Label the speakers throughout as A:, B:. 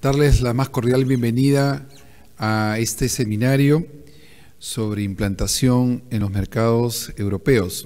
A: darles la más cordial bienvenida a este seminario sobre implantación en los mercados europeos.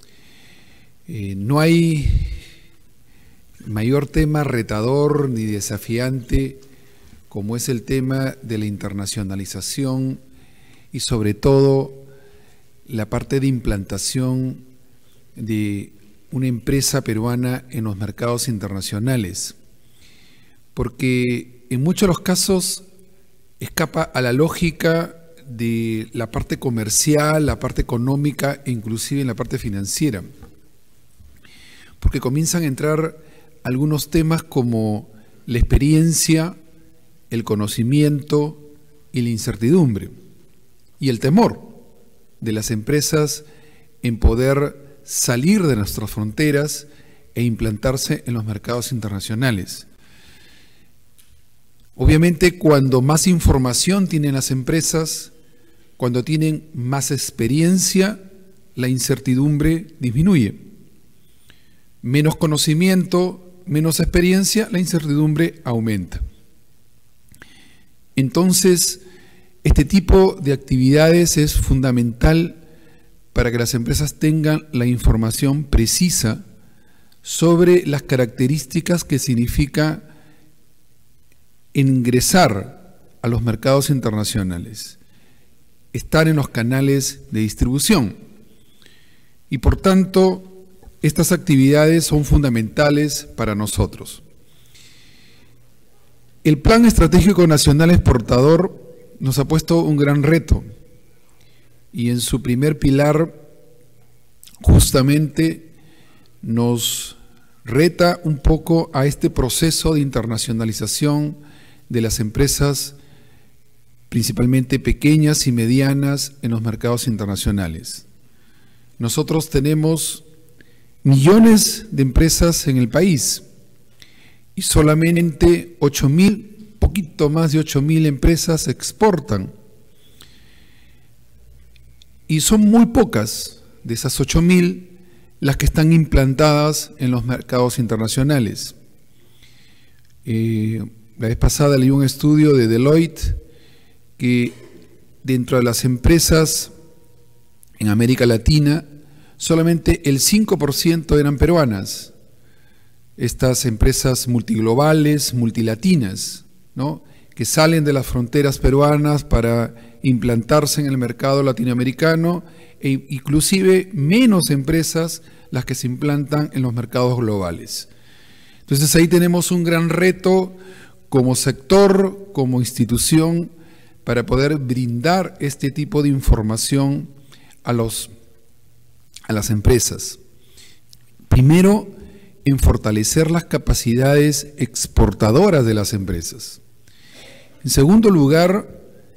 A: No hay mayor tema retador ni desafiante como es el tema de la internacionalización y sobre todo la parte de implantación de una empresa peruana en los mercados internacionales, porque en muchos de los casos escapa a la lógica de la parte comercial, la parte económica e inclusive en la parte financiera, porque comienzan a entrar algunos temas como la experiencia, el conocimiento y la incertidumbre y el temor de las empresas en poder salir de nuestras fronteras e implantarse en los mercados internacionales. Obviamente, cuando más información tienen las empresas, cuando tienen más experiencia, la incertidumbre disminuye. Menos conocimiento, menos experiencia, la incertidumbre aumenta. Entonces, este tipo de actividades es fundamental para que las empresas tengan la información precisa sobre las características que significa ingresar a los mercados internacionales, estar en los canales de distribución. Y por tanto, estas actividades son fundamentales para nosotros. El Plan Estratégico Nacional Exportador nos ha puesto un gran reto y en su primer pilar justamente nos reta un poco a este proceso de internacionalización de las empresas, principalmente pequeñas y medianas, en los mercados internacionales. Nosotros tenemos millones de empresas en el país y solamente 8.000, poquito más de 8.000 empresas exportan. Y son muy pocas de esas 8.000 las que están implantadas en los mercados internacionales. La vez pasada leí un estudio de Deloitte que dentro de las empresas en América Latina solamente el 5% eran peruanas. Estas empresas multiglobales, multilatinas, ¿no?, que salen de las fronteras peruanas para implantarse en el mercado latinoamericano e inclusive menos empresas las que se implantan en los mercados globales. Entonces ahí tenemos un gran reto como sector, como institución, para poder brindar este tipo de información a las empresas. Primero, en fortalecer las capacidades exportadoras de las empresas. En segundo lugar,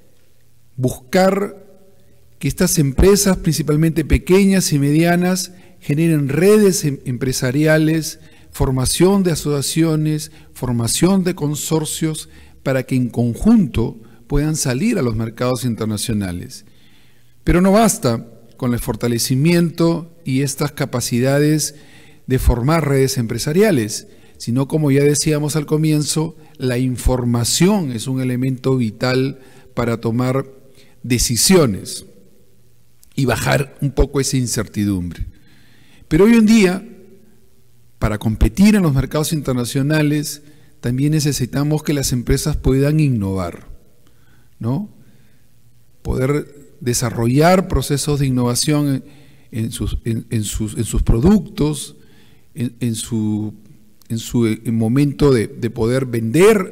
A: buscar que estas empresas, principalmente pequeñas y medianas, generen redes empresariales, formación de asociaciones, formación de consorcios, para que en conjunto puedan salir a los mercados internacionales. Pero no basta con el fortalecimiento y estas capacidades de formar redes empresariales, sino, como ya decíamos al comienzo, la información es un elemento vital para tomar decisiones y bajar un poco esa incertidumbre. Pero hoy en día, para competir en los mercados internacionales, también necesitamos que las empresas puedan innovar, ¿no? Poder desarrollar procesos de innovación en sus productos, en su momento de poder vender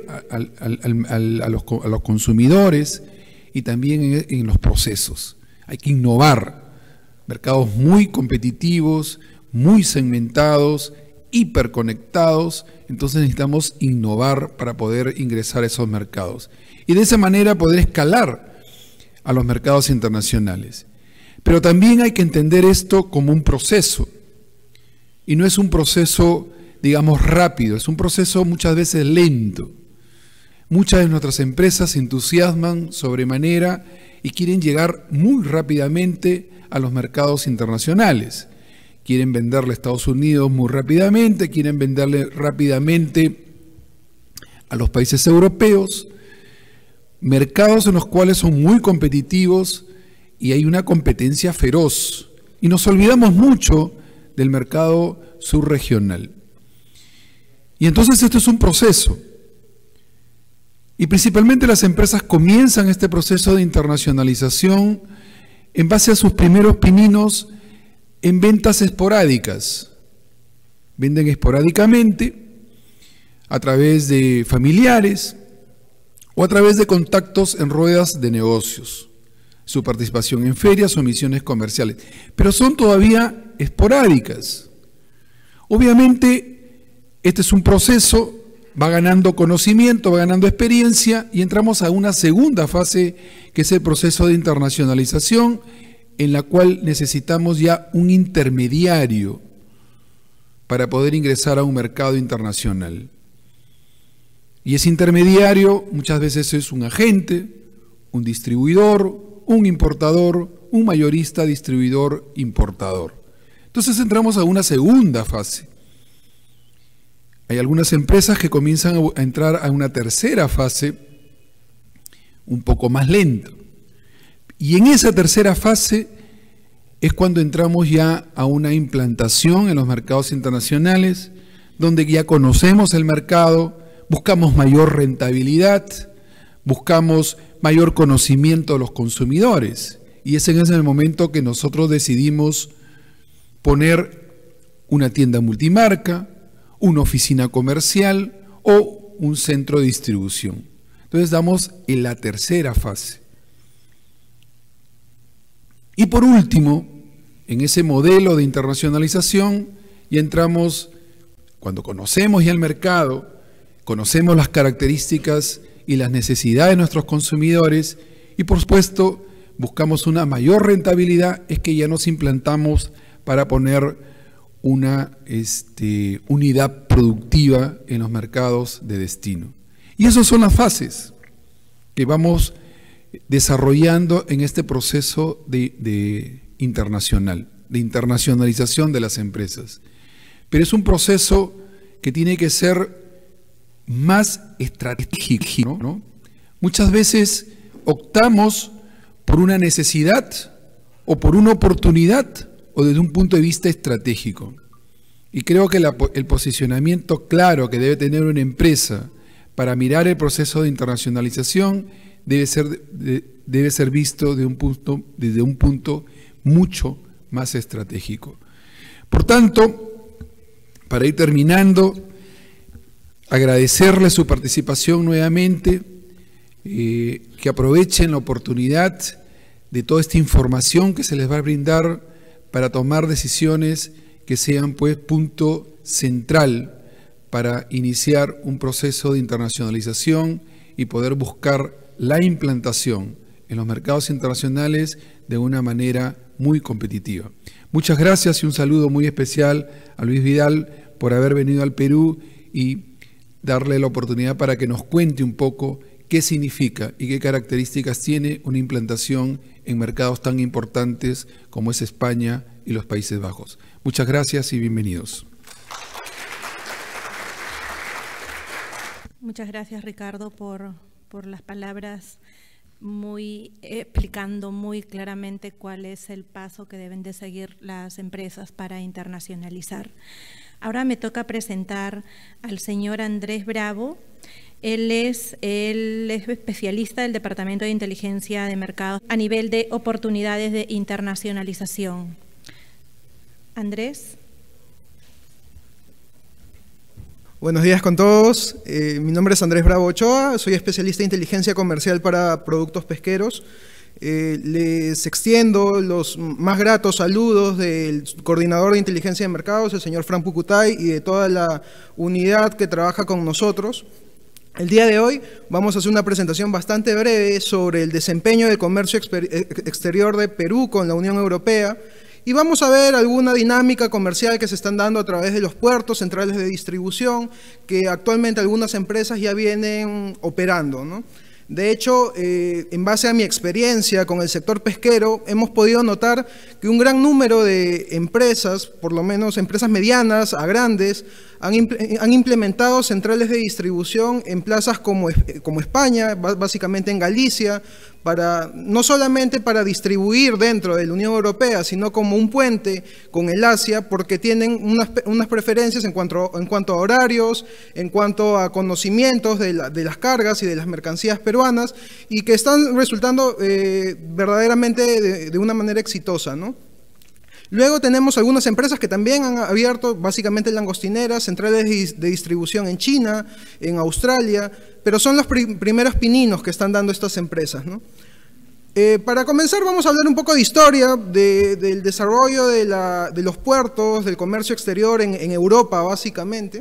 A: a los consumidores y también en los procesos. Hay que innovar. Mercados muy competitivos, muy segmentados, hiperconectados, entonces necesitamos innovar para poder ingresar a esos mercados y de esa manera poder escalar a los mercados internacionales. Pero también hay que entender esto como un proceso, y no es un proceso, digamos, rápido, es un proceso muchas veces lento. Muchas de nuestras empresas se entusiasman sobremanera y quieren llegar muy rápidamente a los mercados internacionales. Quieren venderle a Estados Unidos muy rápidamente, quieren venderle rápidamente a los países europeos, mercados en los cuales son muy competitivos y hay una competencia feroz. Y nos olvidamos mucho del mercado subregional. Y entonces esto es un proceso. Y principalmente las empresas comienzan este proceso de internacionalización en base a sus primeros pininos en ventas esporádicas. Venden esporádicamente a través de familiares o a través de contactos en ruedas de negocios, su participación en ferias o misiones comerciales, pero son todavía esporádicas. Obviamente, este es un proceso, va ganando conocimiento, va ganando experiencia y entramos a una segunda fase, que es el proceso de internacionalización, en la cual necesitamos ya un intermediario para poder ingresar a un mercado internacional. Y ese intermediario muchas veces es un agente, un distribuidor, un importador, un mayorista, distribuidor, importador. Entonces entramos a una segunda fase. Hay algunas empresas que comienzan a entrar a una tercera fase un poco más lenta. Y en esa tercera fase es cuando entramos ya a una implantación en los mercados internacionales, donde ya conocemos el mercado, buscamos mayor rentabilidad, buscamos mayor conocimiento de los consumidores. Y es en ese momento que nosotros decidimos poner una tienda multimarca, una oficina comercial o un centro de distribución. Entonces estamos en la tercera fase. Y por último, en ese modelo de internacionalización, ya entramos, cuando conocemos ya el mercado, conocemos las características y las necesidades de nuestros consumidores y por supuesto buscamos una mayor rentabilidad, es que ya nos implantamos para poner una unidad productiva en los mercados de destino. Y esas son las fases que vamos desarrollando en este proceso de internacionalización de las empresas. Pero es un proceso que tiene que ser más estratégico, ¿no? Muchas veces optamos por una necesidad o por una oportunidad o desde un punto de vista estratégico. Y creo que el posicionamiento claro que debe tener una empresa para mirar el proceso de internacionalización debe ser visto desde un punto mucho más estratégico. Por tanto, para ir terminando, agradecerles su participación nuevamente, que aprovechen la oportunidad de toda esta información que se les va a brindar para tomar decisiones que sean pues punto central para iniciar un proceso de internacionalización y poder buscar la implantación en los mercados internacionales de una manera muy competitiva. Muchas gracias y un saludo muy especial a Luis Vidal por haber venido al Perú y darle la oportunidad para que nos cuente un poco qué significa y qué características tiene una implantación en mercados tan importantes como es España y los Países Bajos. Muchas gracias y bienvenidos.
B: Muchas gracias, Ricardo, por las palabras, explicando muy claramente cuál es el paso que deben de seguir las empresas para internacionalizar. Ahora me toca presentar al señor Andrés Bravo. Él es especialista del Departamento de Inteligencia de Mercados a nivel de oportunidades de internacionalización. Andrés.
C: Buenos días con todos. Mi nombre es Andrés Bravo Ochoa, soy especialista en inteligencia comercial para productos pesqueros. Les extiendo los más gratos saludos del coordinador de inteligencia de mercados, el señor Frank Pucutay, y de toda la unidad que trabaja con nosotros. El día de hoy vamos a hacer una presentación bastante breve sobre el desempeño del comercio exterior de Perú con la Unión Europea y vamos a ver alguna dinámica comercial que se están dando a través de los puertos centrales de distribución que actualmente algunas empresas ya vienen operando, ¿no? De hecho, en base a mi experiencia con el sector pesquero, hemos podido notar que un gran número de empresas, por lo menos empresas medianas a grandes, han implementado centrales de distribución en plazas como España, básicamente en Galicia, no solamente para distribuir dentro de la Unión Europea, sino como un puente con el Asia, porque tienen unas preferencias en cuanto a horarios, en cuanto a conocimientos de las cargas y de las mercancías peruanas, y que están resultando verdaderamente de una manera exitosa, ¿no? Luego tenemos algunas empresas que también han abierto básicamente langostineras, centrales de distribución en China, en Australia, pero son los primeros pininos que están dando estas empresas, ¿no? Para comenzar vamos a hablar un poco de historia del desarrollo de los puertos, del comercio exterior en Europa básicamente.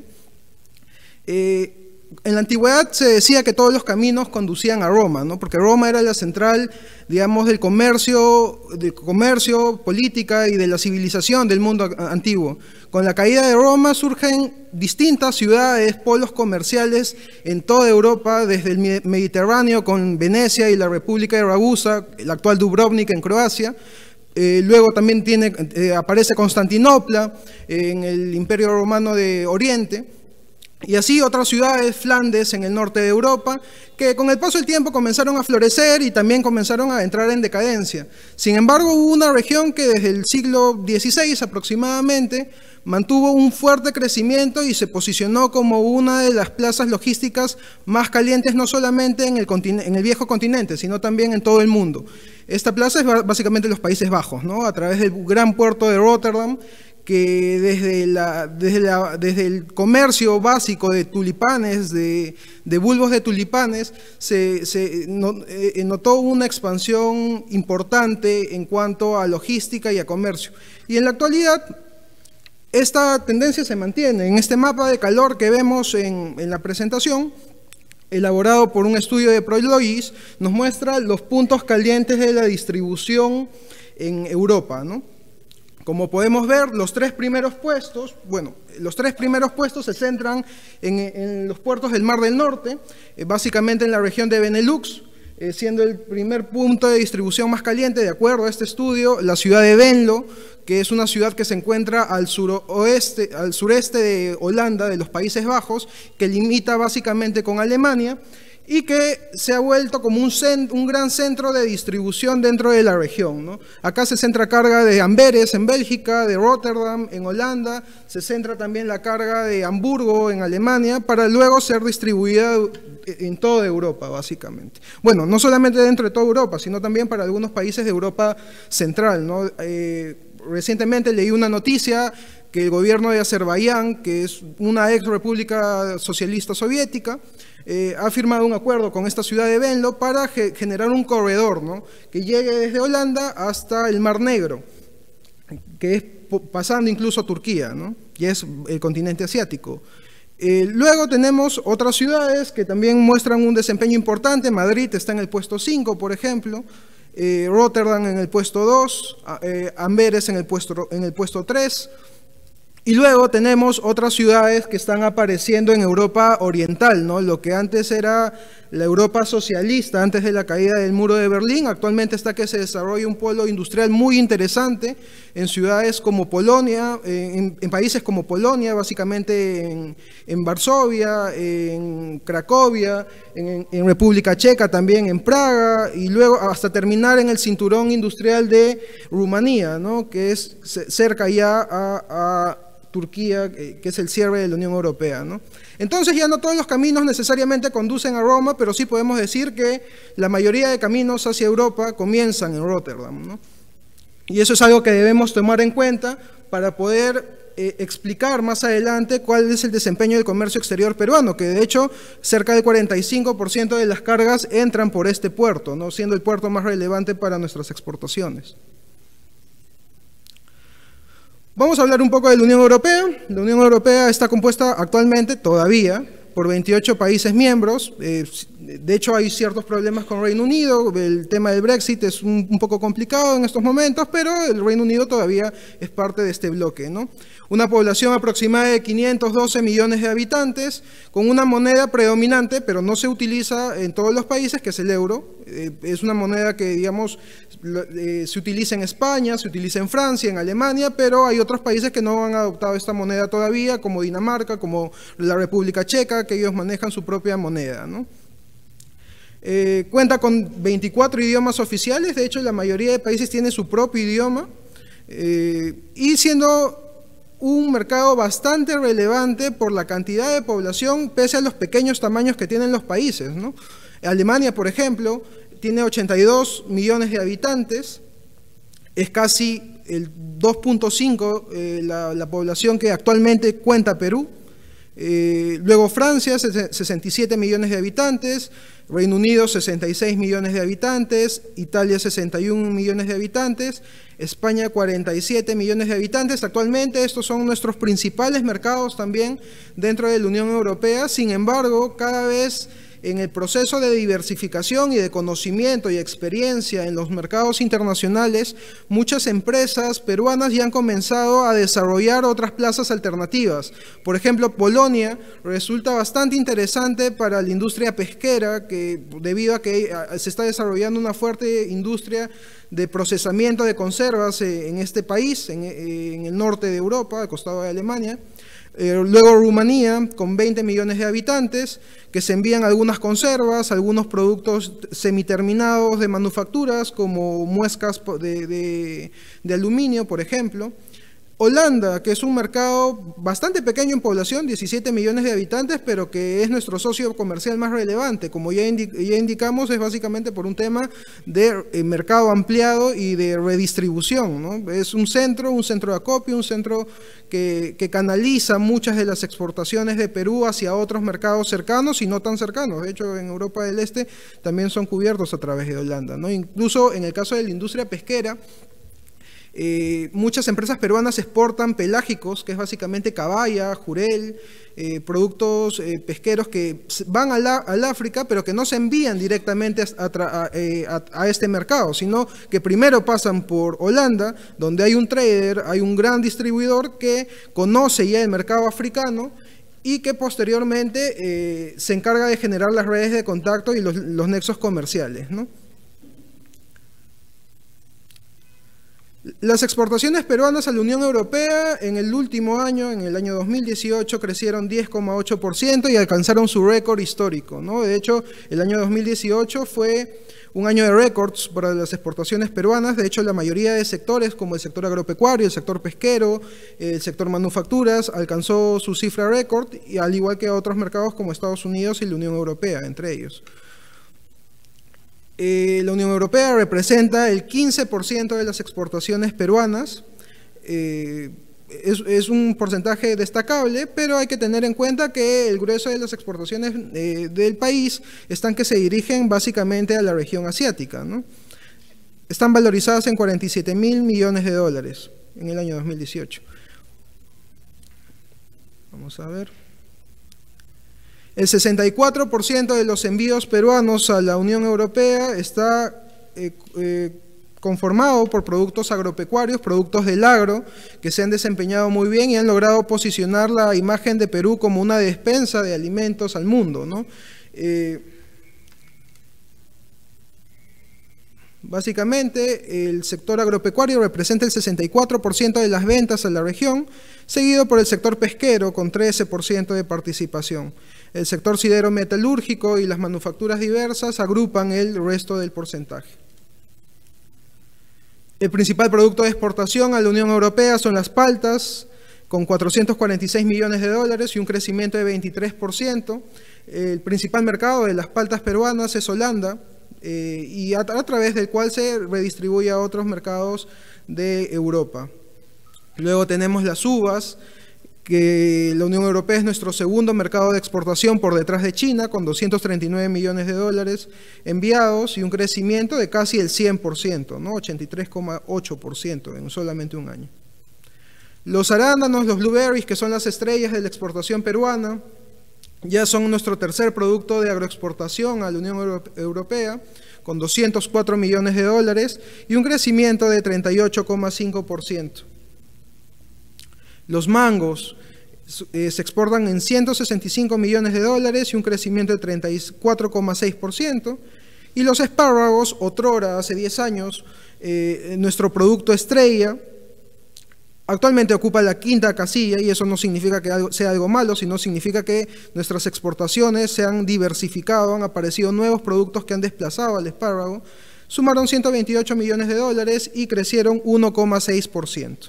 C: En la antigüedad se decía que todos los caminos conducían a Roma, ¿no? Porque Roma era la central, digamos, del comercio, política y de la civilización del mundo antiguo. Con la caída de Roma surgen distintas ciudades, polos comerciales en toda Europa, desde el Mediterráneo con Venecia y la República de Ragusa, el actual Dubrovnik en Croacia. Luego también aparece Constantinopla en el Imperio Romano de Oriente. Y así otras ciudades, Flandes en el norte de Europa, que con el paso del tiempo comenzaron a florecer y también comenzaron a entrar en decadencia. Sin embargo, hubo una región que desde el siglo XVI aproximadamente mantuvo un fuerte crecimiento y se posicionó como una de las plazas logísticas más calientes, no solamente en el viejo continente, sino también en todo el mundo. Esta plaza es básicamente los Países Bajos, ¿no? A través del gran puerto de Rotterdam, que desde el comercio básico de tulipanes, de bulbos de tulipanes, se notó una expansión importante en cuanto a logística y a comercio. Y en la actualidad, esta tendencia se mantiene. En este mapa de calor que vemos en la presentación, elaborado por un estudio de Prologis, nos muestra los puntos calientes de la distribución en Europa, ¿no? Como podemos ver, los tres primeros puestos se centran en los puertos del Mar del Norte, básicamente en la región de Benelux, siendo el primer punto de distribución más caliente, de acuerdo a este estudio, la ciudad de Venlo, que es una ciudad que se encuentra al sureste de Holanda, de los Países Bajos, que limita básicamente con Alemania, y que se ha vuelto como un gran centro de distribución dentro de la región, ¿no? Acá se centra carga de Amberes en Bélgica, de Rotterdam en Holanda, se centra también la carga de Hamburgo en Alemania, para luego ser distribuida en toda Europa, básicamente. Bueno, no solamente dentro de toda Europa, sino también para algunos países de Europa central, ¿no? Recientemente leí una noticia que el gobierno de Azerbaiyán, que es una ex república socialista soviética, ha firmado un acuerdo con esta ciudad de Venlo para generar un corredor, ¿no? Que llegue desde Holanda hasta el Mar Negro, que es pasando incluso a Turquía, ¿no? Y es el continente asiático. Luego tenemos otras ciudades que también muestran un desempeño importante. Madrid está en el puesto 5, por ejemplo, Rotterdam en el puesto 2, Amberes en el puesto 3. Y luego tenemos otras ciudades que están apareciendo en Europa Oriental, ¿no? Lo que antes era la Europa socialista, antes de la caída del muro de Berlín, actualmente está que se desarrolla un polo industrial muy interesante en ciudades como Polonia, en países como Polonia, básicamente en Varsovia, en Cracovia, en República Checa, también en Praga, y luego hasta terminar en el cinturón industrial de Rumanía, ¿no? Que es cerca ya a Turquía, que es el cierre de la Unión Europea, ¿no? Entonces ya no todos los caminos necesariamente conducen a Roma, pero sí podemos decir que la mayoría de caminos hacia Europa comienzan en Rotterdam, ¿no? Y eso es algo que debemos tomar en cuenta para poder explicar más adelante cuál es el desempeño del comercio exterior peruano, que de hecho cerca del 45% de las cargas entran por este puerto, ¿no? Siendo el puerto más relevante para nuestras exportaciones. Vamos a hablar un poco de la Unión Europea. La Unión Europea está compuesta actualmente, todavía, por 28 países miembros. De hecho, hay ciertos problemas con Reino Unido. El tema del Brexit es un poco complicado en estos momentos, pero el Reino Unido todavía es parte de este bloque, ¿no? Una población aproximada de 512 millones de habitantes, con una moneda predominante, pero no se utiliza en todos los países, que es el euro. Es una moneda que, digamos, se utiliza en España, se utiliza en Francia, en Alemania, pero hay otros países que no han adoptado esta moneda todavía, como Dinamarca, como la República Checa, que ellos manejan su propia moneda, ¿no? Cuenta con 24 idiomas oficiales, de hecho la mayoría de países tiene su propio idioma, y siendo un mercado bastante relevante por la cantidad de población, pese a los pequeños tamaños que tienen los países, ¿no? Alemania, por ejemplo, tiene 82 millones de habitantes, es casi el 2.5 la población que actualmente cuenta Perú. Luego Francia, 67 millones de habitantes, Reino Unido, 66 millones de habitantes, Italia, 61 millones de habitantes, España, 47 millones de habitantes. Actualmente estos son nuestros principales mercados también dentro de la Unión Europea. Sin embargo, cada vez en el proceso de diversificación y de conocimiento y experiencia en los mercados internacionales, muchas empresas peruanas ya han comenzado a desarrollar otras plazas alternativas. Por ejemplo, Polonia resulta bastante interesante para la industria pesquera, que debido a que se está desarrollando una fuerte industria de procesamiento de conservas en este país, en el norte de Europa, al costado de Alemania. Luego Rumanía, con 20 millones de habitantes, que se envían algunas conservas, algunos productos semiterminados de manufacturas, como muescas de aluminio, por ejemplo. Holanda, que es un mercado bastante pequeño en población, 17 millones de habitantes, pero que es nuestro socio comercial más relevante. Como ya indicamos, es básicamente por un tema de mercado ampliado y de redistribución, ¿no? Es un centro de acopio, un centro que canaliza muchas de las exportaciones de Perú hacia otros mercados cercanos y no tan cercanos. De hecho, en Europa del Este también son cubiertos a través de Holanda, ¿no? Incluso en el caso de la industria pesquera, muchas empresas peruanas exportan pelágicos, que es básicamente caballa, jurel, productos pesqueros que van al África, pero que no se envían directamente a este mercado, sino que primero pasan por Holanda, donde hay un trader, hay un gran distribuidor que conoce ya el mercado africano y que posteriormente se encarga de generar las redes de contacto y los nexos comerciales, ¿no? Las exportaciones peruanas a la Unión Europea en el último año, en el año 2018, crecieron 10,8% y alcanzaron su récord histórico, ¿no? De hecho, el año 2018 fue un año de récords para las exportaciones peruanas. De hecho, la mayoría de sectores, como el sector agropecuario, el sector pesquero, el sector manufacturas, alcanzó su cifra récord, y al igual que otros mercados como Estados Unidos y la Unión Europea, entre ellos. La Unión Europea representa el 15% de las exportaciones peruanas. Es un porcentaje destacable, pero hay que tener en cuenta que el grueso de las exportaciones del país están que se dirigen básicamente a la región asiática, ¿no? Están valorizadas en 47 mil millones de dólares en el año 2018. Vamos a ver. El 64% de los envíos peruanos a la Unión Europea está conformado por productos agropecuarios, productos del agro, que se han desempeñado muy bien y han logrado posicionar la imagen de Perú como una despensa de alimentos al mundo, ¿no? Básicamente, el sector agropecuario representa el 64% de las ventas a la región, seguido por el sector pesquero con 13% de participación. El sector sidero-metalúrgico y las manufacturas diversas agrupan el resto del porcentaje. El principal producto de exportación a la Unión Europea son las paltas, con 446 millones de dólares y un crecimiento de 23%. El principal mercado de las paltas peruanas es Holanda, y a través del cual se redistribuye a otros mercados de Europa. Luego tenemos las uvas, que la Unión Europea es nuestro segundo mercado de exportación por detrás de China, con 239 millones de dólares enviados y un crecimiento de casi el 100%, ¿no? 83,8% en solamente un año. Los arándanos, los blueberries, que son las estrellas de la exportación peruana, ya son nuestro tercer producto de agroexportación a la Unión Europea, con 204 millones de dólares y un crecimiento de 38,5%. Los mangos se exportan en 165 millones de dólares y un crecimiento de 34,6%. Y los espárragos, otrora, hace 10 años, nuestro producto estrella, actualmente ocupa la 5ª casilla, y eso no significa que sea algo malo, sino significa que nuestras exportaciones se han diversificado, han aparecido nuevos productos que han desplazado al espárrago, sumaron 128 millones de dólares y crecieron 1,6%.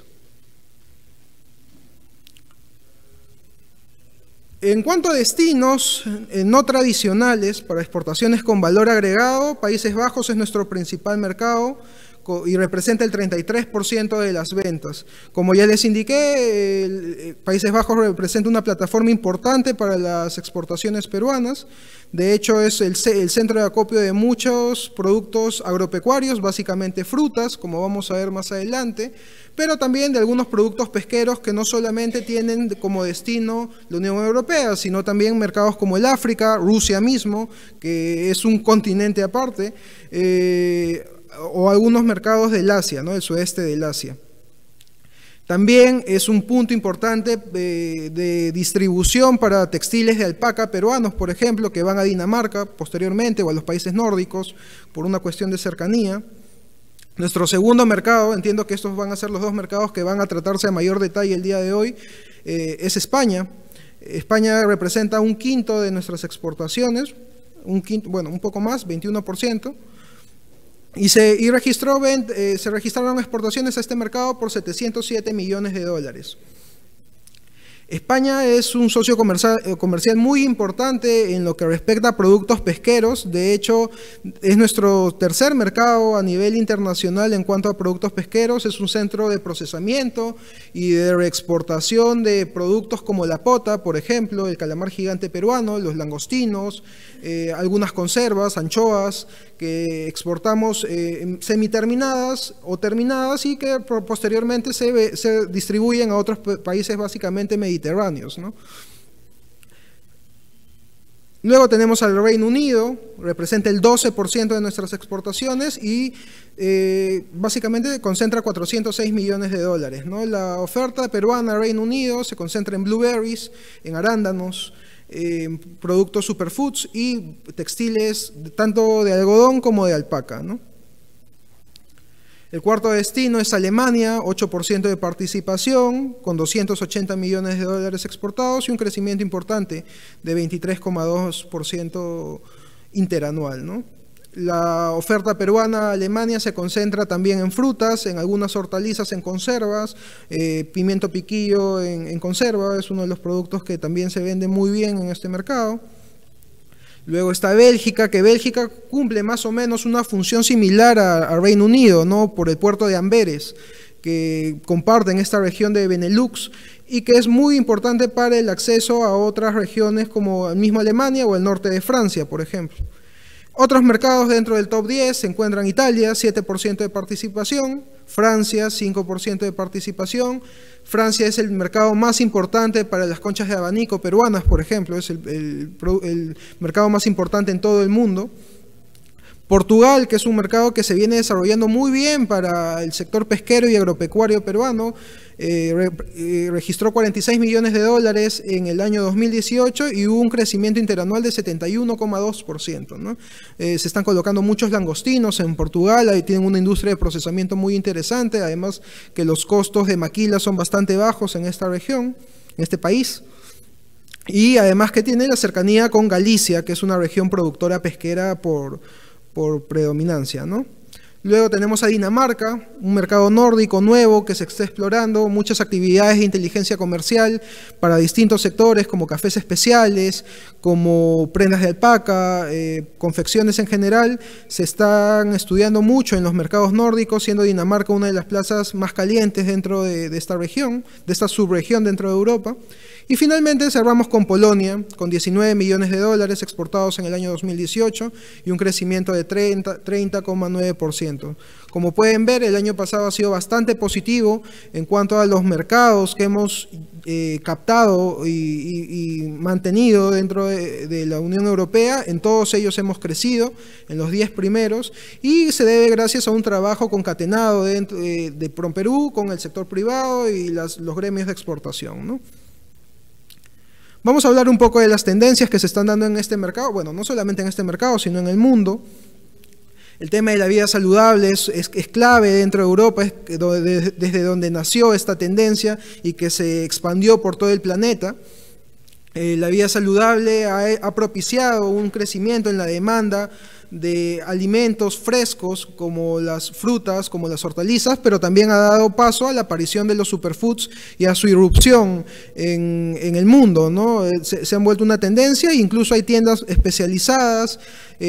C: En cuanto a destinos no tradicionales para exportaciones con valor agregado, Países Bajos es nuestro principal mercado y representa el 33% de las ventas. Como ya les indiqué, Países Bajos representa una plataforma importante para las exportaciones peruanas. De hecho, es el centro de acopio de muchos productos agropecuarios, básicamente frutas, como vamos a ver más adelante, pero también de algunos productos pesqueros que no solamente tienen como destino la Unión Europea, sino también mercados como el África, Rusia mismo, que es un continente aparte, o algunos mercados del Asia, ¿no? El sudeste del Asia. También es un punto importante de distribución para textiles de alpaca peruanos, por ejemplo, que van a Dinamarca posteriormente o a los países nórdicos por una cuestión de cercanía. Nuestro segundo mercado, entiendo que estos van a ser los dos mercados que van a tratarse a mayor detalle el día de hoy, es España. España representa 1/5 de nuestras exportaciones, un poco más, 21%. Y se registraron exportaciones a este mercado por 707 millones de dólares. España es un socio comercial muy importante en lo que respecta a productos pesqueros. De hecho, es nuestro tercer mercado a nivel internacional en cuanto a productos pesqueros. Es un centro de procesamiento y de reexportación de productos como la pota, por ejemplo, el calamar gigante peruano, los langostinos, algunas conservas, anchoas, que exportamos semiterminadas o terminadas y que posteriormente se distribuyen a otros países básicamente mediterráneos, ¿no? Luego tenemos al Reino Unido, representa el 12% de nuestras exportaciones y básicamente concentra 406 millones de dólares, ¿no? La oferta peruana al Reino Unido se concentra en blueberries, en arándanos, productos superfoods y textiles tanto de algodón como de alpaca, ¿no? El cuarto destino es Alemania, 8% de participación, con 280 millones de dólares exportados y un crecimiento importante de 23,2% interanual, ¿no? La oferta peruana a Alemania se concentra también en frutas, en algunas hortalizas en conservas, pimiento piquillo en conserva, es uno de los productos que también se vende muy bien en este mercado. Luego está Bélgica, que Bélgica cumple más o menos una función similar a Reino Unido, ¿no? Por el puerto de Amberes, que comparten esta región de Benelux y que es muy importante para el acceso a otras regiones como el mismo Alemania o el norte de Francia, por ejemplo. Otros mercados dentro del top 10 se encuentran Italia, 7% de participación, Francia, 5% de participación. Francia es el mercado más importante para las conchas de abanico peruanas, por ejemplo, es el mercado más importante en todo el mundo. Portugal, que es un mercado que se viene desarrollando muy bien para el sector pesquero y agropecuario peruano, registró 46 millones de dólares en el año 2018 y hubo un crecimiento interanual de 71,2%, ¿no? Se están colocando muchos langostinos en Portugal, ahí tienen una industria de procesamiento muy interesante, además que los costos de maquila son bastante bajos en esta región, en este país. Y además que tiene la cercanía con Galicia, que es una región productora pesquera por predominancia, ¿no? Luego tenemos a Dinamarca, un mercado nórdico nuevo que se está explorando, muchas actividades de inteligencia comercial para distintos sectores como cafés especiales, como prendas de alpaca, confecciones en general, se están estudiando mucho en los mercados nórdicos, siendo Dinamarca una de las plazas más calientes dentro de esta región, de esta subregión dentro de Europa. Y finalmente cerramos con Polonia, con 19 millones de dólares exportados en el año 2018 y un crecimiento de 30,9%. crecimiento. Como pueden ver, el año pasado ha sido bastante positivo en cuanto a los mercados que hemos captado y mantenido dentro de la Unión Europea. En todos ellos hemos crecido, en los 10 primeros, y se debe gracias a un trabajo concatenado de PROMPERÚ con el sector privado y los gremios de exportación, ¿no? Vamos a hablar un poco de las tendencias que se están dando en este mercado, bueno, no solamente en este mercado, sino en el mundo. El tema de la vida saludable es clave dentro de Europa, es desde donde nació esta tendencia y que se expandió por todo el planeta. La vida saludable ha propiciado un crecimiento en la demanda de alimentos frescos como las frutas, como las hortalizas, pero también ha dado paso a la aparición de los superfoods y a su irrupción en el mundo, ¿no? Se han vuelto una tendencia, e incluso hay tiendas especializadas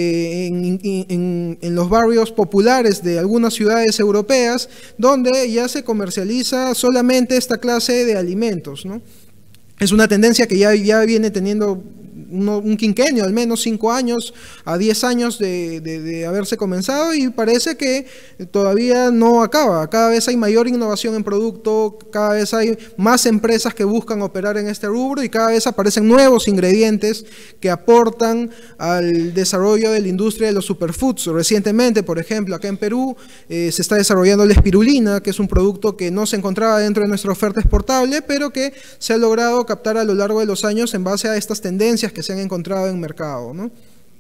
C: en los barrios populares de algunas ciudades europeas donde ya se comercializa solamente esta clase de alimentos, ¿no? Es una tendencia que ya viene teniendo un quinquenio, al menos 5 años a 10 años de haberse comenzado, y parece que todavía no acaba. Cada vez hay mayor innovación en producto, cada vez hay más empresas que buscan operar en este rubro y cada vez aparecen nuevos ingredientes que aportan al desarrollo de la industria de los superfoods. Recientemente, por ejemplo, acá en Perú se está desarrollando la espirulina, que es un producto que no se encontraba dentro de nuestra oferta exportable, pero que se ha logrado captar a lo largo de los años en base a estas tendencias que se han encontrado en el mercado, ¿no?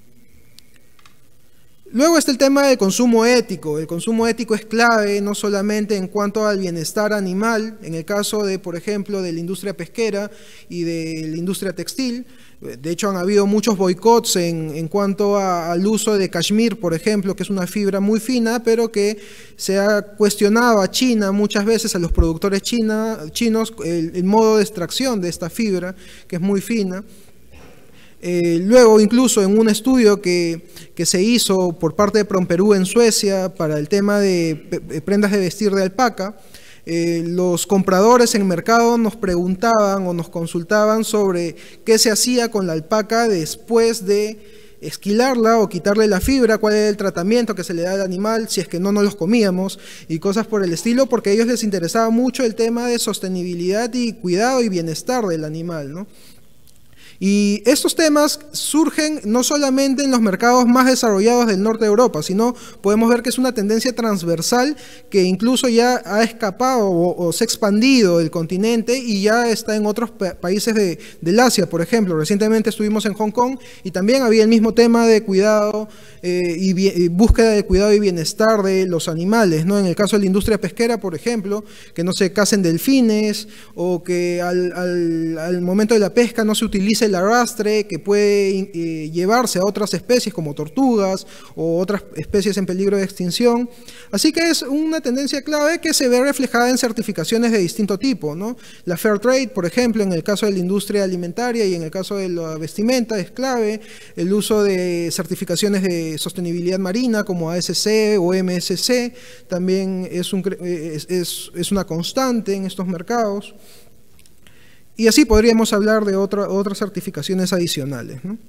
C: Luego está el tema del consumo ético. El consumo ético es clave no solamente en cuanto al bienestar animal, en el caso de, por ejemplo, de la industria pesquera y de la industria textil. De hecho, han habido muchos boicots en cuanto al uso de cashmere, por ejemplo, que es una fibra muy fina, pero que se ha cuestionado a China muchas veces, a los productores chinos, el modo de extracción de esta fibra, que es muy fina. Luego, incluso en un estudio que se hizo por parte de PROMPERÚ en Suecia para el tema de prendas de vestir de alpaca, los compradores en mercado nos preguntaban o nos consultaban sobre qué se hacía con la alpaca después de esquilarla o quitarle la fibra, cuál era el tratamiento que se le da al animal, si es que no nos los comíamos y cosas por el estilo, porque a ellos les interesaba mucho el tema de sostenibilidad y cuidado y bienestar del animal, ¿no? Y estos temas surgen no solamente en los mercados más desarrollados del norte de Europa, sino podemos ver que es una tendencia transversal que incluso ya ha escapado o se ha expandido el continente y ya está en otros países del Asia, por ejemplo. Recientemente estuvimos en Hong Kong y también había el mismo tema de cuidado y búsqueda de cuidado y bienestar de los animales, ¿no? En el caso de la industria pesquera, por ejemplo, que no se casen delfines o que al momento de la pesca no se utilice el arrastre que puede llevarse a otras especies como tortugas o otras especies en peligro de extinción. Así que es una tendencia clave que se ve reflejada en certificaciones de distinto tipo, ¿no? La Fair Trade, por ejemplo, en el caso de la industria alimentaria y en el caso de la vestimenta es clave. El uso de certificaciones de sostenibilidad marina como ASC o MSC también es una constante en estos mercados. Y así podríamos hablar de otras certificaciones adicionales, ¿no?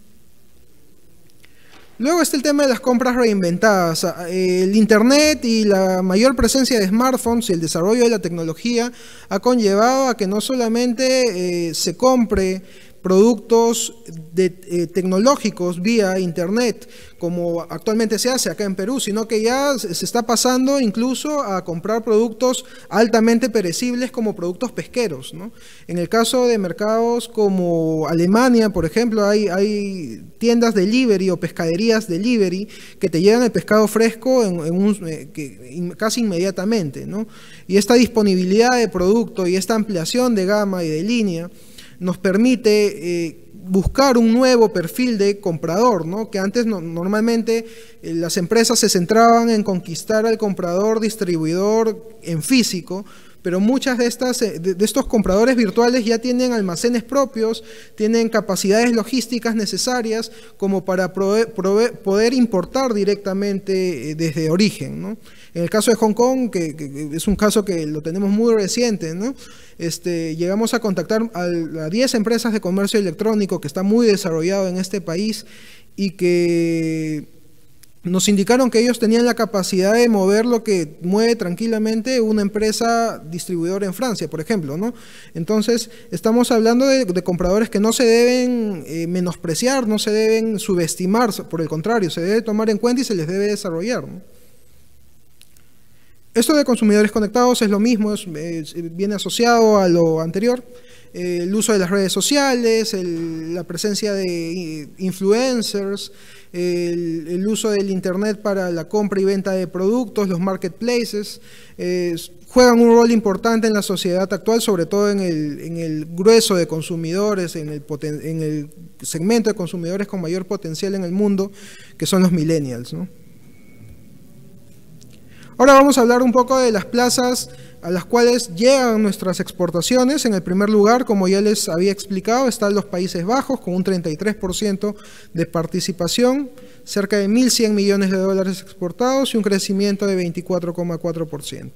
C: Luego está el tema de las compras reinventadas. El Internet y la mayor presencia de smartphones y el desarrollo de la tecnología ha conllevado a que no solamente se compre productos tecnológicos vía Internet, como actualmente se hace acá en Perú, sino que ya se está pasando incluso a comprar productos altamente perecibles como productos pesqueros, ¿no? En el caso de mercados como Alemania, por ejemplo, hay tiendas delivery o pescaderías delivery que te llevan el pescado fresco casi inmediatamente, ¿no? Y esta disponibilidad de producto y esta ampliación de gama y de línea nos permite buscar un nuevo perfil de comprador, ¿no? Que antes normalmente las empresas se centraban en conquistar al comprador distribuidor en físico, pero muchas de estos compradores virtuales ya tienen almacenes propios, tienen capacidades logísticas necesarias como para poder importar directamente desde origen, ¿no? En el caso de Hong Kong, que es un caso que lo tenemos muy reciente, ¿no? Llegamos a contactar a 10 empresas de comercio electrónico que está muy desarrollado en este país y que nos indicaron que ellos tenían la capacidad de mover lo que mueve tranquilamente una empresa distribuidora en Francia, por ejemplo, ¿no? Entonces, estamos hablando de compradores que no se deben menospreciar, no se deben subestimar, por el contrario, se debe tomar en cuenta y se les debe desarrollar, ¿no? Esto de consumidores conectados es lo mismo, viene asociado a lo anterior. El uso de las redes sociales, la presencia de influencers, el uso del internet para la compra y venta de productos, los marketplaces, juegan un rol importante en la sociedad actual, sobre todo en el grueso de consumidores, en el segmento de consumidores con mayor potencial en el mundo, que son los millennials, ¿no? Ahora vamos a hablar un poco de las plazas a las cuales llegan nuestras exportaciones. En el primer lugar, como ya les había explicado, están los Países Bajos con un 33% de participación, cerca de 1.100 millones de dólares exportados y un crecimiento de 24,4%.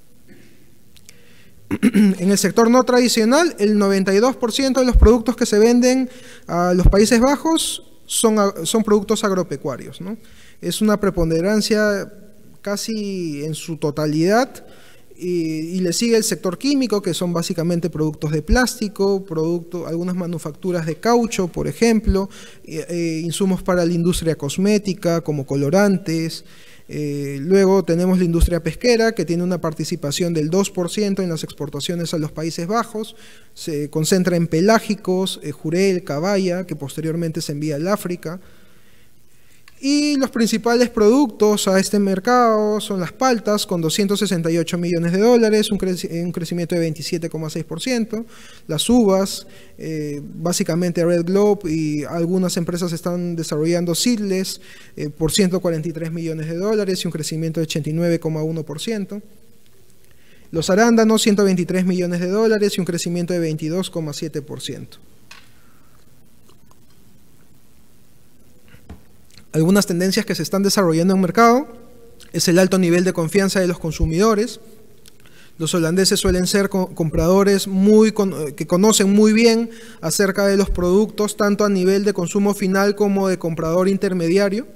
C: En el sector no tradicional, el 92% de los productos que se venden a los Países Bajos son productos agropecuarios, ¿no? Es una preponderancia casi en su totalidad, y le sigue el sector químico, que son básicamente productos de plástico, algunas manufacturas de caucho, por ejemplo, insumos para la industria cosmética, como colorantes. Luego tenemos la industria pesquera, que tiene una participación del 2% en las exportaciones a los Países Bajos, se concentra en pelágicos, jurel, caballa, que posteriormente se envía al África. Y los principales productos a este mercado son las paltas, con 268 millones de dólares, un crecimiento de 27,6%. Las uvas, básicamente Red Globe, y algunas empresas están desarrollando seedless por 143 millones de dólares y un crecimiento de 89,1%. Los arándanos, 123 millones de dólares y un crecimiento de 22,7%. Algunas tendencias que se están desarrollando en el mercado es el alto nivel de confianza de los consumidores. Los holandeses suelen ser compradores que conocen muy bien acerca de los productos, tanto a nivel de consumo final como de comprador intermediario.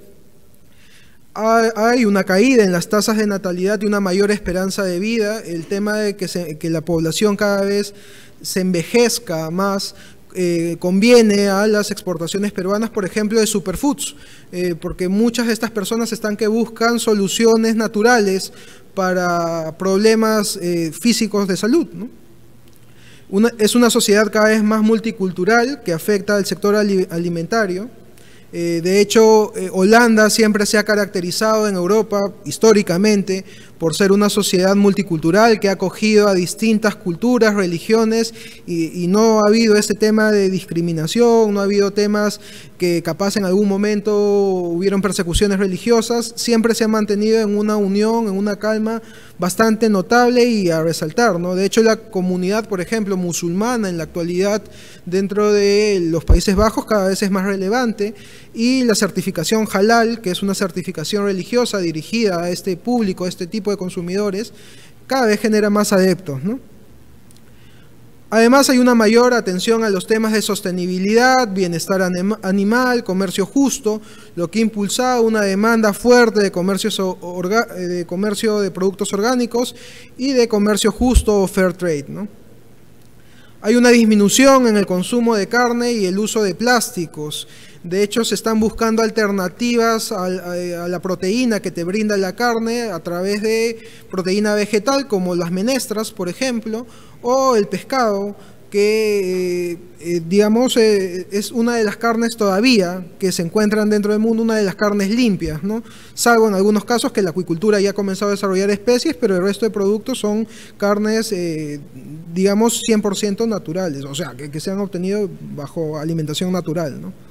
C: Hay una caída en las tasas de natalidad y una mayor esperanza de vida. El tema de que la población cada vez se envejezca más conviene a las exportaciones peruanas, por ejemplo, de superfoods, porque muchas de estas personas están que buscan soluciones naturales para problemas físicos de salud, ¿no? Es una sociedad cada vez más multicultural que afecta al sector alimentario. De hecho, Holanda siempre se ha caracterizado en Europa históricamente por ser una sociedad multicultural que ha acogido a distintas culturas, religiones, y no ha habido ese tema de discriminación, no ha habido temas que capaz en algún momento hubieron persecuciones religiosas. Siempre se ha mantenido en una unión, en una calma bastante notable y a resaltar, ¿no? De hecho, la comunidad, por ejemplo, musulmana en la actualidad dentro de los Países Bajos cada vez es más relevante, y la certificación halal, que es una certificación religiosa dirigida a este público, a este tipo de consumidores, cada vez genera más adeptos, ¿no? Además, hay una mayor atención a los temas de sostenibilidad, bienestar animal, comercio justo, lo que ha impulsado una demanda fuerte de comercio de productos orgánicos y de comercio justo o fair trade, ¿no? Hay una disminución en el consumo de carne y el uso de plásticos. De hecho, se están buscando alternativas a la proteína que te brinda la carne a través de proteína vegetal, como las menestras, por ejemplo, o el pescado, que digamos es una de las carnes todavía que se encuentran dentro del mundo, una de las carnes limpias, ¿no? Salvo en algunos casos que la acuicultura ya ha comenzado a desarrollar especies, pero el resto de productos son carnes, digamos, 100% naturales, o sea, que se han obtenido bajo alimentación natural, ¿no?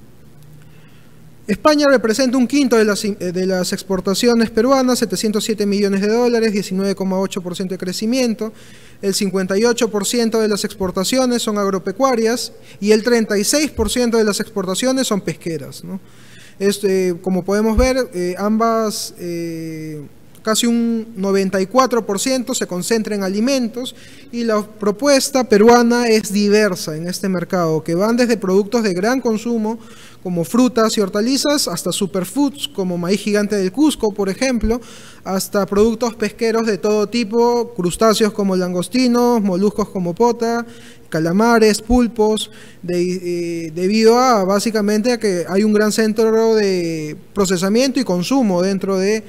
C: España representa un quinto de las exportaciones peruanas, 707 millones de dólares, 19,8% de crecimiento. El 58% de las exportaciones son agropecuarias y el 36% de las exportaciones son pesqueras, ¿no? Como podemos ver, ambas Casi un 94% se concentra en alimentos, y la propuesta peruana es diversa en este mercado, que van desde productos de gran consumo como frutas y hortalizas, hasta superfoods como maíz gigante del Cusco, por ejemplo, hasta productos pesqueros de todo tipo, crustáceos como langostinos, moluscos como pota, calamares, pulpos, debido a básicamente a que hay un gran centro de procesamiento y consumo dentro de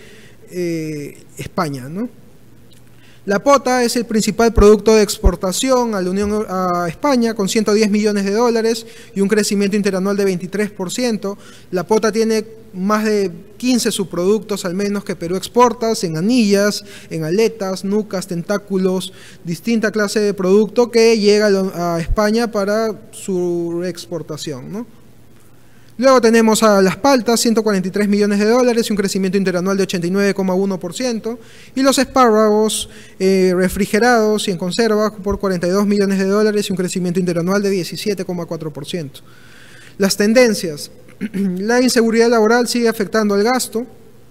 C: España, ¿no? La pota es el principal producto de exportación a España, con 110 millones de dólares y un crecimiento interanual de 23%. La pota tiene más de 15 subproductos al menos que Perú exporta, en anillas, en aletas, nucas, tentáculos, distinta clase de producto que llega a España para su exportación, ¿no? Luego tenemos a las paltas, 143 millones de dólares y un crecimiento interanual de 89,1%, y los espárragos refrigerados y en conserva por 42 millones de dólares y un crecimiento interanual de 17,4%. Las tendencias. La inseguridad laboral sigue afectando al gasto.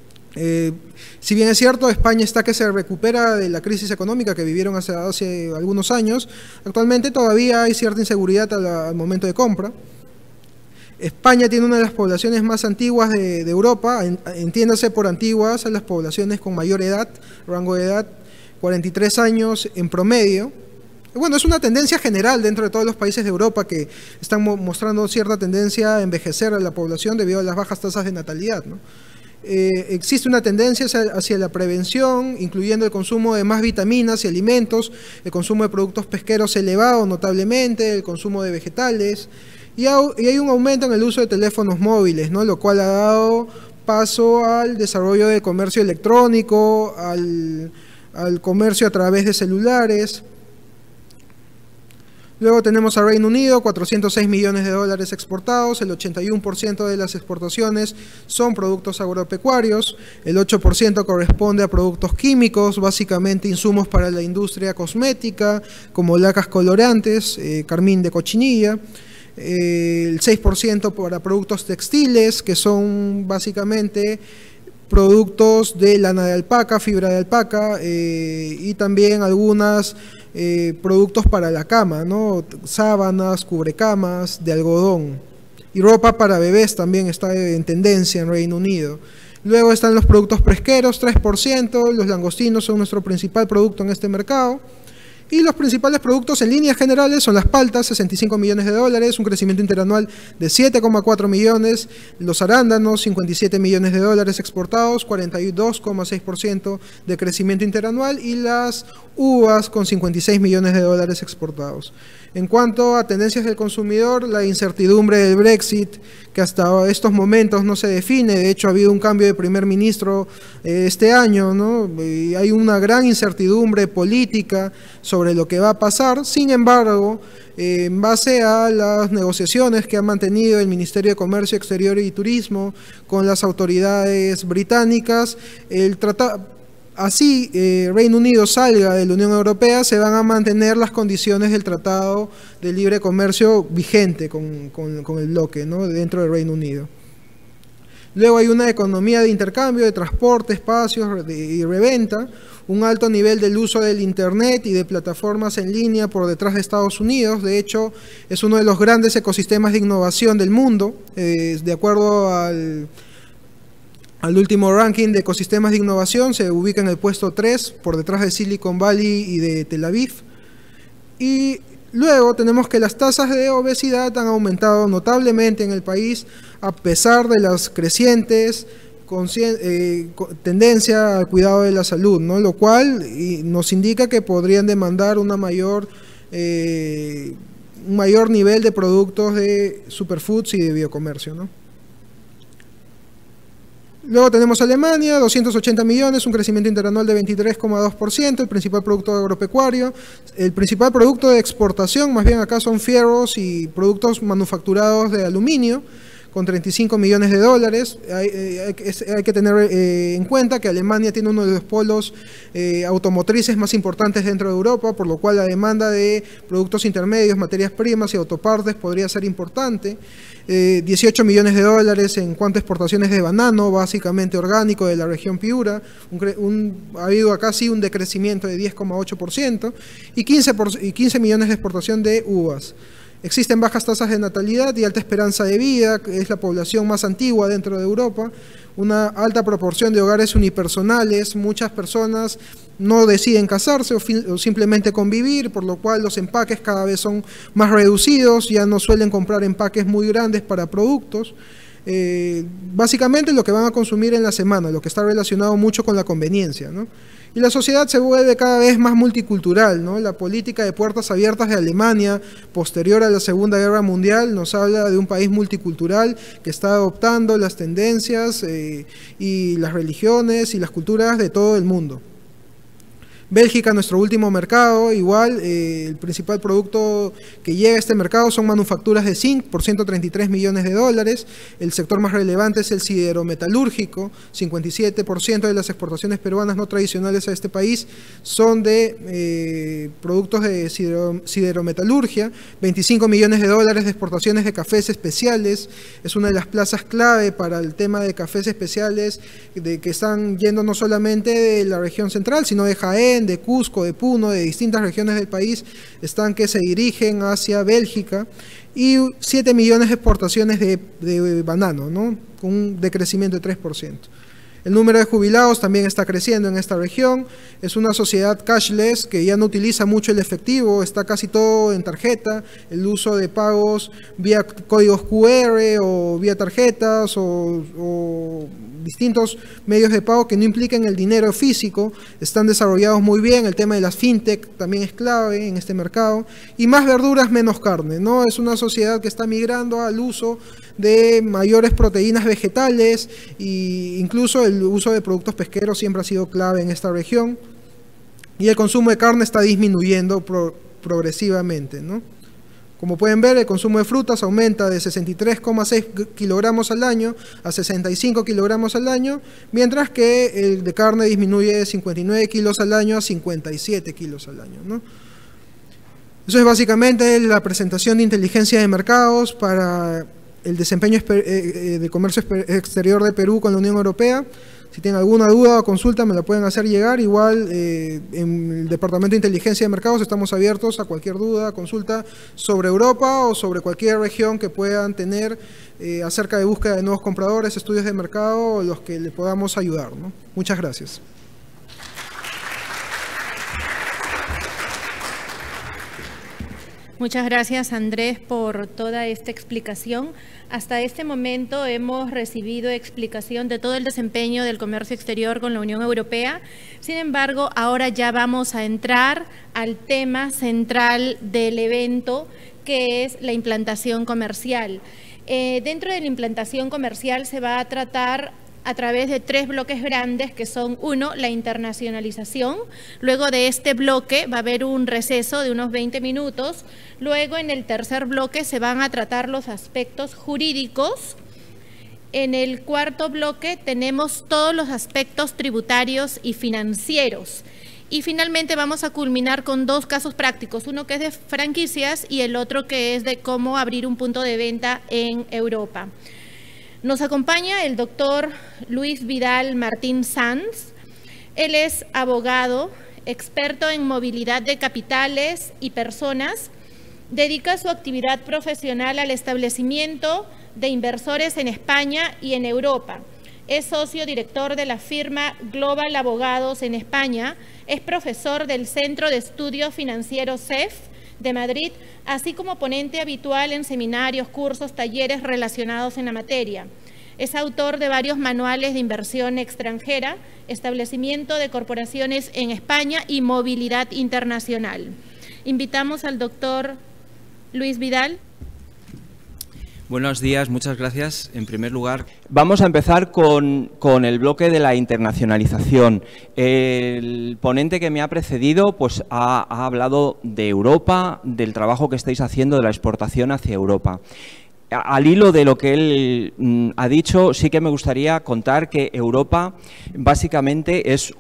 C: Si bien es cierto, España está que se recupera de la crisis económica que vivieron hace algunos años, actualmente todavía hay cierta inseguridad al momento de compra. España tiene una de las poblaciones más antiguas de Europa, entiéndase por antiguas a las poblaciones con mayor edad, rango de edad, 43 años en promedio. Bueno, es una tendencia general dentro de todos los países de Europa que están mostrando cierta tendencia a envejecer a la población debido a las bajas tasas de natalidad, ¿no? Existe una tendencia hacia la prevención, incluyendo el consumo de más vitaminas y alimentos, el consumo de productos pesqueros elevado notablemente, el consumo de vegetales, y hay un aumento en el uso de teléfonos móviles, ¿no? Lo cual ha dado paso al desarrollo del comercio electrónico, al comercio a través de celulares. Luego tenemos a Reino Unido, 406 millones de dólares exportados, el 81% de las exportaciones son productos agropecuarios, el 8% corresponde a productos químicos, básicamente insumos para la industria cosmética, como lacas colorantes, carmín de cochinilla, el 6% para productos textiles, que son básicamente productos de lana de alpaca, fibra de alpaca, y también algunos productos para la cama, ¿no? Sábanas, cubrecamas de algodón, y ropa para bebés también está en tendencia en Reino Unido. Luego están los productos pesqueros, 3%, los langostinos son nuestro principal producto en este mercado. Y los principales productos en líneas generales son las paltas, 65 millones de dólares, un crecimiento interanual de 7,4 millones, los arándanos, 57 millones de dólares exportados, 42,6% de crecimiento interanual, y las uvas con 56 millones de dólares exportados. En cuanto a tendencias del consumidor, la incertidumbre del Brexit, que hasta estos momentos no se define, de hecho ha habido un cambio de primer ministro este año, ¿no? Y hay una gran incertidumbre política sobre lo que va a pasar. Sin embargo, en base a las negociaciones que ha mantenido el Ministerio de Comercio Exterior y Turismo con las autoridades británicas, así Reino Unido salga de la Unión Europea, se van a mantener las condiciones del Tratado de Libre Comercio vigente con el bloque, ¿no? Dentro del Reino Unido. Luego hay una economía de intercambio, de transporte, espacios y reventa, un alto nivel del uso del Internet y de plataformas en línea por detrás de Estados Unidos. De hecho, es uno de los grandes ecosistemas de innovación del mundo, de acuerdo al último ranking de ecosistemas de innovación, se ubica en el puesto 3, por detrás de Silicon Valley y de Tel Aviv. Y luego tenemos que las tasas de obesidad han aumentado notablemente en el país, a pesar de las crecientes tendencia al cuidado de la salud, ¿no? Lo cual nos indica que podrían demandar un mayor nivel de productos de superfoods y de biocomercio, ¿no? Luego tenemos Alemania, 280 millones, un crecimiento interanual de 23,2%, el principal producto agropecuario. El principal producto de exportación, más bien acá, son fierros y productos manufacturados de aluminio, con 35 millones de dólares. Hay que tener en cuenta que Alemania tiene uno de los polos automotrices más importantes dentro de Europa, por lo cual la demanda de productos intermedios, materias primas y autopartes podría ser importante. 18 millones de dólares en cuanto a exportaciones de banano, básicamente orgánico de la región Piura. Ha habido acá sí un decrecimiento de 10,8% y 15 millones de exportación de uvas. Existen bajas tasas de natalidad y alta esperanza de vida, que es la población más antigua dentro de Europa, una alta proporción de hogares unipersonales, muchas personas no deciden casarse o simplemente convivir, por lo cual los empaques cada vez son más reducidos, ya no suelen comprar empaques muy grandes para productos. Básicamente lo que van a consumir en la semana, lo que está relacionado mucho con la conveniencia, ¿no? Y la sociedad se vuelve cada vez más multicultural, ¿no? La política de puertas abiertas de Alemania, posterior a la Segunda Guerra Mundial, nos habla de un país multicultural que está adoptando las tendencias y las religiones y las culturas de todo el mundo. Bélgica, nuestro último mercado, igual, el principal producto que llega a este mercado son manufacturas de zinc por 133 millones de dólares. El sector más relevante es el siderometalúrgico. 57% de las exportaciones peruanas no tradicionales a este país son de productos de siderometalurgia. 25 millones de dólares de exportaciones de cafés especiales. Es una de las plazas clave para el tema de cafés especiales que están yendo no solamente de la región central, sino de Jaén, de Cusco, de Puno, de distintas regiones del país, están que se dirigen hacia Bélgica, y 7 millones de exportaciones de banano, ¿no? Con un decrecimiento de 3%. El número de jubilados también está creciendo en esta región. Es una sociedad cashless que ya no utiliza mucho el efectivo, está casi todo en tarjeta. El uso de pagos vía códigos QR o vía tarjetas o distintos medios de pago que no impliquen el dinero físico están desarrollados muy bien. El tema de las fintech también es clave en este mercado. Y más verduras, menos carne, ¿no? Es una sociedad que está migrando al uso de mayores proteínas vegetales e incluso el uso de productos pesqueros siempre ha sido clave en esta región. Y el consumo de carne está disminuyendo progresivamente, ¿no? Como pueden ver, el consumo de frutas aumenta de 63,6 kilogramos al año a 65 kilogramos al año, mientras que el de carne disminuye de 59 kilos al año a 57 kilos al año, ¿no? Eso es básicamente la presentación de inteligencia de mercados para el desempeño de comercio exterior de Perú con la Unión Europea. Si tienen alguna duda o consulta me la pueden hacer llegar. Igual en el Departamento de Inteligencia de Mercados estamos abiertos a cualquier duda, consulta sobre Europa o sobre cualquier región que puedan tener acerca de búsqueda de nuevos compradores, estudios de mercado o los que le podamos ayudar, ¿no? Muchas gracias.
B: Muchas gracias, Andrés, por toda esta explicación. Hasta este momento hemos recibido explicación de todo el desempeño del comercio exterior con la Unión Europea. Sin embargo, ahora ya vamos a entrar al tema central del evento, que es la implantación comercial. Dentro de la implantación comercial se va a tratar a través de 3 bloques grandes, que son: 1, la internacionalización. Luego de este bloque va a haber un receso de unos 20 minutos. Luego, en el tercer bloque, se van a tratar los aspectos jurídicos. En el cuarto bloque tenemos todos los aspectos tributarios y financieros. Y finalmente vamos a culminar con 2 casos prácticos, uno que es de franquicias y el otro que es de cómo abrir un punto de venta en Europa. Nos acompaña el doctor Luis Vidal Martín Sanz. Él es abogado, experto en movilidad de capitales y personas. Dedica su actividad profesional al establecimiento de inversores en España y en Europa. Es socio director de la firma Global Abogados en España. Es profesor del Centro de Estudios Financieros CEF de Madrid, así como ponente habitual en seminarios, cursos, talleres relacionados en la materia. Es autor de varios manuales de inversión extranjera, establecimiento de corporaciones en España y movilidad internacional. Invitamos al doctor Luis Vidal.
D: Buenos días, muchas gracias. En primer lugar, vamos a empezar con el bloque de la internacionalización. El ponente que me ha precedido pues ha hablado de Europa, del trabajo que estáis haciendo de la exportación hacia Europa. al hilo de lo que él ha dicho, sí que me gustaría contar que Europa básicamente es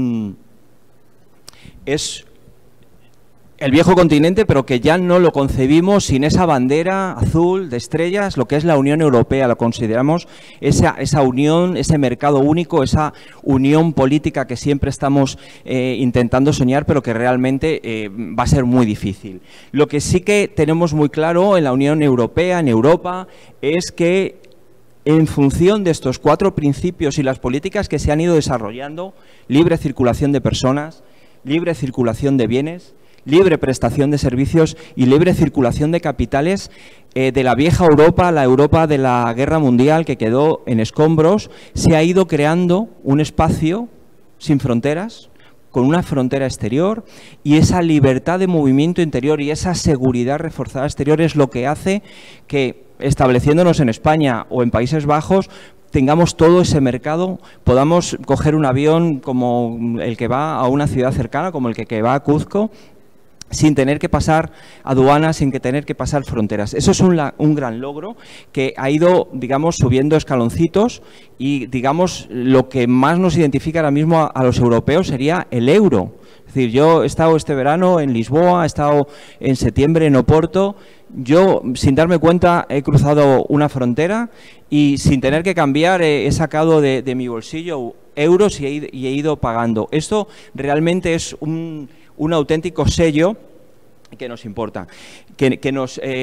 D: el viejo continente, pero que ya no lo concebimos sin esa bandera azul de estrellas, lo que es la Unión Europea. Lo consideramos esa unión, ese mercado único, esa unión política que siempre estamos intentando soñar, pero que realmente va a ser muy difícil. Lo que sí que tenemos muy claro en la Unión Europea, en Europa, es que en función de estos 4 principios y las políticas que se han ido desarrollando, libre circulación de personas, libre circulación de bienes, libre prestación de servicios y libre circulación de capitales, de la vieja Europa, la Europa de la Guerra Mundial que quedó en escombros, se ha ido creando un espacio sin fronteras, con una frontera exterior, y esa libertad de movimiento interior y esa seguridad reforzada exterior es lo que hace que, estableciéndonos en España o en Países Bajos, tengamos todo ese mercado, podamos coger un avión como el que va a una ciudad cercana, como el que va a Cuzco, sin tener que pasar aduanas, sin tener que pasar fronteras. Eso es un gran logro que ha ido, digamos, subiendo escaloncitos, y, digamos, lo que más nos identifica ahora mismo a los europeos sería el euro. Es decir, yo he estado este verano en Lisboa, he estado en septiembre en Oporto. Yo, sin darme cuenta, he cruzado una frontera y, sin tener que cambiar, he sacado de mi bolsillo euros y he ido pagando. Esto realmente es un auténtico sello que nos importa, que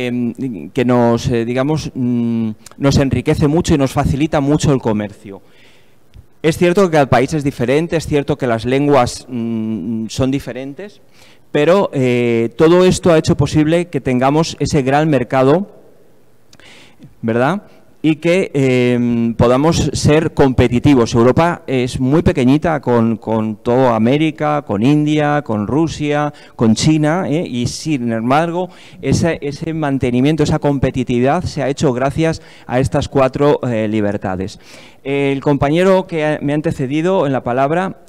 D: nos enriquece mucho y nos facilita mucho el comercio. Es cierto que cada país es diferente, es cierto que las lenguas son diferentes, pero todo esto ha hecho posible que tengamos ese gran mercado, ¿verdad?, y que podamos ser competitivos. Europa es muy pequeñita con toda América, con India, con Rusia, con China, y sin embargo ese mantenimiento, esa competitividad se ha hecho gracias a estas 4 libertades. El compañero que me ha antecedido en la palabra,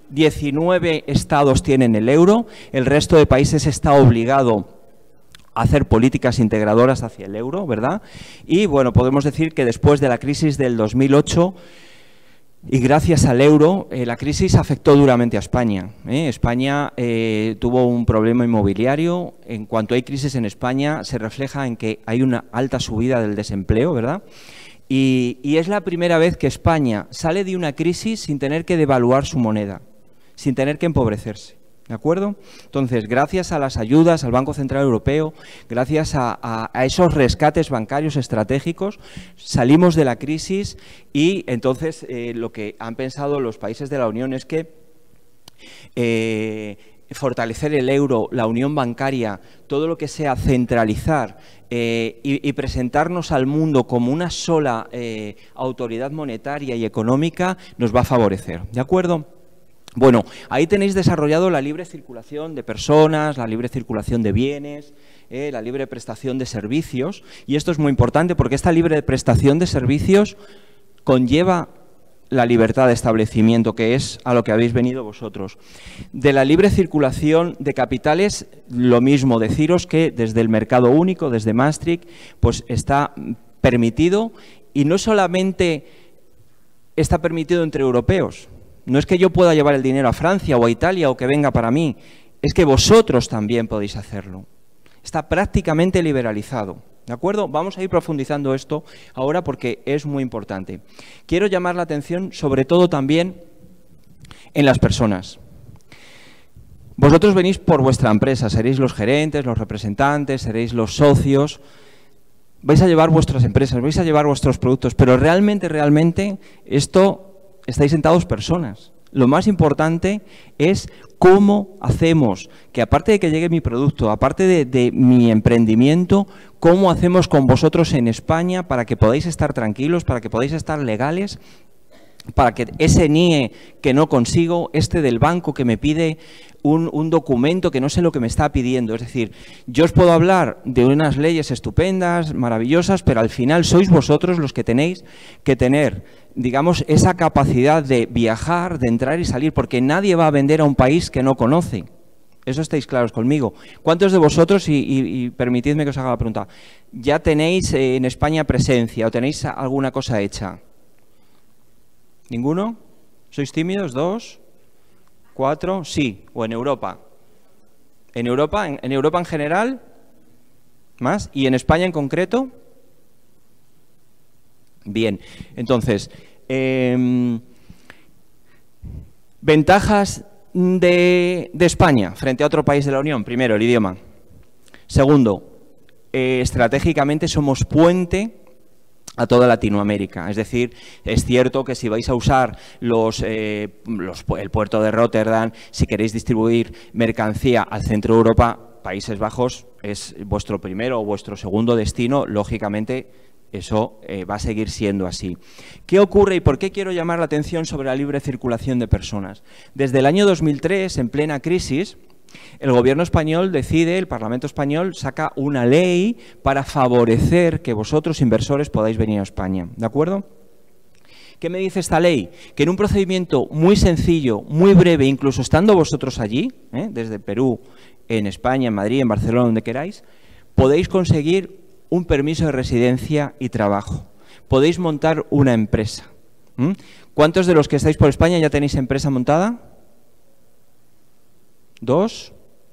D: 19 estados tienen el euro, el resto de países está obligado hacer políticas integradoras hacia el euro, ¿verdad? Y bueno, podemos decir que después de la crisis del 2008 y gracias al euro, la crisis afectó duramente a España. España tuvo un problema inmobiliario. En cuanto hay crisis en España, se refleja en que hay una alta subida del desempleo, ¿verdad? Y es la primera vez que España sale de una crisis sin tener que devaluar su moneda, sin tener que empobrecerse. ¿De acuerdo? Entonces, gracias a las ayudas al Banco Central Europeo, gracias a esos rescates bancarios estratégicos, salimos de la crisis, y entonces lo que han pensado los países de la Unión es que fortalecer el euro, la unión bancaria, todo lo que sea centralizar y presentarnos al mundo como una sola autoridad monetaria y económica nos va a favorecer. ¿De acuerdo? Bueno, ahí tenéis desarrollado la libre circulación de personas, la libre circulación de bienes, la libre prestación de servicios, y esto es muy importante porque esta libre prestación de servicios conlleva la libertad de establecimiento, que es a lo que habéis venido vosotros. De la libre circulación de capitales, lo mismo, deciros que desde el mercado único, desde Maastricht, pues está permitido, y no solamente está permitido entre europeos. No es que yo pueda llevar el dinero a Francia o a Italia o que venga para mí, es que vosotros también podéis hacerlo. Está prácticamente liberalizado, ¿de acuerdo? Vamos a ir profundizando esto ahora porque es muy importante. Quiero llamar la atención sobre todo también en las personas. Vosotros venís por vuestra empresa, seréis los gerentes, los representantes, seréis los socios, vais a llevar vuestras empresas, vais a llevar vuestros productos, pero realmente esto... estáis sentados personas. Lo más importante es cómo hacemos que, aparte de que llegue mi producto, aparte de mi emprendimiento, cómo hacemos con vosotros en España para que podáis estar tranquilos, para que podáis estar legales, para que ese NIE que no consigo, del banco que me pide un documento que no sé lo que me está pidiendo. Es decir, yo os puedo hablar de unas leyes estupendas, maravillosas, pero al final sois vosotros los que tenéis que tener, digamos, esa capacidad de viajar, de entrar y salir, porque nadie va a vender a un país que no conoce. Eso estáis claros conmigo. ¿Cuántos de vosotros, y permitidme que os haga la pregunta, ya tenéis en España presencia o tenéis alguna cosa hecha? ¿Ninguno? ¿Sois tímidos? ¿2? ¿4? Sí. ¿O en Europa? ¿En Europa? ¿En Europa en general? ¿Más? ¿Y en España en concreto? Bien. Entonces, ventajas de España frente a otro país de la Unión. Primero, el idioma. Segundo, estratégicamente somos puente a toda Latinoamérica. Es decir, es cierto que si vais a usar el puerto de Rotterdam, si queréis distribuir mercancía al centro de Europa, Países Bajos es vuestro primero o vuestro segundo destino, lógicamente eso va a seguir siendo así. ¿Qué ocurre y por qué quiero llamar la atención sobre la libre circulación de personas? Desde el año 2003, en plena crisis, el gobierno español decide, el Parlamento español saca una ley para favorecer que vosotros, inversores, podáis venir a España. ¿De acuerdo? ¿Qué me dice esta ley? Que en un procedimiento muy sencillo, muy breve, incluso estando vosotros allí, desde Perú, en España, en Madrid, en Barcelona, donde queráis, podéis conseguir un permiso de residencia y trabajo. Podéis montar una empresa. ¿Cuántos de los que estáis por España ya tenéis empresa montada? ¿2?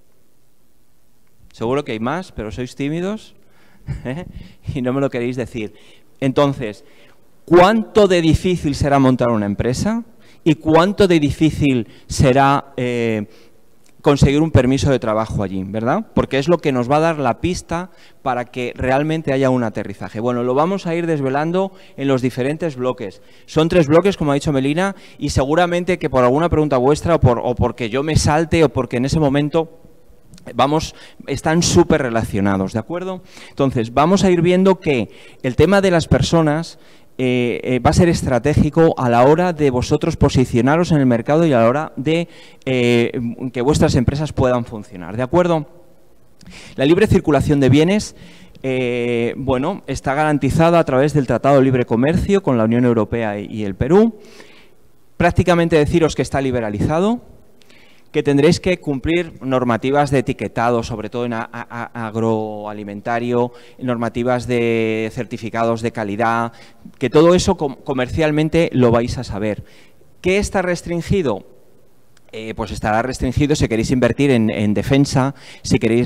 D: Seguro que hay más, pero sois tímidos y no me lo queréis decir. Entonces, ¿cuánto de difícil será montar una empresa? ¿Y cuánto de difícil será conseguir un permiso de trabajo allí, ¿verdad? Porque es lo que nos va a dar la pista para que realmente haya un aterrizaje. Bueno, lo vamos a ir desvelando en los diferentes bloques. Son 3 bloques, como ha dicho Melina, y seguramente que por alguna pregunta vuestra o porque yo me salte o porque en ese momento están súper relacionados, ¿de acuerdo? Entonces, vamos a ir viendo que el tema de las personas va a ser estratégico a la hora de vosotros posicionaros en el mercado y a la hora de que vuestras empresas puedan funcionar, ¿de acuerdo? La libre circulación de bienes, bueno, está garantizada a través del Tratado de Libre Comercio con la Unión Europea y el Perú. Prácticamente deciros que está liberalizado, que tendréis que cumplir normativas de etiquetado, sobre todo en agroalimentario, normativas de certificados de calidad, que todo eso comercialmente lo vais a saber. ¿Qué está restringido? Pues estará restringido si queréis invertir en defensa, si queréis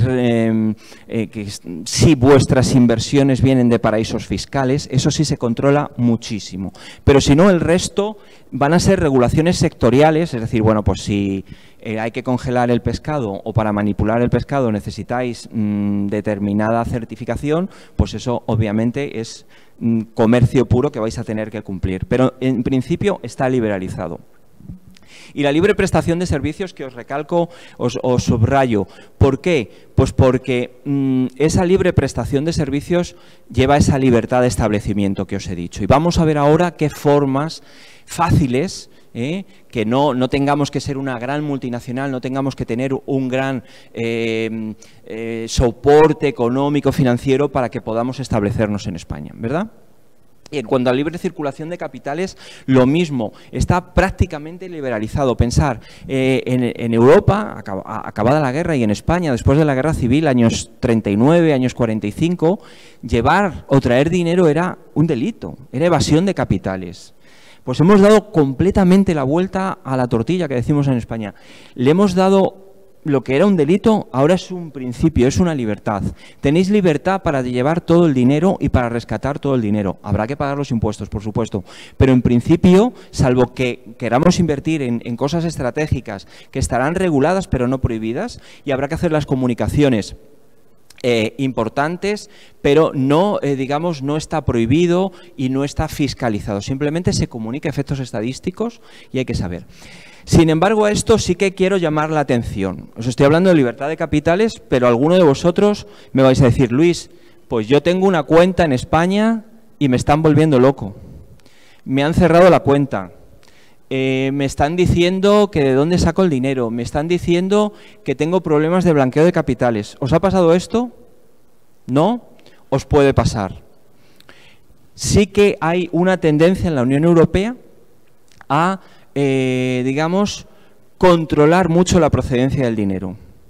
D: si vuestras inversiones vienen de paraísos fiscales, eso sí se controla muchísimo. Pero si no, el resto van a ser regulaciones sectoriales, es decir, bueno, pues si hay que congelar el pescado o para manipular el pescado necesitáis determinada certificación, pues eso obviamente es comercio puro que vais a tener que cumplir. Pero en principio está liberalizado. Y la libre prestación de servicios, que os recalco, os subrayo. ¿Por qué? Pues porque esa libre prestación de servicios lleva esa libertad de establecimiento que os he dicho. Y vamos a ver ahora qué formas fáciles, que no tengamos que ser una gran multinacional, no tengamos que tener un gran soporte económico, financiero para que podamos establecernos en España, ¿verdad? Y en cuanto a libre circulación de capitales, lo mismo, está prácticamente liberalizado. Pensar, en Europa, acabada la guerra, y en España, después de la guerra civil, años 39, años 45, llevar o traer dinero era un delito, era evasión de capitales. Pues hemos dado completamente la vuelta a la tortilla, que decimos en España. Le hemos dado lo que era un delito, ahora es un principio, es una libertad. Tenéis libertad para llevar todo el dinero y para rescatar todo el dinero. Habrá que pagar los impuestos, por supuesto, pero en principio, salvo que queramos invertir en cosas estratégicas que estarán reguladas pero no prohibidas, y habrá que hacer las comunicaciones importantes, pero no, digamos, no está prohibido y no está fiscalizado. Simplemente se comunica efectos estadísticos y hay que saber. Sin embargo, a esto sí que quiero llamar la atención. Os estoy hablando de libertad de capitales, pero alguno de vosotros me vais a decir, Luis, pues yo tengo una cuenta en España y me están volviendo loco. Me han cerrado la cuenta. Me están diciendo que de dónde saco el dinero. Me están diciendo que tengo problemas de blanqueo de capitales. ¿Os ha pasado esto? ¿No? Os puede pasar. Sí que hay una tendencia en la Unión Europea a digamos, controlar mucho la procedencia del dinero.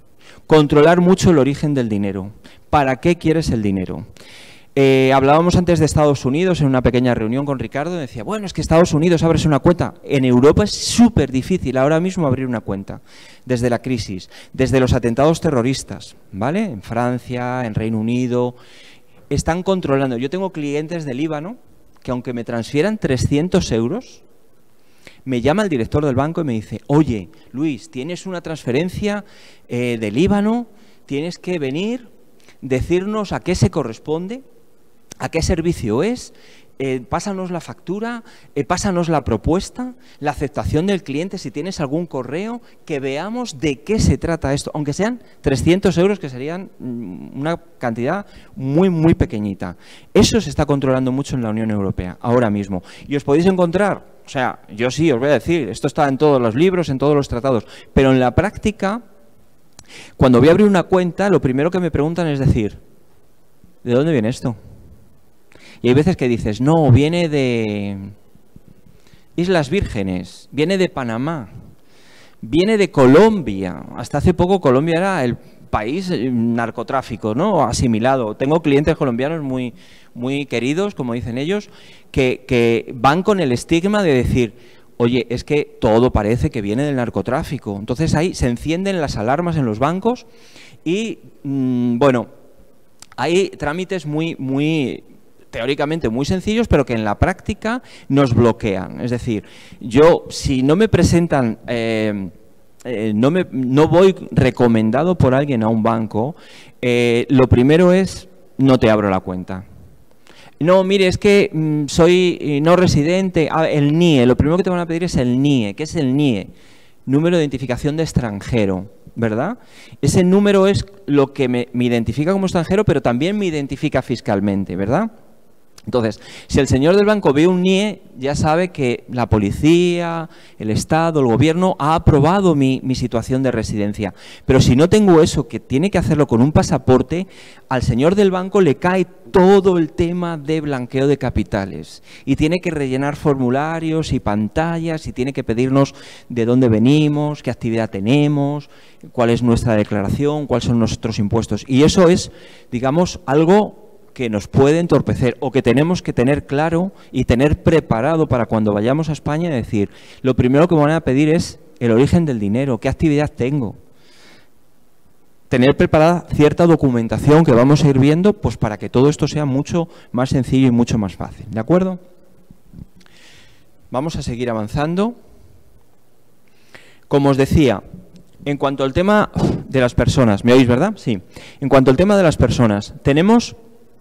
D: Controlar mucho el origen del dinero. ¿Para qué quieres el dinero? Hablábamos antes de Estados Unidos en una pequeña reunión con Ricardo, y decía, bueno, es que Estados Unidos abres una cuenta. En Europa es súper difícil ahora mismo abrir una cuenta, desde la crisis, desde los atentados terroristas, ¿vale? En Francia, en Reino Unido, están controlando. Yo tengo clientes de Líbano que aunque me transfieran 300 euros, me llama el director del banco y me dice, oye, Luis, tienes una transferencia de Líbano, tienes que venir, decirnos a qué se corresponde, a qué servicio es, pásanos la factura, pásanos la propuesta, la aceptación del cliente, si tienes algún correo, que veamos de qué se trata esto, aunque sean 300 euros, que serían una cantidad muy, muy pequeñita. Eso se está controlando mucho en la Unión Europea, ahora mismo. Y os podéis encontrar, o sea, yo sí os voy a decir, esto está en todos los libros, en todos los tratados, pero en la práctica, cuando voy a abrir una cuenta, lo primero que me preguntan es decir, ¿de dónde viene esto? Y hay veces que dices, no, viene de Islas Vírgenes, viene de Panamá, viene de Colombia. Hasta hace poco Colombia era el país narcotráfico, ¿no? Asimilado. Tengo clientes colombianos muy, muy queridos, como dicen ellos, que van con el estigma de decir, oye, es que todo parece que viene del narcotráfico. Entonces ahí se encienden las alarmas en los bancos y, bueno, hay trámites muy teóricamente muy sencillos, pero que en la práctica nos bloquean. Es decir, yo, si no me presentan, no voy recomendado por alguien a un banco, lo primero es, no te abro la cuenta. No, mire, es que soy no residente. El NIE, lo primero que te van a pedir es el NIE. ¿Qué es el NIE? Número de identificación de extranjero, ¿verdad? Ese número es lo que me identifica como extranjero, pero también me identifica fiscalmente, ¿verdad? Entonces, si el señor del banco ve un NIE, ya sabe que la policía, el Estado, el gobierno ha aprobado mi situación de residencia. Pero si no tengo eso, que tiene que hacerlo con un pasaporte, al señor del banco le cae todo el tema de blanqueo de capitales. Y tiene que rellenar formularios y pantallas y tiene que pedirnos de dónde venimos, qué actividad tenemos, cuál es nuestra declaración, cuáles son nuestros impuestos. Y eso es, digamos, algo que nos puede entorpecer o que tenemos que tener claro y tener preparado para cuando vayamos a España, decir, lo primero que me van a pedir es el origen del dinero, qué actividad tengo. Tener preparada cierta documentación que vamos a ir viendo, pues para que todo esto sea mucho más sencillo y mucho más fácil, ¿de acuerdo? Vamos a seguir avanzando. Como os decía, en cuanto al tema de las personas, ¿me oís, verdad? Sí. En cuanto al tema de las personas, tenemos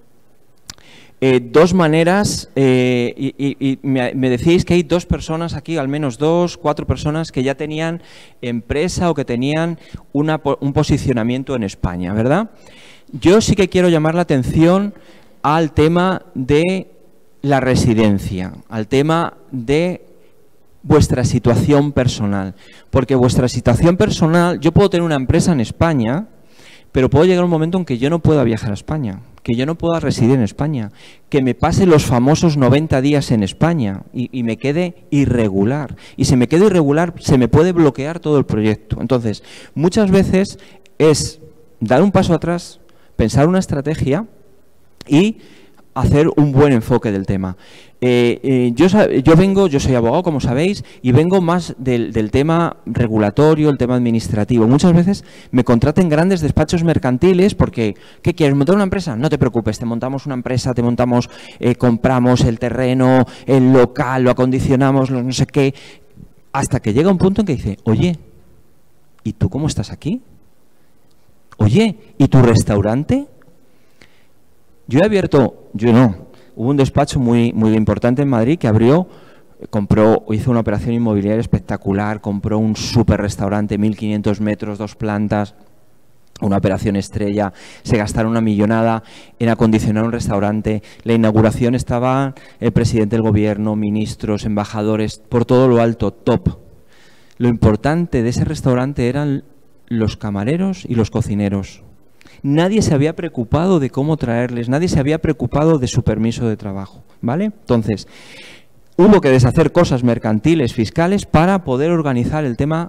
D: dos maneras, y me decís que hay dos personas aquí, al menos 4 personas que ya tenían empresa o que tenían un posicionamiento en España, ¿verdad? Yo sí que quiero llamar la atención al tema de la residencia, al tema de vuestra situación personal, porque vuestra situación personal, yo puedo tener una empresa en España, pero puedo llegar un momento en que yo no pueda viajar a España, que yo no pueda residir en España, que me pase los famosos 90 días en España y me quede irregular. Y si me quedo irregular, se me puede bloquear todo el proyecto. Entonces, muchas veces es dar un paso atrás, pensar una estrategia y hacer un buen enfoque del tema. Yo soy abogado, como sabéis, y vengo más del tema regulatorio, el tema administrativo. Muchas veces me contratan grandes despachos mercantiles porque, ¿qué quieres? ¿Montar una empresa? No te preocupes, te montamos una empresa, te montamos, compramos el terreno, el local, lo acondicionamos, no sé qué, hasta que llega un punto en que dice, oye, ¿y tú cómo estás aquí? Oye, ¿y tu restaurante? Yo he abierto, hubo un despacho muy importante en Madrid que hizo una operación inmobiliaria espectacular, compró un súper restaurante, 1.500 metros, 2 plantas, una operación estrella, se gastaron una millonada en acondicionar un restaurante, la inauguración estaba el presidente del gobierno, ministros, embajadores, por todo lo alto, top. Lo importante de ese restaurante eran los camareros y los cocineros. Nadie se había preocupado de cómo traerles, nadie se había preocupado de su permiso de trabajo, ¿vale? Entonces, hubo que deshacer cosas mercantiles, fiscales, para poder organizar el tema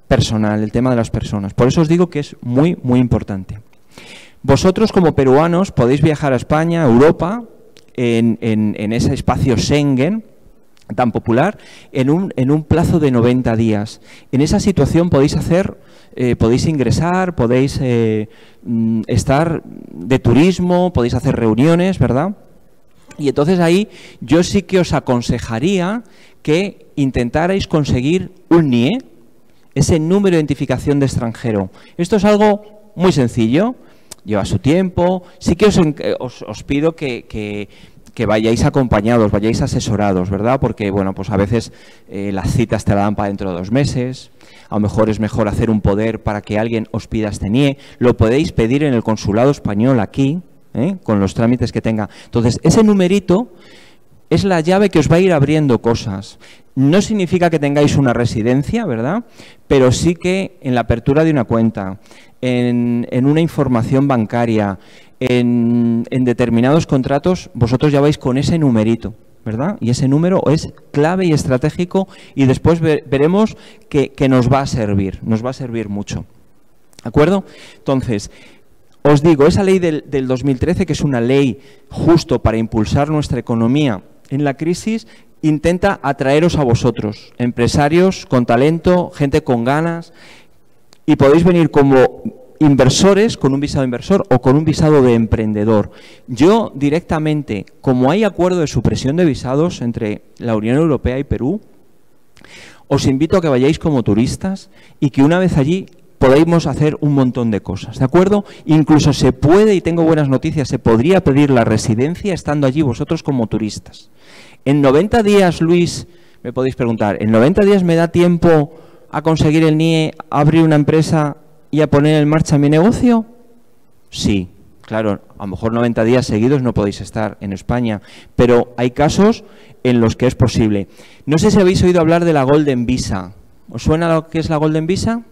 D: personal, el tema de las personas. Por eso os digo que es muy, muy importante. Vosotros como peruanos podéis viajar a España, a Europa, en ese espacio Schengen tan popular, en un plazo de 90 días. En esa situación podéis podéis ingresar, podéis estar de turismo, podéis hacer reuniones, ¿verdad? Y entonces ahí yo sí que os aconsejaría que intentarais conseguir un NIE, ese número de identificación de extranjero. Esto es algo muy sencillo, lleva su tiempo. Sí que os pido que vayáis acompañados, vayáis asesorados, ¿verdad? Porque, bueno, pues a veces las citas te la dan para dentro de 2 meses. A lo mejor es mejor hacer un poder para que alguien os pida este NIE. Lo podéis pedir en el consulado español aquí, con los trámites que tenga. Entonces, ese numerito es la llave que os va a ir abriendo cosas. No significa que tengáis una residencia, ¿verdad? Pero sí que en la apertura de una cuenta, en una información bancaria, en determinados contratos, vosotros ya vais con ese numerito, ¿verdad? Y ese número es clave y estratégico y después veremos que nos va a servir mucho. ¿De acuerdo? Entonces, os digo, esa ley del 2013, que es una ley justo para impulsar nuestra economía en la crisis, intenta atraeros a vosotros, empresarios con talento, gente con ganas, y podéis venir como inversores, con un visado inversor o con un visado de emprendedor. Yo directamente, como hay acuerdo de supresión de visados entre la Unión Europea y Perú, os invito a que vayáis como turistas y que una vez allí podemos hacer un montón de cosas, ¿de acuerdo? Incluso se puede, y tengo buenas noticias, se podría pedir la residencia estando allí vosotros como turistas. En 90 días, Luis, me podéis preguntar, ¿en 90 días me da tiempo a conseguir el NIE, a abrir una empresa y a poner en marcha mi negocio? Sí, claro, a lo mejor 90 días seguidos no podéis estar en España, pero hay casos en los que es posible. No sé si habéis oído hablar de la Golden Visa. ¿Os suena lo que es la Golden Visa?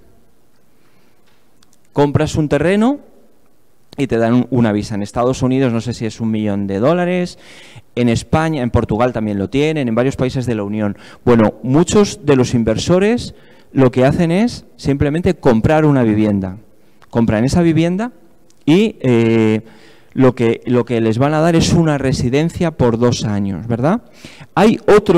D: Compras un terreno y te dan una visa. En Estados Unidos no sé si es $1 millón, en España, en Portugal también lo tienen, en varios países de la Unión. Bueno, muchos de los inversores lo que hacen es simplemente comprar una vivienda. Compran esa vivienda y lo que les van a dar es una residencia por 2 años, ¿verdad? Hay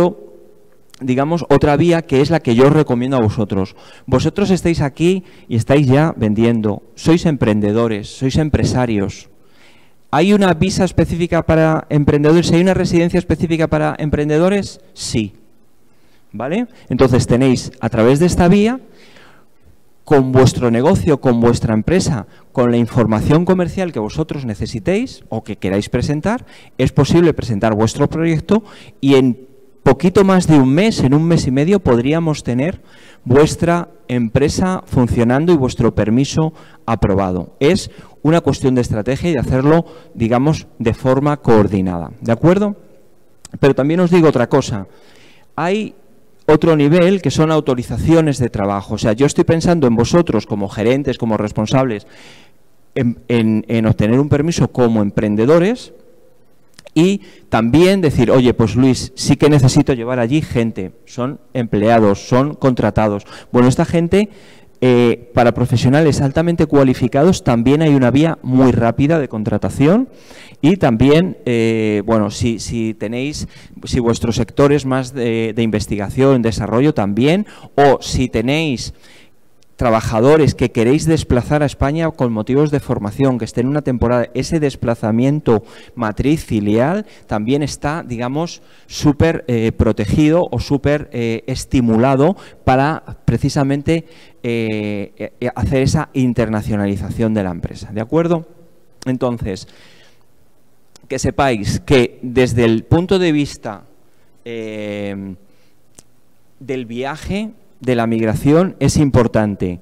D: otra vía que es la que yo os recomiendo a vosotros. Vosotros estáis aquí y estáis ya vendiendo, sois emprendedores, sois empresarios. ¿Hay una visa específica para emprendedores? ¿Hay una residencia específica para emprendedores? Sí. ¿Vale? Entonces tenéis a través de esta vía, con vuestro negocio, con vuestra empresa, con la información comercial que vosotros necesitéis o que queráis presentar, es posible presentar vuestro proyecto y en poquito más de un mes, en 1 mes y medio, podríamos tener vuestra empresa funcionando y vuestro permiso aprobado. Es una cuestión de estrategia y de hacerlo, digamos, de forma coordinada. ¿De acuerdo? Pero también os digo otra cosa. Hay otro nivel que son autorizaciones de trabajo. O sea, yo estoy pensando en vosotros como gerentes, como responsables, en obtener un permiso como emprendedores. Y también decir, oye, pues Luis, sí que necesito llevar allí gente, son empleados, son contratados. Bueno, esta gente, para profesionales altamente cualificados, también hay una vía muy rápida de contratación y también, bueno, si vuestro sector es más de investigación, desarrollo también, o si tenéis trabajadores que queréis desplazar a España con motivos de formación, que estén en una temporada, ese desplazamiento matriz filial también está, digamos, súper protegido o súper estimulado para precisamente hacer esa internacionalización de la empresa. ¿De acuerdo? Entonces, que sepáis que desde el punto de vista del viaje, de la migración, es importante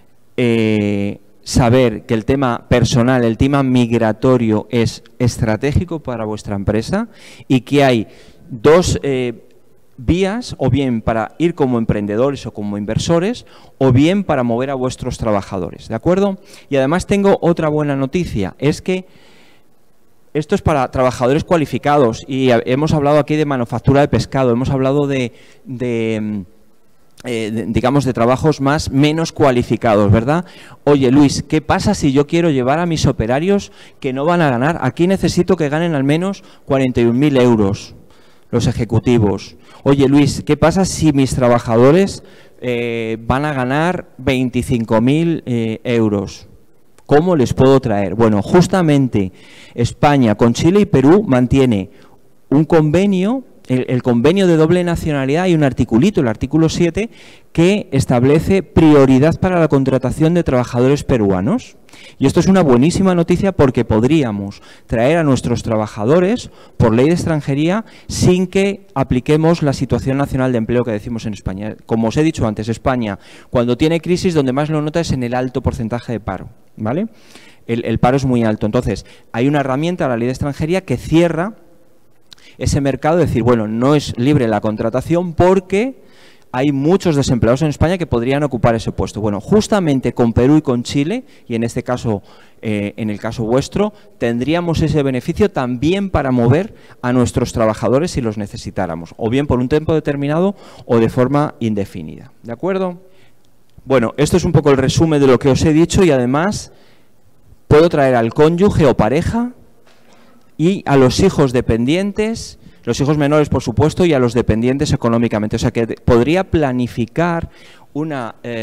D: saber que el tema personal, el tema migratorio es estratégico para vuestra empresa y que hay 2 vías, o bien para ir como emprendedores o como inversores, o bien para mover a vuestros trabajadores, ¿de acuerdo? Y además tengo otra buena noticia, es que esto es para trabajadores cualificados y hemos hablado aquí de manufactura de pescado, hemos hablado de digamos, de trabajos menos cualificados, ¿verdad? Oye, Luis, ¿qué pasa si yo quiero llevar a mis operarios que no van a ganar? Aquí necesito que ganen al menos 41.000 euros los ejecutivos. Oye, Luis, ¿qué pasa si mis trabajadores van a ganar 25.000 euros? ¿Cómo les puedo traer? Bueno, justamente España con Chile y Perú mantiene un convenio, el convenio de doble nacionalidad. Hay un articulito, el artículo 7, que establece prioridad para la contratación de trabajadores peruanos. Y esto es una buenísima noticia porque podríamos traer a nuestros trabajadores por ley de extranjería sin que apliquemos la situación nacional de empleo que decimos en España. Como os he dicho antes, España, cuando tiene crisis, donde más lo nota es en el alto porcentaje de paro, ¿vale? El paro es muy alto. Entonces, hay una herramienta, la ley de extranjería, que cierra ese mercado, es decir, bueno, no es libre la contratación porque hay muchos desempleados en España que podrían ocupar ese puesto. Bueno, justamente con Perú y con Chile, y en este caso, en el caso vuestro, tendríamos ese beneficio también para mover a nuestros trabajadores si los necesitáramos, o bien por un tiempo determinado o de forma indefinida. ¿De acuerdo? Bueno, esto es un poco el resumen de lo que os he dicho y además puedo traer al cónyuge o pareja y a los hijos dependientes, los hijos menores, por supuesto, y a los dependientes económicamente. O sea, que podría planificar un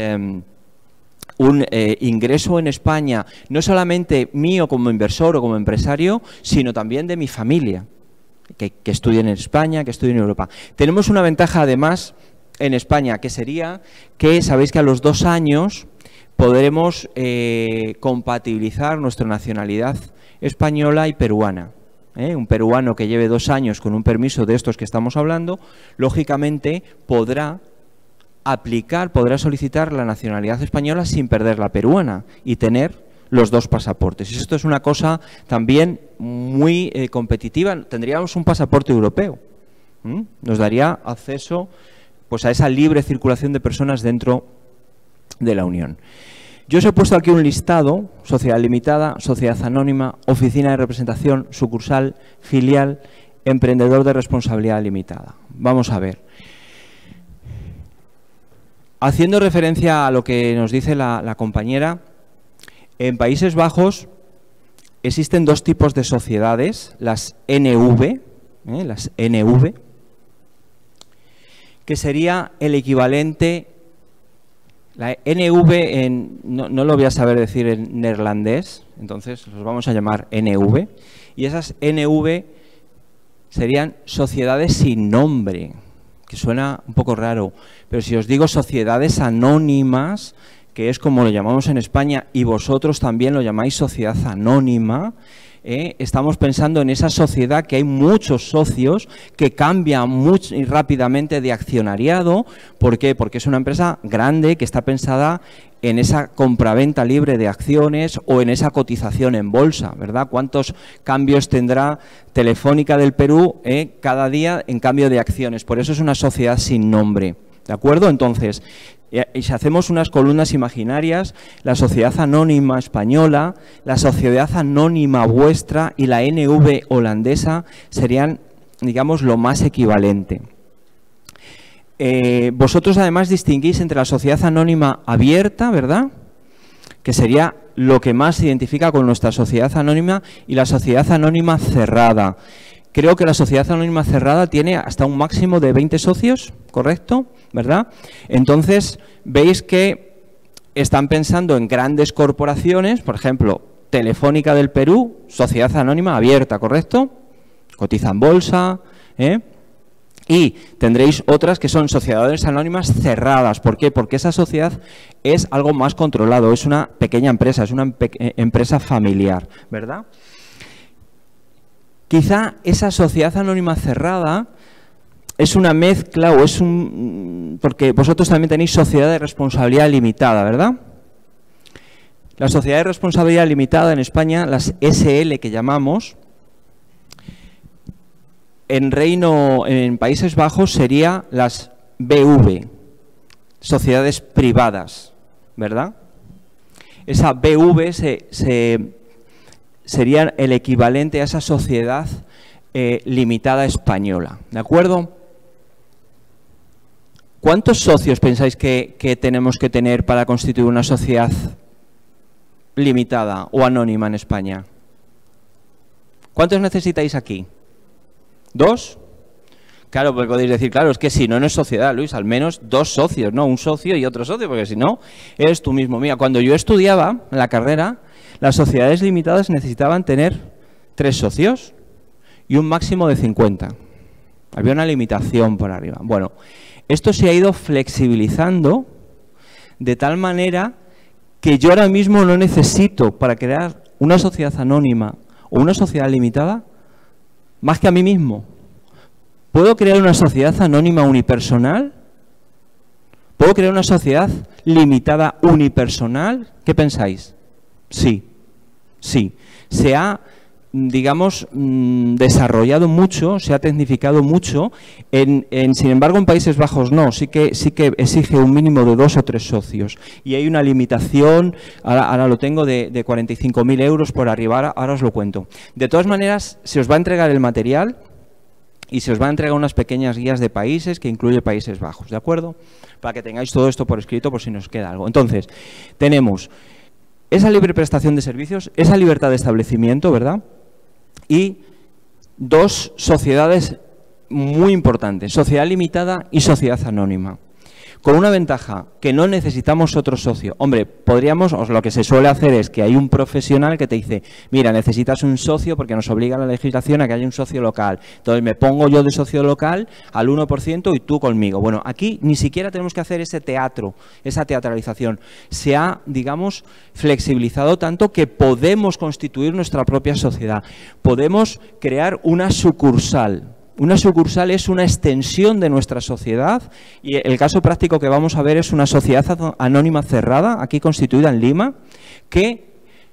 D: ingreso en España, no solamente mío como inversor o como empresario, sino también de mi familia, que estudien en España, que estudien en Europa. Tenemos una ventaja, además, en España, que sería que, sabéis que a los 2 años podremos compatibilizar nuestra nacionalidad española y peruana. Un peruano que lleve 2 años con un permiso de estos que estamos hablando, lógicamente podrá solicitar la nacionalidad española sin perder la peruana y tener los 2 pasaportes. Y esto es una cosa también muy competitiva. Tendríamos un pasaporte europeo. Nos daría acceso, pues, a esa libre circulación de personas dentro de la Unión. Yo os he puesto aquí un listado: sociedad limitada, sociedad anónima, oficina de representación, sucursal, filial, emprendedor de responsabilidad limitada. Vamos a ver. Haciendo referencia a lo que nos dice la compañera, en Países Bajos existen 2 tipos de sociedades, las NV, que sería el equivalente. La NV, no lo voy a saber decir en neerlandés, entonces los vamos a llamar NV. Y esas NV serían sociedades sin nombre, que suena un poco raro. Pero si os digo sociedades anónimas, que es como lo llamamos en España, y vosotros también lo llamáis sociedad anónima, estamos pensando en esa sociedad que hay muchos socios que cambian muy rápidamente de accionariado. ¿Por qué? Porque es una empresa grande que está pensada en esa compraventa libre de acciones o en esa cotización en bolsa, ¿verdad? ¿Cuántos cambios tendrá Telefónica del Perú cada día en cambio de acciones? Por eso es una sociedad sin nombre, ¿de acuerdo? Entonces, y si hacemos unas columnas imaginarias, la sociedad anónima española, la sociedad anónima vuestra y la NV holandesa serían, digamos, lo más equivalente. Vosotros además distinguís entre la sociedad anónima abierta, ¿verdad?, que sería lo que más se identifica con nuestra sociedad anónima, y la sociedad anónima cerrada. Creo que la sociedad anónima cerrada tiene hasta un máximo de 20 socios, ¿correcto?, ¿verdad? Entonces, veis que están pensando en grandes corporaciones, por ejemplo, Telefónica del Perú, sociedad anónima abierta, ¿correcto? Cotiza en bolsa, y tendréis otras que son sociedades anónimas cerradas. ¿Por qué? Porque esa sociedad es algo más controlado, es una pequeña empresa, es una empresa familiar, ¿verdad? Quizá esa sociedad anónima cerrada es una mezcla, o es porque vosotros también tenéis sociedad de responsabilidad limitada, ¿verdad? La sociedad de responsabilidad limitada en España, las SL que llamamos, en Países Bajos sería las BV, sociedades privadas, ¿verdad? Esa BV sería el equivalente a esa sociedad limitada española, ¿de acuerdo? ¿Cuántos socios pensáis que tenemos que tener para constituir una sociedad limitada o anónima en España? ¿Cuántos necesitáis aquí? ¿2? Claro, pues podéis decir, claro, es que si no, no es sociedad, Luis, al menos 2 socios, ¿no? Un socio y otro socio, porque si no, eres tú mismo. Mira, cuando yo estudiaba en la carrera, las sociedades limitadas necesitaban tener 3 socios y un máximo de 50. Había una limitación por arriba. Bueno, esto se ha ido flexibilizando de tal manera que yo ahora mismo no necesito, para crear una sociedad anónima o una sociedad limitada, más que a mí mismo. ¿Puedo crear una sociedad anónima unipersonal? ¿Puedo crear una sociedad limitada unipersonal? ¿Qué pensáis? Sí, sí. Se ha, digamos, desarrollado mucho, se ha tecnificado mucho. Sin embargo, en Países Bajos no, sí que exige un mínimo de 2 o 3 socios. Y hay una limitación, ahora lo tengo, de 45.000 euros por arriba, ahora os lo cuento. De todas maneras, se os va a entregar el material y se os va a entregar unas pequeñas guías de países que incluye Países Bajos, ¿de acuerdo? Para que tengáis todo esto por escrito por si nos queda algo. Entonces, tenemos esa libre prestación de servicios, esa libertad de establecimiento, ¿verdad? Y 2 sociedades muy importantes, sociedad limitada y sociedad anónima. Con una ventaja, que no necesitamos otro socio. Hombre, podríamos, o lo que se suele hacer es que hay un profesional que te dice, mira, necesitas un socio porque nos obliga la legislación a que haya un socio local. Entonces me pongo yo de socio local al 1% y tú conmigo. Bueno, aquí ni siquiera tenemos que hacer ese teatro, esa teatralización. Se ha, digamos, flexibilizado tanto que podemos constituir nuestra propia sociedad. Podemos crear una sucursal. Una sucursal es una extensión de nuestra sociedad y el caso práctico que vamos a ver es una sociedad anónima cerrada, aquí constituida en Lima, que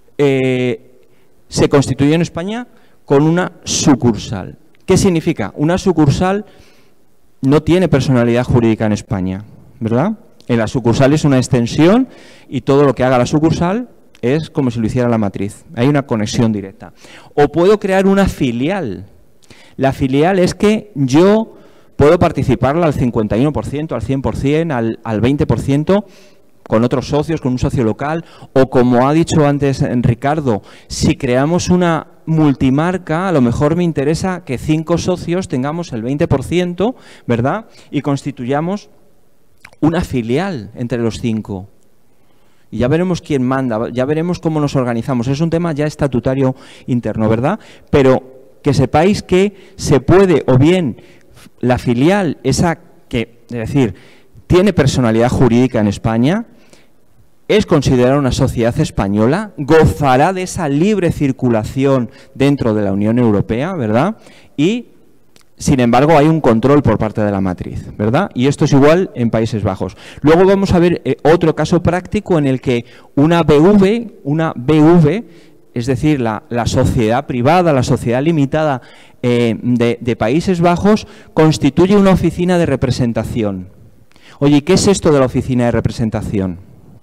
D: se constituye en España con una sucursal. ¿Qué significa? Una sucursal no tiene personalidad jurídica en España, ¿verdad? En la sucursal es una extensión y todo lo que haga la sucursal es como si lo hiciera la matriz. Hay una conexión directa. O puedo crear una filial. La filial es que yo puedo participarla al 51%, al 100%, al 20%, con otros socios, con un socio local, o como ha dicho antes Ricardo, si creamos una multimarca, a lo mejor me interesa que 5 socios tengamos el 20%, ¿verdad? Y constituyamos una filial entre los 5. Y ya veremos quién manda, ya veremos cómo nos organizamos. Es un tema ya estatutario interno, ¿verdad? Pero que sepáis que se puede, o bien la filial, esa que, es decir, tiene personalidad jurídica en España, es considerada una sociedad española, gozará de esa libre circulación dentro de la Unión Europea, ¿verdad? Y, sin embargo, hay un control por parte de la matriz, ¿verdad? Y esto es igual en Países Bajos. Luego vamos a ver otro caso práctico en el que una BV, es decir, la sociedad privada, la sociedad limitada de Países Bajos, constituye una oficina de representación. Oye, ¿qué es esto de la oficina de representación?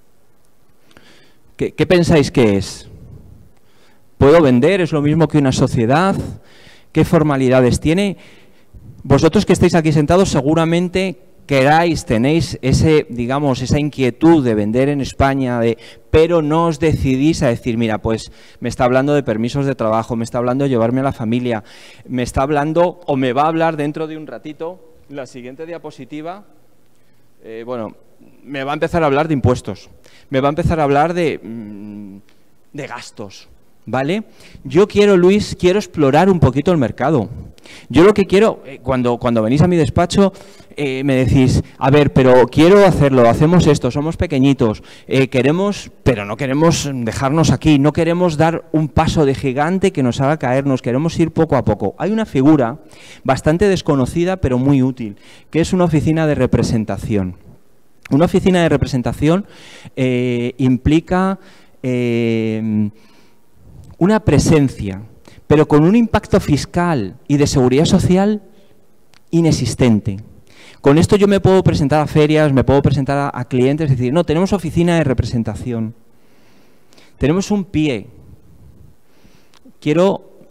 D: ¿Qué pensáis que es? ¿Puedo vender? ¿Es lo mismo que una sociedad? ¿Qué formalidades tiene? Vosotros que estáis aquí sentados seguramente tenéis esa inquietud de vender en España, pero no os decidís a decir, mira, pues me está hablando de permisos de trabajo, me está hablando de llevarme a la familia, me está hablando, o me va a hablar dentro de un ratito, la siguiente diapositiva, bueno, me va a empezar a hablar de impuestos, me va a empezar a hablar de gastos, ¿vale? Yo quiero, Luis, explorar un poquito el mercado. Yo lo que quiero, cuando venís a mi despacho, me decís, a ver, pero quiero hacerlo, hacemos esto, somos pequeñitos, pero no queremos dejarnos aquí, no queremos dar un paso de gigante que nos haga caernos, queremos ir poco a poco. Hay una figura bastante desconocida, pero muy útil, que es una oficina de representación. Una oficina de representación implica una presencia, pero con un impacto fiscal y de seguridad social inexistente. Con esto yo me puedo presentar a ferias, me puedo presentar a clientes, es decir, no, tenemos oficina de representación, tenemos un pie, quiero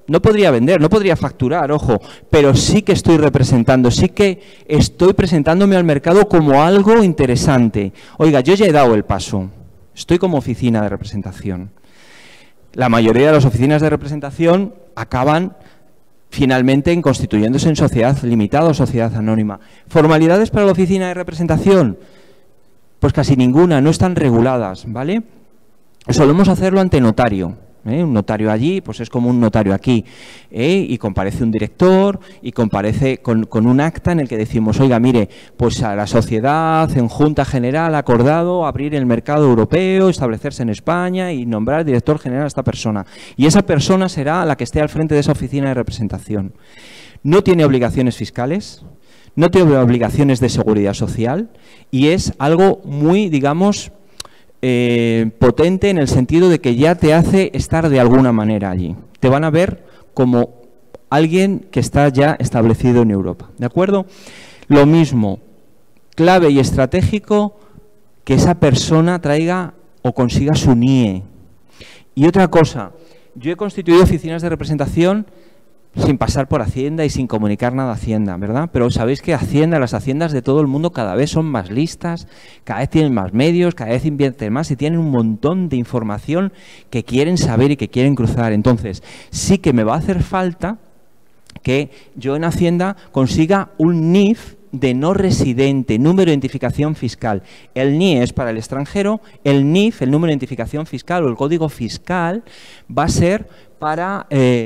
D: no podría vender, no podría facturar, ojo, pero sí que estoy representando, sí que estoy presentándome al mercado como algo interesante. Oiga, yo ya he dado el paso, estoy como oficina de representación. La mayoría de las oficinas de representación acaban finalmente en constituyéndose en sociedad limitada o sociedad anónima. ¿Formalidades para la oficina de representación? Pues casi ninguna, no están reguladas, ¿vale? Solemos hacerlo ante notario. Un notario allí, pues es como un notario aquí, y comparece un director y comparece con un acta en el que decimos, oiga, mire, pues a la sociedad en Junta General ha acordado abrir el mercado europeo, establecerse en España y nombrar director general a esta persona. Y esa persona será la que esté al frente de esa oficina de representación. No tiene obligaciones fiscales, no tiene obligaciones de seguridad social y es algo muy, digamos, potente en el sentido de que ya te hace estar de alguna manera allí. Te van a ver como alguien que está ya establecido en Europa, ¿de acuerdo? Lo mismo, clave y estratégico, que esa persona traiga o consiga su NIE. Y otra cosa, yo he constituido oficinas de representación sin pasar por Hacienda y sin comunicar nada a Hacienda, ¿verdad? Pero sabéis que Hacienda, las haciendas de todo el mundo cada vez son más listas, cada vez tienen más medios, cada vez invierten más y tienen un montón de información que quieren saber y que quieren cruzar. Entonces, sí que me va a hacer falta que yo en Hacienda consiga un NIF de no residente, número de identificación fiscal. El NIE es para el extranjero, el NIF, el número de identificación fiscal o el código fiscal, va a ser para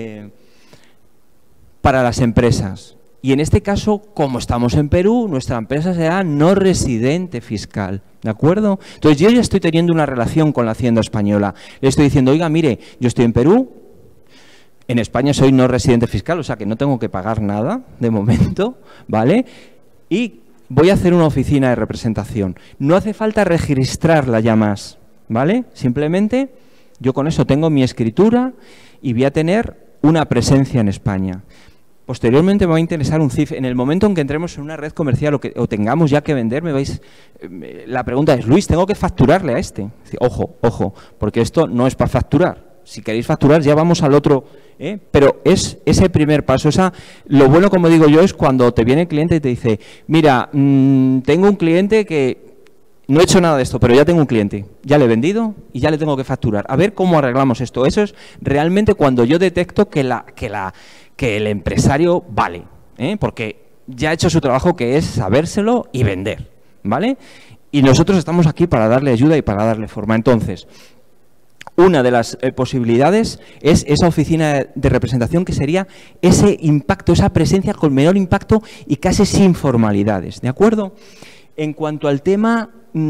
D: las empresas. Y en este caso, como estamos en Perú, nuestra empresa será no residente fiscal, ¿de acuerdo? Entonces yo ya estoy teniendo una relación con la Hacienda española. Le estoy diciendo, oiga, mire, yo estoy en Perú, en España soy no residente fiscal, o sea que no tengo que pagar nada de momento, ¿vale? Y voy a hacer una oficina de representación. No hace falta registrarla ya más, ¿vale? Simplemente yo con eso tengo mi escritura y voy a tener una presencia en España. Posteriormente me va a interesar un CIF. En el momento en que entremos en una red comercial o tengamos ya que vender, la pregunta es, Luis, ¿tengo que facturarle a este? Ojo, ojo, porque esto no es para facturar. Si queréis facturar ya vamos al otro, pero es ese primer paso. Lo bueno, como digo yo, es cuando te viene el cliente y te dice, mira, tengo un cliente que no he hecho nada de esto, pero ya tengo un cliente, ya le he vendido y ya le tengo que facturar. A ver cómo arreglamos esto. Eso es realmente cuando yo detecto que el empresario vale, porque ya ha hecho su trabajo, que es sabérselo y vender, ¿vale? Y nosotros estamos aquí para darle ayuda y para darle forma. Entonces, una de las posibilidades es esa oficina de representación, que sería ese impacto, esa presencia con menor impacto y casi sin formalidades, ¿de acuerdo? En cuanto al tema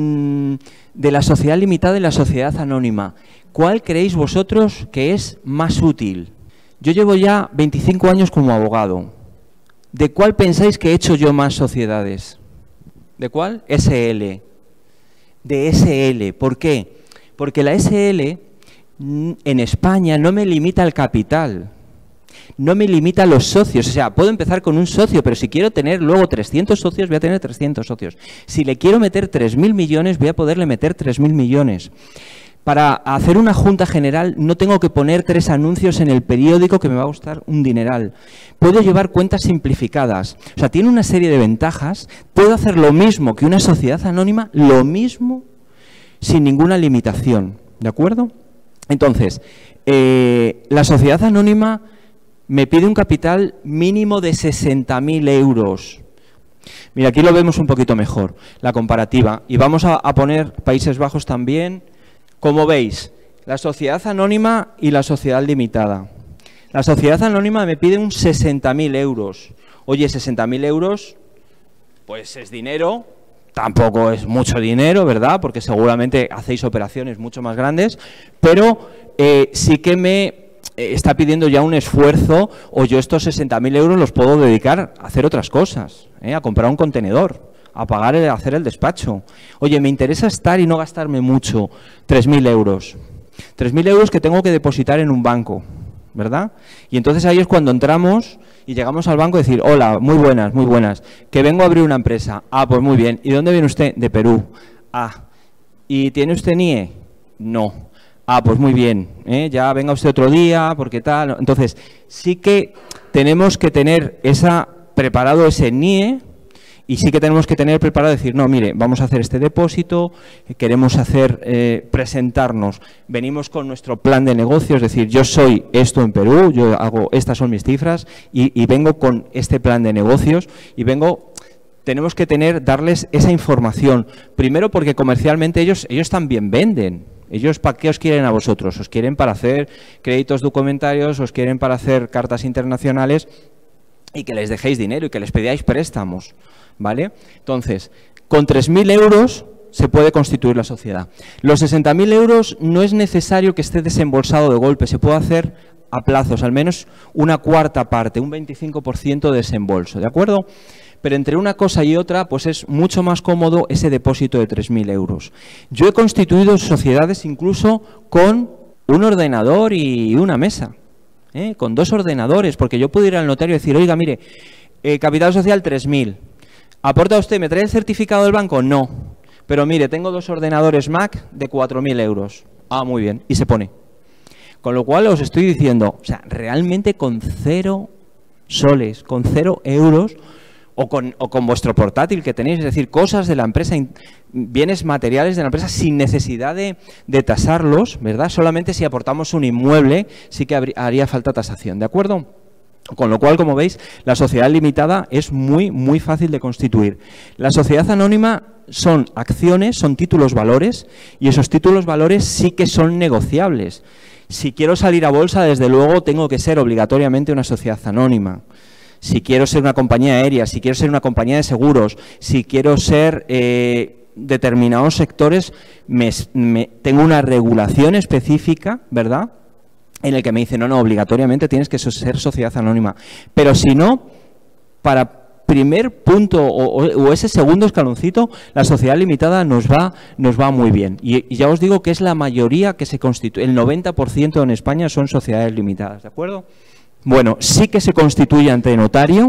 D: de la sociedad limitada y la sociedad anónima, ¿cuál creéis vosotros que es más útil? Yo llevo ya 25 años como abogado. ¿De cuál pensáis que he hecho yo más sociedades? ¿De cuál? SL. De SL. ¿Por qué? Porque la SL en España no me limita el capital, no me limita a los socios. O sea, puedo empezar con un socio, pero si quiero tener luego 300 socios, voy a tener 300 socios. Si le quiero meter 3.000 millones, voy a poderle meter 3.000 millones. Para hacer una junta general no tengo que poner 3 anuncios en el periódico que me va a costar un dineral. Puedo llevar cuentas simplificadas. O sea, tiene una serie de ventajas. Puedo hacer lo mismo que una sociedad anónima, lo mismo, sin ninguna limitación. ¿De acuerdo? Entonces, la sociedad anónima me pide un capital mínimo de 60.000 euros. Mira, aquí lo vemos un poquito mejor, la comparativa. Y vamos a poner Países Bajos también. Como veis, la sociedad anónima y la sociedad limitada. La sociedad anónima me pide un 60.000 euros. Oye, 60.000 euros, pues es dinero, tampoco es mucho dinero, ¿verdad? Porque seguramente hacéis operaciones mucho más grandes, pero sí que me está pidiendo ya un esfuerzo, o yo estos 60.000 euros los puedo dedicar a hacer otras cosas, a comprar un contenedor, a pagar, a hacer el despacho. Oye, me interesa estar y no gastarme mucho, 3.000 euros. 3.000 euros que tengo que depositar en un banco, ¿verdad? Y entonces ahí es cuando entramos y llegamos al banco y decir, hola, muy buenas, que vengo a abrir una empresa. Ah, pues muy bien. ¿Y de dónde viene usted? De Perú. Ah, ¿y tiene usted NIE? No. Ah, pues muy bien, ya venga usted otro día, porque tal. Entonces, sí que tenemos que tener preparado ese NIE, y sí que tenemos que tener preparado decir, no, mire, vamos a hacer este depósito, queremos presentarnos, venimos con nuestro plan de negocio, es decir, yo soy esto en Perú, yo hago, estas son mis cifras, y vengo con este plan de negocios, y tenemos que darles esa información, primero porque comercialmente ellos también venden. Ellos, ¿para qué os quieren a vosotros? Os quieren para hacer créditos documentarios, os quieren para hacer cartas internacionales y que les dejéis dinero y que les pidáis préstamos, ¿vale? Entonces, con 3.000 euros se puede constituir la sociedad. Los 60.000 euros no es necesario que esté desembolsado de golpe, se puede hacer a plazos, al menos una cuarta parte, un 25% de desembolso, ¿de acuerdo? Pero entre una cosa y otra, pues es mucho más cómodo ese depósito de 3.000 euros. Yo he constituido sociedades incluso con un ordenador y una mesa, con 2 ordenadores, porque yo puedo ir al notario y decir, oiga, mire, capital social 3.000, ¿aporta usted? ¿Me trae el certificado del banco? No, pero mire, tengo 2 ordenadores Mac de 4.000 euros. Ah, muy bien, y se pone. Con lo cual os estoy diciendo, o sea, realmente con 0 soles, con 0 euros, o con vuestro portátil que tenéis, es decir, cosas de la empresa, bienes materiales de la empresa sin necesidad de tasarlos, ¿verdad? Solamente si aportamos un inmueble sí que haría falta tasación, ¿de acuerdo? Con lo cual, como veis, la sociedad limitada es muy, muy fácil de constituir. La sociedad anónima son acciones, son títulos valores, y esos títulos valores sí que son negociables. Si quiero salir a bolsa, desde luego tengo que ser obligatoriamente una sociedad anónima. Si quiero ser una compañía aérea, si quiero ser una compañía de seguros, si quiero ser determinados sectores, tengo una regulación específica, ¿verdad?, en el que me dice, no, obligatoriamente tienes que ser sociedad anónima. Pero si no, para primer punto o ese segundo escaloncito, la sociedad limitada nos va muy bien. Y ya os digo que es la mayoría que se constituye, el 90% en España son sociedades limitadas, ¿de acuerdo? Bueno, sí que se constituye ante notario,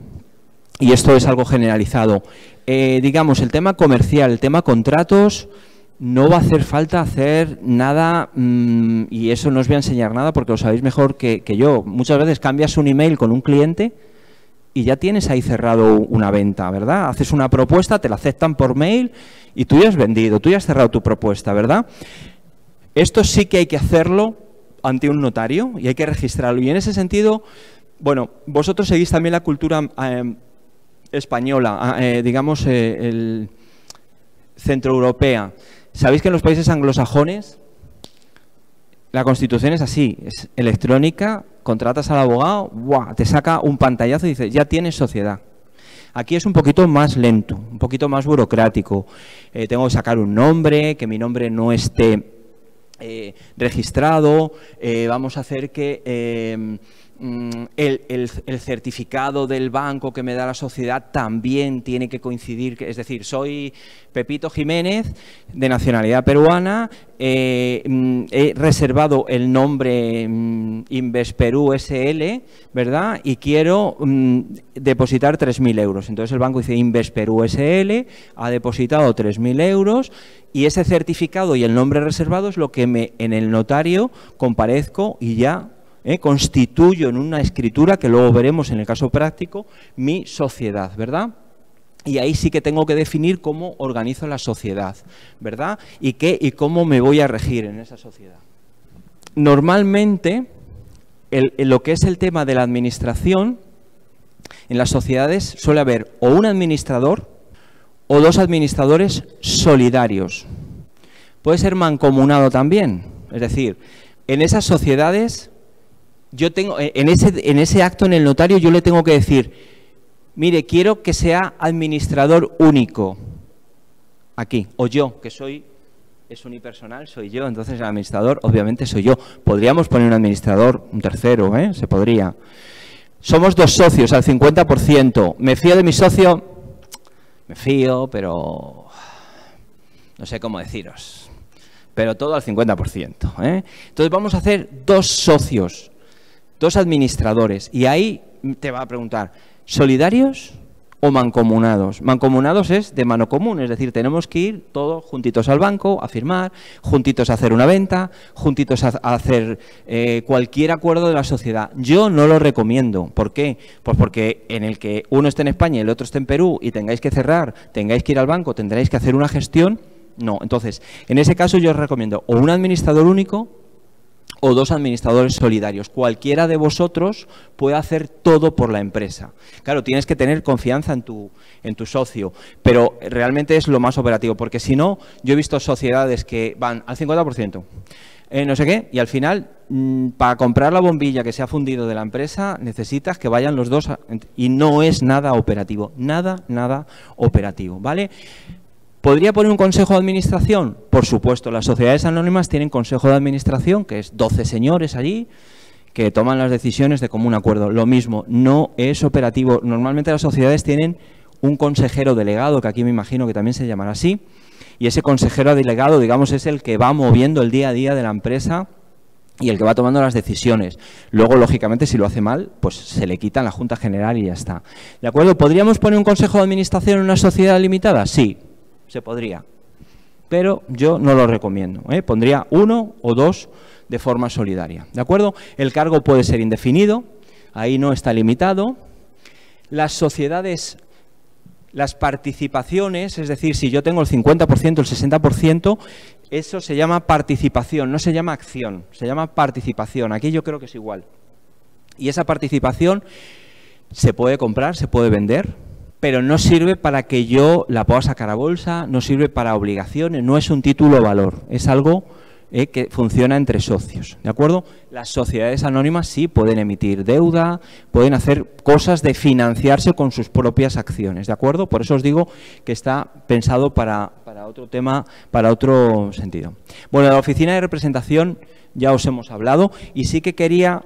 D: y esto es algo generalizado. Digamos, el tema comercial, el tema contratos, no va a hacer falta hacer nada, y eso no os voy a enseñar nada porque lo sabéis mejor que yo. Muchas veces cambias un email con un cliente y ya tienes ahí cerrado una venta, ¿verdad? Haces una propuesta, te la aceptan por mail y tú ya has vendido, tú ya has cerrado tu propuesta, ¿verdad? Esto sí que hay que hacerlo ante un notario y hay que registrarlo. Y en ese sentido, bueno, vosotros seguís también la cultura española, digamos, centroeuropea. Sabéis que en los países anglosajones la constitución es así, es electrónica, contratas al abogado, ¡buah!, te saca un pantallazo y dice, ya tienes sociedad. Aquí es un poquito más lento, un poquito más burocrático. Tengo que sacar un nombre, que mi nombre no esté registrado, vamos a hacer que el certificado del banco que me da la sociedad también tiene que coincidir, es decir, soy Pepito Jiménez, de nacionalidad peruana, he reservado el nombre Invesperú SL, ¿verdad? Y quiero depositar 3.000 euros. Entonces el banco dice Invesperú SL, ha depositado 3.000 euros y ese certificado y el nombre reservado es lo que en el notario comparezco y ya constituyo en una escritura, que luego veremos en el caso práctico, mi sociedad, ¿verdad? Y ahí sí que tengo que definir cómo organizo la sociedad, ¿verdad? Y cómo me voy a regir en esa sociedad. Normalmente, lo que es el tema de la administración, en las sociedades suele haber o un administrador o 2 administradores solidarios. Puede ser mancomunado también, es decir, en esas sociedades yo tengo, en ese acto en el notario yo le tengo que decir, mire, quiero que sea administrador único, aquí, o yo, que es unipersonal, soy yo, entonces el administrador obviamente soy yo. Podríamos poner un administrador, un tercero, se podría. Somos 2 socios al 50%, ¿me fío de mi socio? Me fío, pero no sé cómo deciros, pero todo al 50%, Entonces vamos a hacer 2 socios, 2 administradores, y ahí te va a preguntar, ¿solidarios o mancomunados. Mancomunados es de mano común, es decir, tenemos que ir todos juntitos al banco a firmar, juntitos a hacer una venta, juntitos a hacer cualquier acuerdo de la sociedad. Yo no lo recomiendo. ¿Por qué? Pues porque en el que uno esté en España y el otro esté en Perú y tengáis que cerrar, tengáis que ir al banco, tendréis que hacer una gestión, no. Entonces, en ese caso yo os recomiendo o un administrador único o dos administradores solidarios. Cualquiera de vosotros puede hacer todo por la empresa. Claro, tienes que tener confianza en tu socio, pero realmente es lo más operativo, porque si no, yo he visto sociedades que van al 50%, no sé qué, y al final, para comprar la bombilla que se ha fundido de la empresa, necesitas que vayan los dos, y no es nada operativo, nada operativo, ¿vale? ¿Podría poner un consejo de administración? Por supuesto, las sociedades anónimas tienen consejo de administración, que es 12 señores allí, que toman las decisiones de común acuerdo. Lo mismo, no es operativo. Normalmente las sociedades tienen un consejero delegado, que aquí me imagino que también se llamará así, y ese consejero delegado, digamos, es el que va moviendo el día a día de la empresa y el que va tomando las decisiones. Luego, lógicamente, si lo hace mal, pues se le quita en la Junta General y ya está. ¿De acuerdo? ¿Podríamos poner un consejo de administración en una sociedad limitada? Sí. Se podría, pero yo no lo recomiendo, Pondría uno o dos de forma solidaria, ¿de acuerdo? El cargo puede ser indefinido, ahí no está limitado. Las sociedades, las participaciones, es decir, si yo tengo el 50%, el 60%, eso se llama participación, no se llama acción, se llama participación. Aquí yo creo que es igual. Y esa participación se puede comprar, se puede vender, pero no sirve para que yo la pueda sacar a bolsa, no sirve para obligaciones, no es un título valor, es algo que funciona entre socios, ¿de acuerdo? Las sociedades anónimas sí pueden emitir deuda, pueden hacer cosas de financiarse con sus propias acciones, ¿de acuerdo? Por eso os digo que está pensado para otro tema, para otro sentido. Bueno, la oficina de representación ya os hemos hablado y sí que quería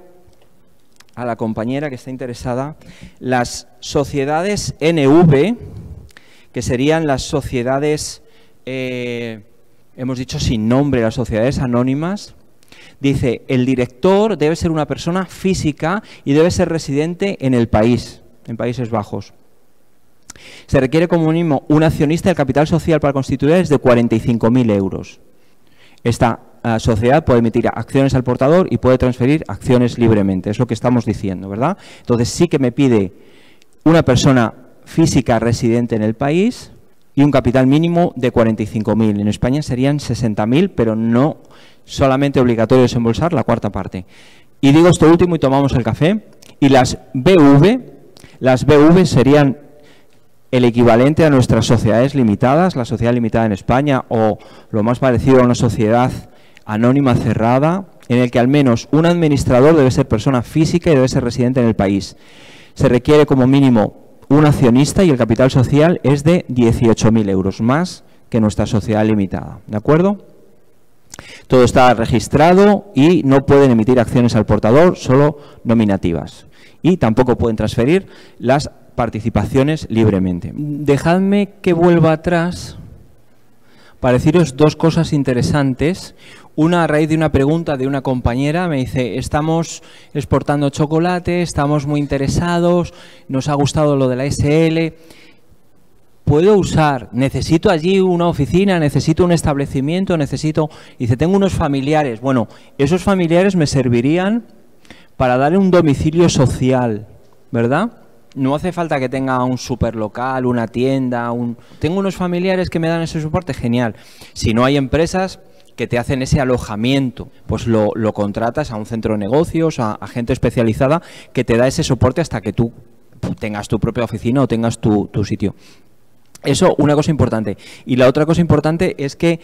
D: a la compañera que está interesada, las sociedades NV, que serían las sociedades, hemos dicho sin nombre, las sociedades anónimas, dice, el director debe ser una persona física y debe ser residente en el país, en Países Bajos. Se requiere como mínimo un accionista, el capital social para constituir es de 45.000 euros. Esta sociedad puede emitir acciones al portador y puede transferir acciones libremente, es lo que estamos diciendo, ¿verdad? Entonces sí que me pide una persona física residente en el país y un capital mínimo de 45.000. En España serían 60.000, pero no solamente obligatorio desembolsar la cuarta parte. Y digo esto último y tomamos el café. Y las BV serían el equivalente a nuestras sociedades limitadas, la sociedad limitada en España o lo más parecido a una sociedad anónima cerrada, en el que al menos un administrador debe ser persona física y debe ser residente en el país. Se requiere como mínimo un accionista y el capital social es de 18.000 euros, más que nuestra sociedad limitada, ¿de acuerdo? Todo está registrado y no pueden emitir acciones al portador, solo nominativas. Y tampoco pueden transferir las participaciones libremente. Dejadme que vuelva atrás para deciros dos cosas interesantes. Una a raíz de una pregunta de una compañera, me dice, estamos exportando chocolate, estamos muy interesados, nos ha gustado lo de la SL, ¿puedo usar? ¿Necesito allí una oficina? ¿Necesito un establecimiento? ¿Necesito? Dice, tengo unos familiares. Bueno, esos familiares me servirían para darle un domicilio social, ¿verdad? No hace falta que tenga un superlocal, una tienda, tengo unos familiares que me dan ese soporte, genial. Si no hay empresas que te hacen ese alojamiento, pues lo contratas a un centro de negocios, a gente especializada que te da ese soporte hasta que tú tengas tu propia oficina o tengas tu sitio. Eso, una cosa importante. Y la otra cosa importante es que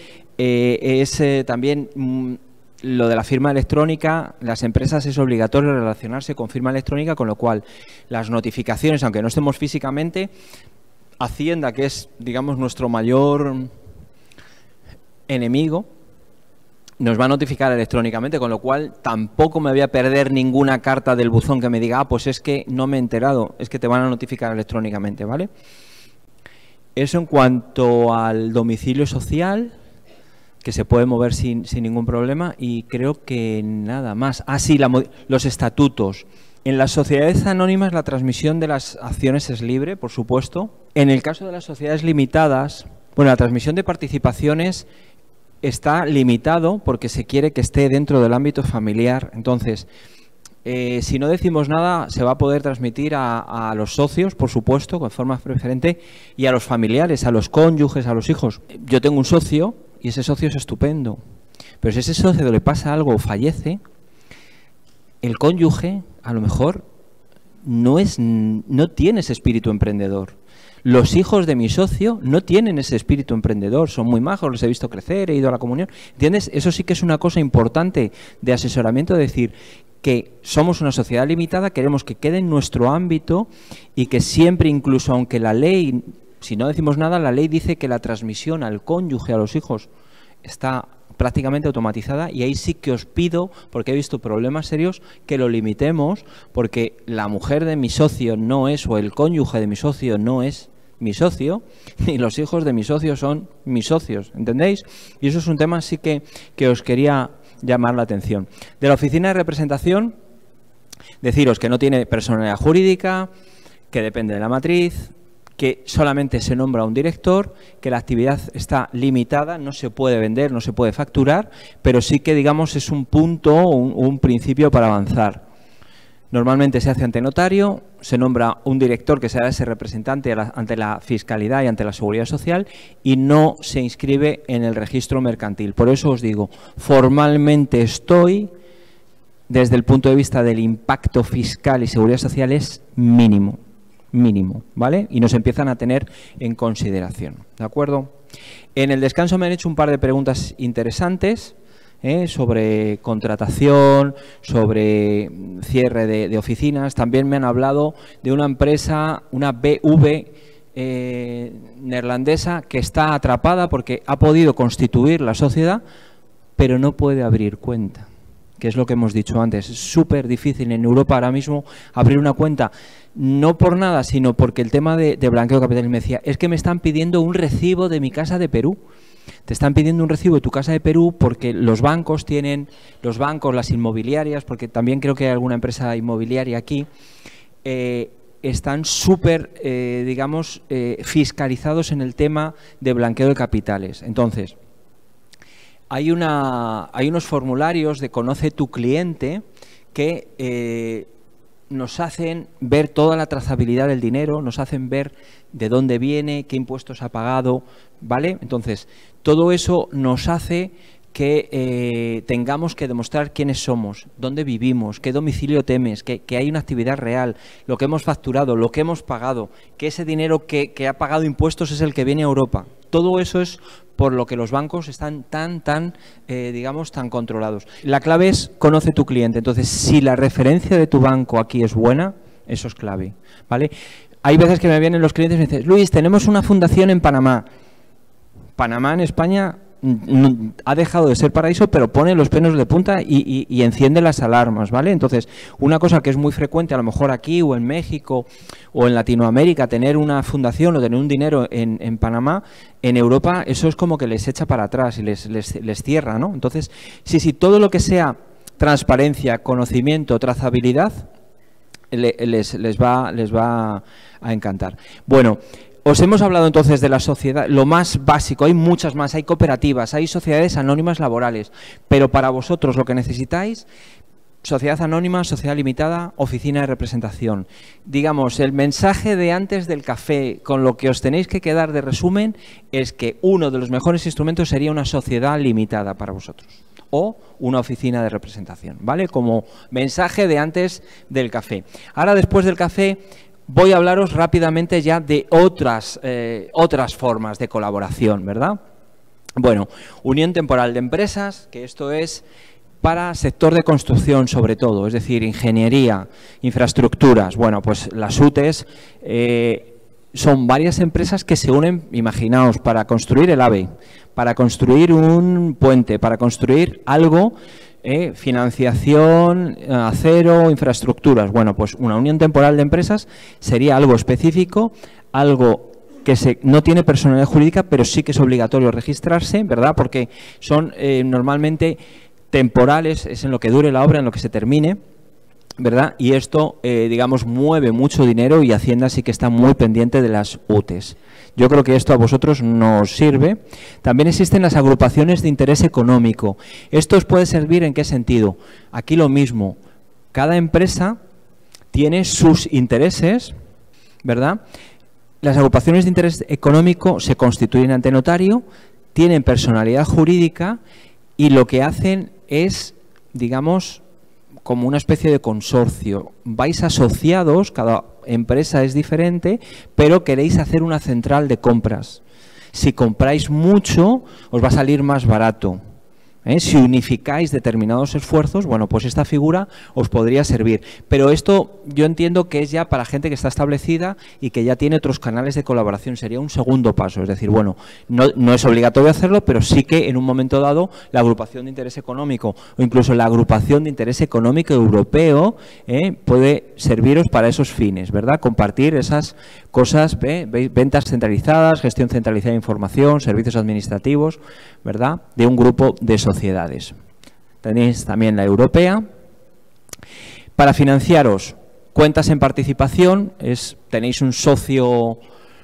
D: también lo de la firma electrónica, las empresas es obligatorio relacionarse con firma electrónica, con lo cual las notificaciones, aunque no estemos físicamente, Hacienda, que es, digamos, nuestro mayor enemigo, nos va a notificar electrónicamente, con lo cual tampoco me voy a perder ninguna carta del buzón que me diga, pues es que no me he enterado, es que te van a notificar electrónicamente, ¿vale? Eso en cuanto al domicilio social, que se puede mover sin ningún problema, y creo que nada más. Ah, sí, los estatutos. En las sociedades anónimas la transmisión de las acciones es libre, por supuesto. En el caso de las sociedades limitadas, bueno, la transmisión de participaciones está limitado porque se quiere que esté dentro del ámbito familiar. Entonces, si no decimos nada, se va a poder transmitir a los socios, por supuesto, de forma preferente, y a los familiares, a los cónyuges, a los hijos. Yo tengo un socio y ese socio es estupendo, pero si a ese socio le pasa algo o fallece, el cónyuge a lo mejor no tiene ese espíritu emprendedor. Los hijos de mi socio no tienen ese espíritu emprendedor, son muy majos, los he visto crecer, he ido a la comunión. ¿Entiendes? Eso sí que es una cosa importante de asesoramiento, de decir que somos una sociedad limitada, queremos que quede en nuestro ámbito y que siempre, incluso aunque la ley, si no decimos nada, la ley dice que la transmisión al cónyuge, a los hijos, está prácticamente automatizada, y ahí sí que os pido, porque he visto problemas serios, que lo limitemos, porque la mujer de mi socio no es, o el cónyuge de mi socio no es mi socio, y los hijos de mi socio son mis socios, ¿entendéis? Y eso es un tema sí que os quería llamar la atención. De la oficina de representación, deciros que no tiene personalidad jurídica, que depende de la matriz, que solamente se nombra un director, que la actividad está limitada, no se puede vender, no se puede facturar, pero sí que, digamos, es un punto, un principio para avanzar. Normalmente se hace ante notario, se nombra un director que será ese representante ante la fiscalidad y ante la seguridad social, y no se inscribe en el registro mercantil. Por eso os digo, formalmente estoy, desde el punto de vista del impacto fiscal y seguridad social, es mínimo, ¿vale? Y nos empiezan a tener en consideración, ¿de acuerdo? En el descanso me han hecho un par de preguntas interesantes sobre contratación, sobre cierre de oficinas. También me han hablado de una empresa, una BV neerlandesa, que está atrapada porque ha podido constituir la sociedad, pero no puede abrir cuenta, que es lo que hemos dicho antes. Es súper difícil en Europa ahora mismo abrir una cuenta, no por nada, sino porque el tema de blanqueo de capitales. Me decía, es que me están pidiendo un recibo de mi casa de Perú. Te están pidiendo un recibo de tu casa de Perú porque los bancos tienen, las inmobiliarias, porque también creo que hay alguna empresa inmobiliaria aquí, están súper, digamos, fiscalizados en el tema de blanqueo de capitales. Entonces, hay unos formularios de Conoce tu Cliente que nos hacen ver toda la trazabilidad del dinero, nos hacen ver de dónde viene, qué impuestos ha pagado, ¿vale? Entonces, todo eso nos hace que tengamos que demostrar quiénes somos, dónde vivimos, qué domicilio temes, que hay una actividad real, lo que hemos facturado, lo que hemos pagado, que ese dinero que ha pagado impuestos es el que viene a Europa. Todo eso es por lo que los bancos están digamos, tan controlados. La clave es conoce tu cliente. Entonces, si la referencia de tu banco aquí es buena, eso es clave, ¿vale? Hay veces que me vienen los clientes y me dicen, Luis, tenemos una fundación en Panamá. Panamá en España ha dejado de ser paraíso, pero pone los pelos de punta y enciende las alarmas, ¿vale? Entonces, una cosa que es muy frecuente, a lo mejor aquí o en México o en Latinoamérica, tener una fundación o tener un dinero en Panamá, en Europa eso es como que les echa para atrás y les cierra, ¿no? Entonces, sí, todo lo que sea transparencia, conocimiento, trazabilidad, les va a encantar. Bueno, os hemos hablado entonces de la sociedad, lo más básico, hay muchas más, hay cooperativas, hay sociedades anónimas laborales, pero para vosotros lo que necesitáis, sociedad anónima, sociedad limitada, oficina de representación. Digamos, el mensaje de antes del café, con lo que os tenéis que quedar de resumen, es que uno de los mejores instrumentos sería una sociedad limitada para vosotros, o una oficina de representación, ¿vale? Como mensaje de antes del café. Ahora, después del café, voy a hablaros rápidamente ya de otras formas de colaboración, ¿verdad? Bueno, unión temporal de empresas, que esto es para sector de construcción sobre todo, es decir, ingeniería, infraestructuras. Bueno, pues las UTEs son varias empresas que se unen, imaginaos, para construir el AVE, para construir un puente, para construir algo, financiación, acero, infraestructuras. Bueno, pues una unión temporal de empresas sería algo específico, algo que no tiene personalidad jurídica, pero sí que es obligatorio registrarse, ¿verdad? Porque son normalmente temporales, es en lo que dure la obra, en lo que se termine. ¿verdad? Y esto, digamos, mueve mucho dinero y Hacienda sí que está muy pendiente de las UTEs. Yo creo que esto a vosotros nos sirve. También existen las agrupaciones de interés económico. ¿Esto os puede servir en qué sentido? Aquí lo mismo. Cada empresa tiene sus intereses, ¿verdad? Las agrupaciones de interés económico se constituyen ante notario, tienen personalidad jurídica y lo que hacen es, digamos, como una especie de consorcio. Vais asociados, cada empresa es diferente, pero queréis hacer una central de compras. Si compráis mucho, os va a salir más barato. Si unificáis determinados esfuerzos, bueno, pues esta figura os podría servir. Pero esto yo entiendo que es ya para gente que está establecida y que ya tiene otros canales de colaboración. Sería un segundo paso. Es decir, bueno, no es obligatorio hacerlo, pero sí que en un momento dado la agrupación de interés económico o incluso la agrupación de interés económico europeo puede serviros para esos fines, ¿verdad? Compartir esas cosas, ventas centralizadas, gestión centralizada de información, servicios administrativos, ¿verdad? De un grupo de sociedades. Tenéis también la europea. Para financiaros, cuentas en participación, tenéis un socio,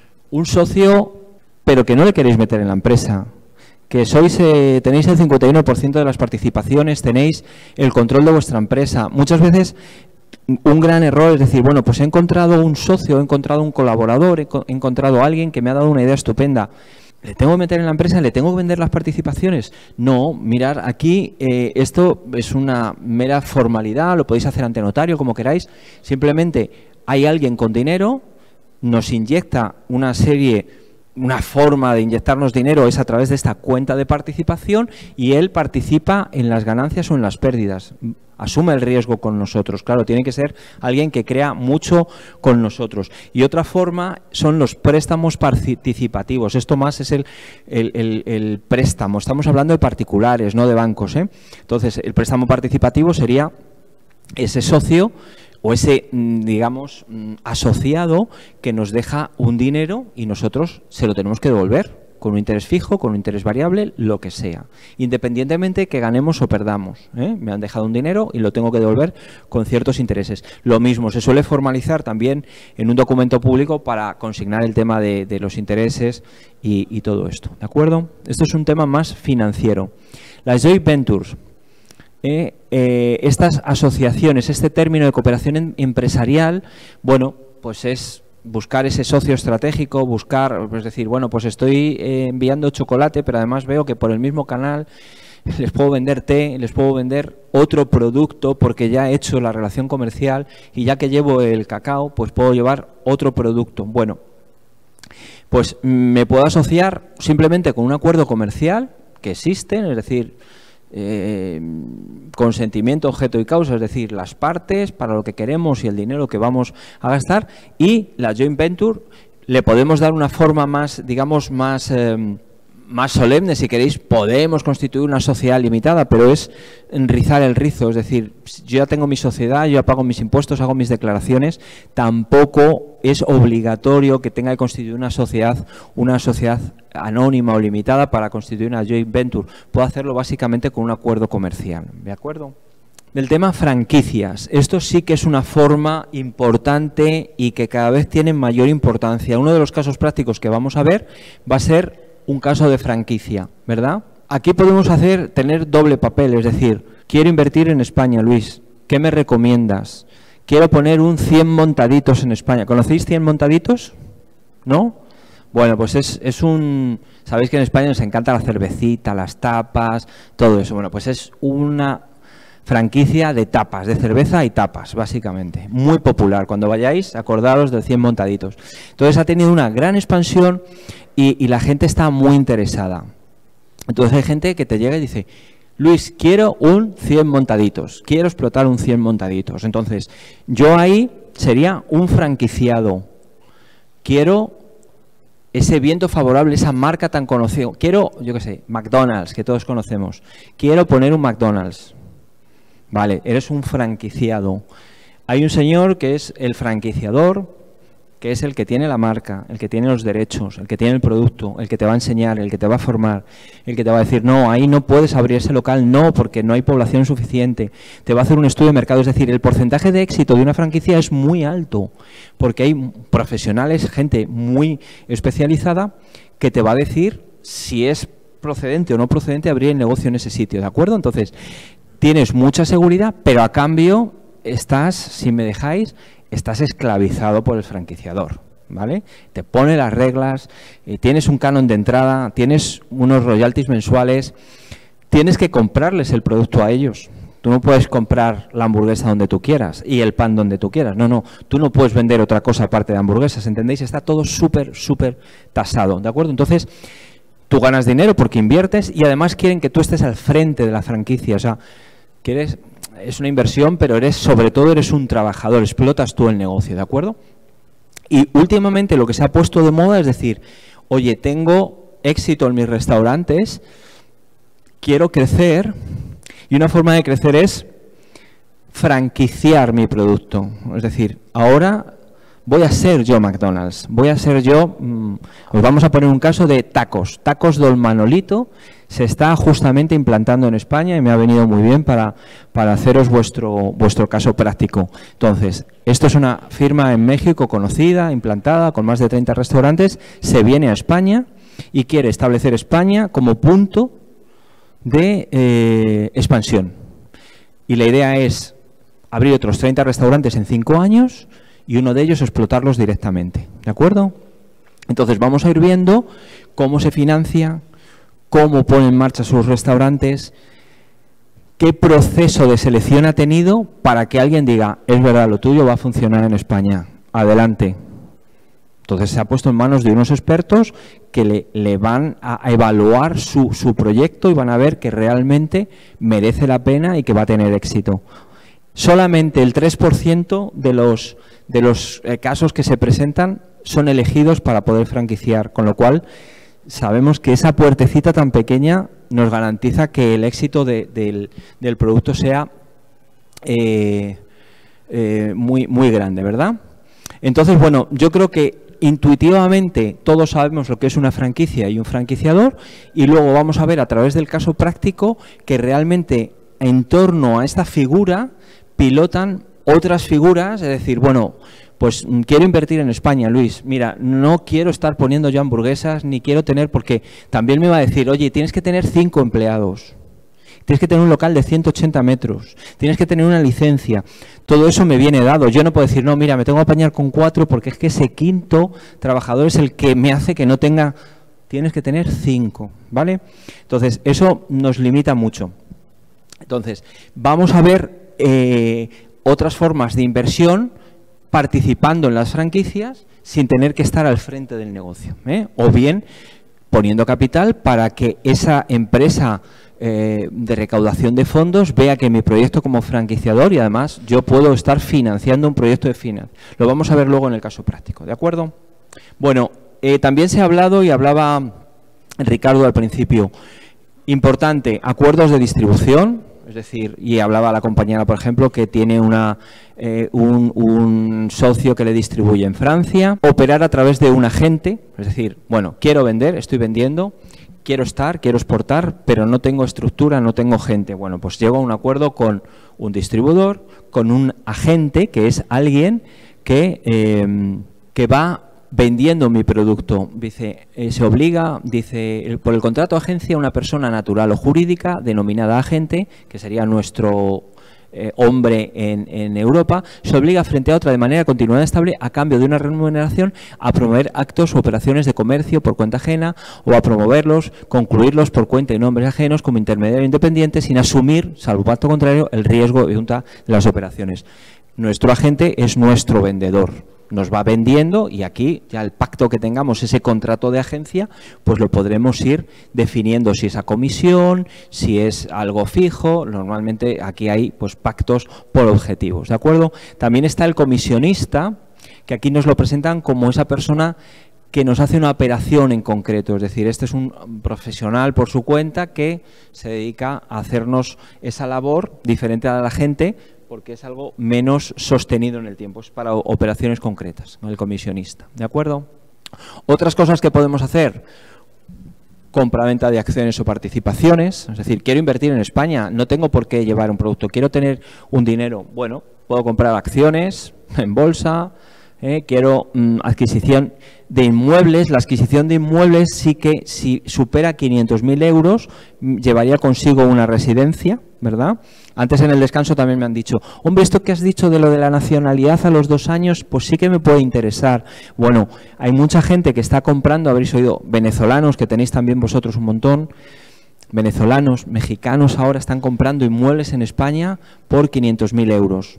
D: pero que no le queréis meter en la empresa. Que tenéis el 51% de las participaciones, tenéis el control de vuestra empresa. Muchas veces un gran error es decir, bueno, pues he encontrado un socio, he encontrado un colaborador, he encontrado a alguien que me ha dado una idea estupenda. ¿Le tengo que meter en la empresa? ¿Le tengo que vender las participaciones? No, mirar, aquí esto es una mera formalidad, lo podéis hacer ante notario, como queráis. Simplemente hay alguien con dinero, nos inyecta una forma de inyectarnos dinero es a través de esta cuenta de participación y él participa en las ganancias o en las pérdidas. Asume el riesgo con nosotros. Claro, tiene que ser alguien que crea mucho con nosotros. Y otra forma son los préstamos participativos. Esto más es el préstamo. Estamos hablando de particulares, no de bancos, Entonces, el préstamo participativo sería ese socio o ese, digamos, asociado que nos deja un dinero y nosotros se lo tenemos que devolver con un interés fijo, con un interés variable, lo que sea, independientemente que ganemos o perdamos. Me han dejado un dinero y lo tengo que devolver con ciertos intereses. Lo mismo, se suele formalizar también en un documento público para consignar el tema de los intereses y todo esto, ¿de acuerdo? Esto es un tema más financiero. Las joint ventures. Estas asociaciones, este término de cooperación empresarial, bueno, pues es buscar ese socio estratégico, pues decir, bueno, pues estoy enviando chocolate, pero además veo que por el mismo canal les puedo vender té, les puedo vender otro producto porque ya he hecho la relación comercial y ya que llevo el cacao, pues puedo llevar otro producto. Bueno, pues me puedo asociar simplemente con un acuerdo comercial que existen, es decir, consentimiento, objeto y causa, es decir, las partes para lo que queremos y el dinero que vamos a gastar, y la joint venture le podemos dar una forma más, digamos, más solemne, si queréis, podemos constituir una sociedad limitada, pero es rizar el rizo, es decir, yo ya tengo mi sociedad, yo ya pago mis impuestos, hago mis declaraciones, tampoco es obligatorio que tenga que constituir una sociedad anónima o limitada para constituir una joint venture. Puedo hacerlo básicamente con un acuerdo comercial, ¿de acuerdo? Del tema franquicias, esto sí que es una forma importante y que cada vez tiene mayor importancia. Uno de los casos prácticos que vamos a ver va a ser un caso de franquicia, ¿verdad? Aquí podemos tener doble papel, es decir, quiero invertir en España, Luis, ¿qué me recomiendas? Quiero poner un 100 montaditos en España. ¿Conocéis 100 montaditos? ¿No? Bueno, pues sabéis que en España nos encanta la cervecita, las tapas, todo eso. Bueno, pues es una franquicia de tapas, de cerveza y tapas, básicamente. Muy popular. Cuando vayáis, acordaros del 100 montaditos. Entonces ha tenido una gran expansión y la gente está muy interesada. Entonces hay gente que te llega y dice, Luis, quiero un 100 montaditos, quiero explotar un 100 montaditos. Entonces, yo ahí sería un franquiciado. Quiero ese viento favorable, esa marca tan conocida. Quiero, yo qué sé, McDonald's, que todos conocemos. Quiero poner un McDonald's. Vale, eres un franquiciado. Hay un señor que es el franquiciador que es el que tiene la marca, el que tiene los derechos, el que tiene el producto, el que te va a enseñar, el que te va a formar, el que te va a decir, no, ahí no puedes abrir ese local, no, porque no hay población suficiente, te va a hacer un estudio de mercado, es decir, el porcentaje de éxito de una franquicia es muy alto, porque hay profesionales, gente muy especializada, que te va a decir si es procedente o no procedente abrir el negocio en ese sitio, ¿de acuerdo? Entonces, tienes mucha seguridad, pero a cambio estás, si me dejáis, estás esclavizado por el franquiciador, ¿vale? Te pone las reglas, tienes un canon de entrada, tienes unos royalties mensuales, tienes que comprarles el producto a ellos. Tú no puedes comprar la hamburguesa donde tú quieras y el pan donde tú quieras. No, no, tú no puedes vender otra cosa aparte de hamburguesas, ¿entendéis? Está todo súper tasado, ¿de acuerdo? Entonces, tú ganas dinero porque inviertes y además quieren que tú estés al frente de la franquicia, o sea, quieres... Es una inversión, pero sobre todo eres un trabajador, explotas tú el negocio, ¿de acuerdo? Y últimamente lo que se ha puesto de moda es decir, oye, tengo éxito en mis restaurantes, quiero crecer, y una forma de crecer es franquiciar mi producto. Es decir, ahora voy a ser yo McDonald's, voy a ser yo, os vamos a poner un caso de tacos del Manolito. Se está justamente implantando en España y me ha venido muy bien para haceros vuestro caso práctico. Entonces, esto es una firma en México conocida, implantada, con más de 30 restaurantes, se viene a España y quiere establecer España como punto de expansión. Y la idea es abrir otros 30 restaurantes en 5 años y uno de ellos explotarlos directamente. ¿De acuerdo? Entonces, vamos a ir viendo cómo se financia, cómo pone en marcha sus restaurantes, qué proceso de selección ha tenido para que alguien diga, es verdad, lo tuyo va a funcionar en España, adelante. Entonces se ha puesto en manos de unos expertos que le van a evaluar su proyecto y van a ver que realmente merece la pena y que va a tener éxito. Solamente el 3% de los casos que se presentan son elegidos para poder franquiciar, con lo cual sabemos que esa puertecita tan pequeña nos garantiza que el éxito del producto sea muy grande, ¿verdad? Entonces, bueno, yo creo que intuitivamente todos sabemos lo que es una franquicia y un franquiciador, y luego vamos a ver a través del caso práctico que realmente en torno a esta figura pilotan otras figuras, es decir, bueno, pues quiero invertir en España, Luis, mira, no quiero estar poniendo yo hamburguesas, ni quiero tener, porque también me va a decir, oye, tienes que tener 5 empleados, tienes que tener un local de 180 metros, tienes que tener una licencia, todo eso me viene dado, yo no puedo decir, no, mira, me tengo que apañar con 4 porque es que ese quinto trabajador es el que me hace que no tenga, tienes que tener 5, ¿vale? Entonces, eso nos limita mucho. Entonces, vamos a ver otras formas de inversión participando en las franquicias sin tener que estar al frente del negocio, o bien poniendo capital para que esa empresa de recaudación de fondos vea que mi proyecto como franquiciador y además yo puedo estar financiando un proyecto de finanzas. Lo vamos a ver luego en el caso práctico, ¿de acuerdo? Bueno, también se ha hablado y hablaba Ricardo al principio, importante, acuerdos de distribución. Es decir, y hablaba la compañera, por ejemplo, que tiene un socio que le distribuye en Francia, operar a través de un agente, es decir, bueno, quiero vender, estoy vendiendo, quiero exportar, pero no tengo estructura, no tengo gente. Bueno, pues llego a un acuerdo con un distribuidor, con un agente, que es alguien que va vendiendo mi producto. Dice, se obliga, dice, por el contrato de agencia, una persona natural o jurídica denominada agente, que sería nuestro hombre en Europa, se obliga frente a otra de manera continuada y estable a cambio de una remuneración a promover actos o operaciones de comercio por cuenta ajena o a promoverlos, concluirlos por cuenta y nombres ajenos como intermediario independiente sin asumir, salvo pacto contrario, el riesgo de las operaciones. Nuestro agente es nuestro vendedor. Nos va vendiendo y aquí ya el pacto que tengamos, ese contrato de agencia, pues lo podremos ir definiendo si es a comisión, si es algo fijo. Normalmente aquí hay pues pactos por objetivos, ¿de acuerdo? También está el comisionista, que aquí nos lo presentan como esa persona que nos hace una operación en concreto, es decir, este es un profesional por su cuenta que se dedica a hacernos esa labor diferente a la gente, porque es algo menos sostenido en el tiempo, es para operaciones concretas, ¿no? El comisionista, ¿de acuerdo? Otras cosas que podemos hacer: compra-venta de acciones o participaciones, es decir, quiero invertir en España, no tengo por qué llevar un producto, quiero tener un dinero, bueno, puedo comprar acciones en bolsa, quiero adquisición de inmuebles. La adquisición de inmuebles sí que, si supera 500.000 euros, llevaría consigo una residencia, ¿verdad? Antes en el descanso también me han dicho, hombre, esto que has dicho de lo de la nacionalidad a los 2 años, pues sí que me puede interesar. Bueno, hay mucha gente que está comprando, habréis oído, venezolanos, que tenéis también vosotros un montón, venezolanos, mexicanos ahora están comprando inmuebles en España por 500.000 euros.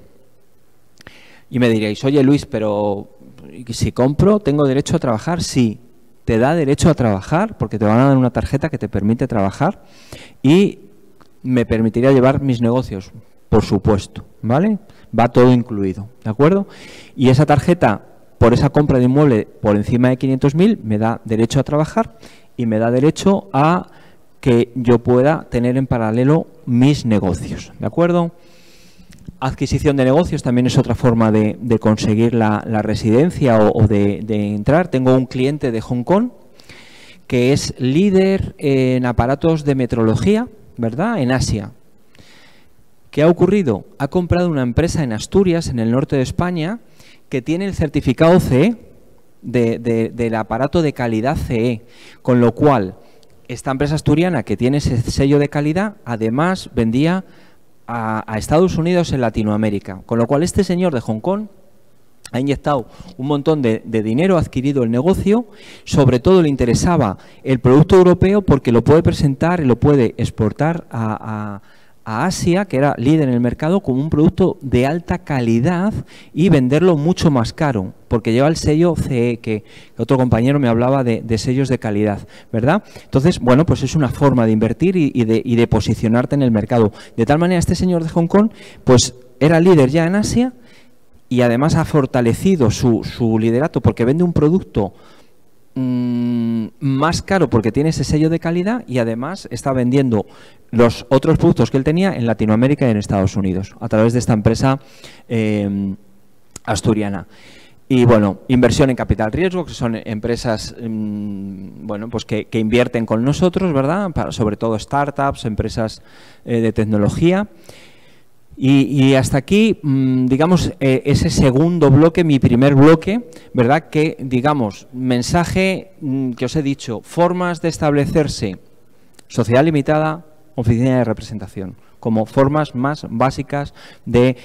D: Y me diréis, oye Luis, pero si compro, ¿tengo derecho a trabajar? Sí, te da derecho a trabajar porque te van a dar una tarjeta que te permite trabajar y me permitiría llevar mis negocios, por supuesto, ¿vale? Va todo incluido, ¿de acuerdo? Y esa tarjeta, por esa compra de inmueble por encima de 500.000, me da derecho a trabajar y me da derecho a que yo pueda tener en paralelo mis negocios, ¿de acuerdo? Adquisición de negocios también es otra forma de conseguir la residencia o de entrar. Tengo un cliente de Hong Kong que es líder en aparatos de metrología, ¿verdad?, en Asia. ¿Qué ha ocurrido? Ha comprado una empresa en Asturias, en el norte de España, que tiene el certificado CE del aparato de calidad CE, con lo cual esta empresa asturiana que tiene ese sello de calidad, además vendía a Estados Unidos en Latinoamérica, con lo cual este señor de Hong Kong ha inyectado un montón de dinero, ha adquirido el negocio, sobre todo le interesaba el producto europeo porque lo puede presentar y lo puede exportar a Asia, que era líder en el mercado, como un producto de alta calidad y venderlo mucho más caro, porque lleva el sello CE, que otro compañero me hablaba de sellos de calidad, ¿verdad? Entonces, bueno, pues es una forma de invertir y de posicionarte en el mercado. De tal manera, este señor de Hong Kong, pues era líder ya en Asia y además ha fortalecido su liderato porque vende un producto más caro porque tiene ese sello de calidad y además está vendiendo los otros productos que él tenía en Latinoamérica y en Estados Unidos a través de esta empresa asturiana. Y bueno, inversión en capital riesgo, que son empresas bueno, pues que invierten con nosotros, ¿verdad? Sobre todo startups, empresas de tecnología. Y hasta aquí, digamos, ese segundo bloque, mi primer bloque, ¿verdad? Que, digamos, mensaje que os he dicho, formas de establecerse, sociedad limitada, oficina de representación, como formas más básicas de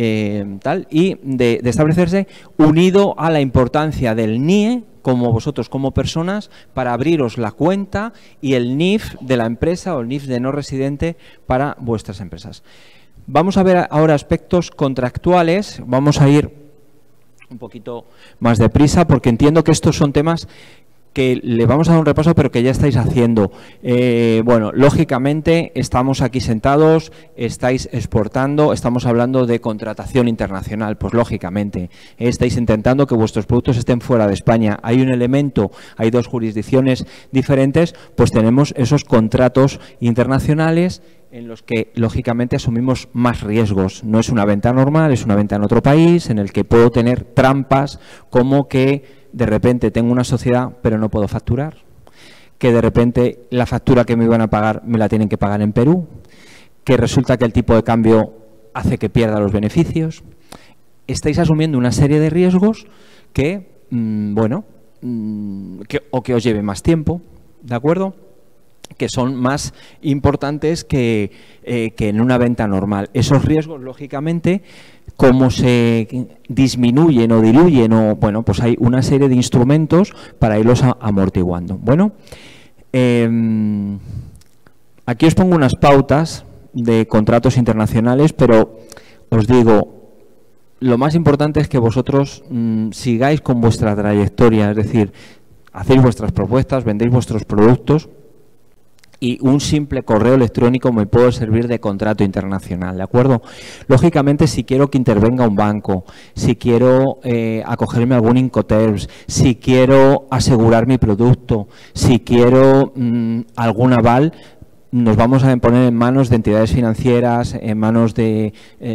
D: de establecerse, unido a la importancia del NIE, como vosotros como personas, para abriros la cuenta y el NIF de la empresa o el NIF de no residente para vuestras empresas. Vamos a ver ahora aspectos contractuales, vamos a ir un poquito más deprisa porque entiendo que estos son temas que le vamos a dar un repaso pero que ya estáis haciendo. Bueno, lógicamente estamos aquí sentados, estáis exportando, estamos hablando de contratación internacional, pues lógicamente estáis intentando que vuestros productos estén fuera de España. Hay un elemento, hay dos jurisdicciones diferentes, pues tenemos esos contratos internacionales en los que, lógicamente, asumimos más riesgos. No es una venta normal, es una venta en otro país, en el que puedo tener trampas como que de repente tengo una sociedad pero no puedo facturar, que de repente la factura que me iban a pagar me la tienen que pagar en Perú, que resulta que el tipo de cambio hace que pierda los beneficios. Estáis asumiendo una serie de riesgos que, bueno, que os lleve más tiempo, ¿de acuerdo?, que son más importantes que en una venta normal. Esos riesgos, lógicamente, cómo se disminuyen o diluyen, o bueno, pues hay una serie de instrumentos para irlos amortiguando. Bueno, aquí os pongo unas pautas de contratos internacionales, pero os digo, lo más importante es que vosotros sigáis con vuestra trayectoria, es decir, hacéis vuestras propuestas, vendéis vuestros productos, y un simple correo electrónico me puede servir de contrato internacional, ¿de acuerdo? Lógicamente, si quiero que intervenga un banco, si quiero acogerme a algún Incoterms, si quiero asegurar mi producto, si quiero algún aval, nos vamos a poner en manos de entidades financieras, en manos de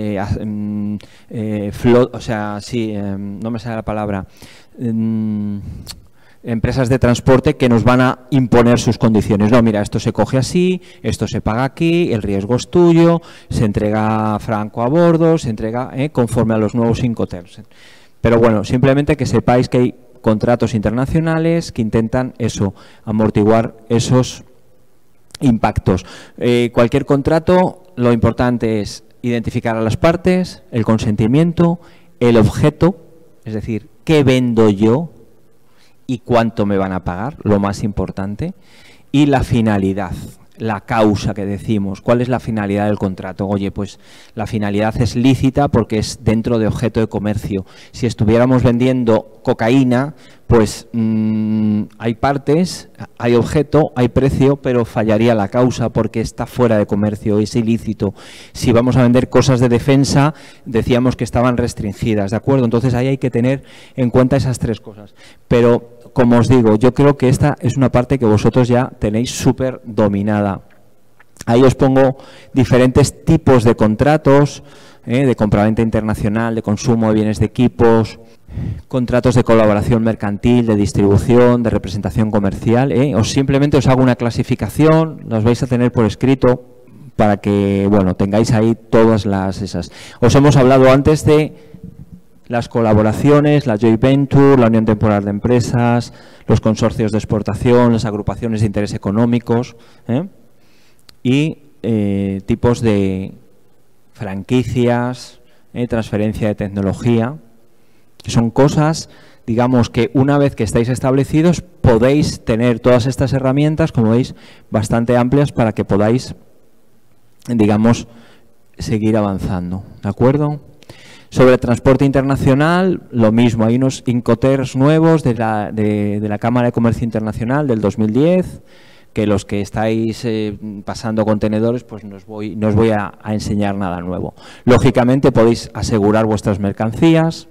D: no me sale la palabra, empresas de transporte que nos van a imponer sus condiciones. No, mira, esto se coge así, esto se paga aquí, el riesgo es tuyo, se entrega franco a bordo, se entrega conforme a los nuevos Incoterms. Pero bueno, simplemente que sepáis que hay contratos internacionales que intentan eso, amortiguar esos impactos. Cualquier contrato, lo importante es identificar a las partes, el consentimiento, el objeto, es decir, ¿qué vendo yo y cuánto me van a pagar? Lo más importante. Y la finalidad, la causa que decimos. ¿Cuál es la finalidad del contrato? Oye, pues la finalidad es lícita porque es dentro de objeto de comercio. Si estuviéramos vendiendo cocaína, pues hay partes, hay objeto, hay precio, pero fallaría la causa porque está fuera de comercio, es ilícito. Si vamos a vender cosas de defensa, decíamos que estaban restringidas, ¿de acuerdo? Entonces ahí hay que tener en cuenta esas tres cosas. Pero, como os digo, yo creo que esta es una parte que vosotros ya tenéis súper dominada. Ahí os pongo diferentes tipos de contratos, de compraventa internacional, de consumo de bienes de equipos, contratos de colaboración mercantil, de distribución, de representación comercial. Simplemente os hago una clasificación, las vais a tener por escrito para que, bueno, tengáis ahí todas esas. Os hemos hablado antes de las colaboraciones, la joint venture, la unión temporal de empresas, los consorcios de exportación, las agrupaciones de interés económicos y tipos de franquicias, transferencia de tecnología. Son cosas, digamos, que una vez que estáis establecidos podéis tener todas estas herramientas, como veis, bastante amplias para que podáis, digamos, seguir avanzando. ¿De acuerdo? Sobre transporte internacional, lo mismo. Hay unos Incoterms nuevos de la Cámara de Comercio Internacional del 2010, que los que estáis pasando contenedores, pues no os voy a enseñar nada nuevo. Lógicamente podéis asegurar vuestras mercancías.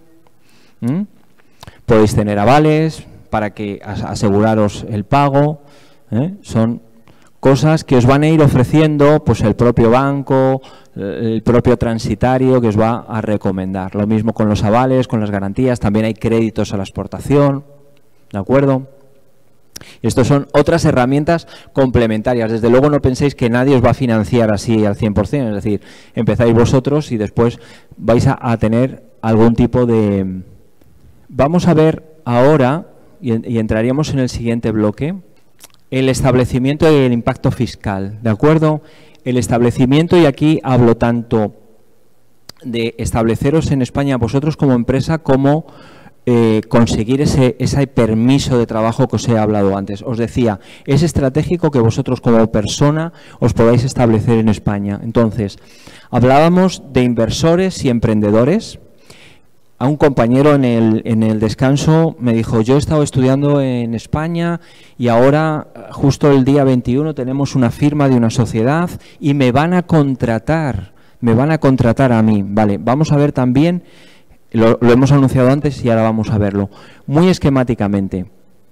D: Podéis tener avales para que aseguraros el pago. Son cosas que os van a ir ofreciendo pues el propio banco, el propio transitario que os va a recomendar. Lo mismo con los avales, con las garantías. También hay créditos a la exportación, ¿de acuerdo? Estos son otras herramientas complementarias. Desde luego no penséis que nadie os va a financiar así al 100%, es decir, empezáis vosotros y después vais a tener algún tipo de... Vamos a ver ahora, y entraríamos en el siguiente bloque, el establecimiento y el impacto fiscal, ¿de acuerdo? El establecimiento, y aquí hablo tanto de estableceros en España vosotros como empresa, como conseguir ese permiso de trabajo que os he hablado antes. Os decía, es estratégico que vosotros como persona os podáis establecer en España. Entonces, hablábamos de inversores y emprendedores. A un compañero en el descanso me dijo, yo he estado estudiando en España y ahora, justo el día 21, tenemos una firma de una sociedad y me van a contratar a mí. Vale, vamos a ver también, lo hemos anunciado antes y ahora vamos a verlo. Muy esquemáticamente,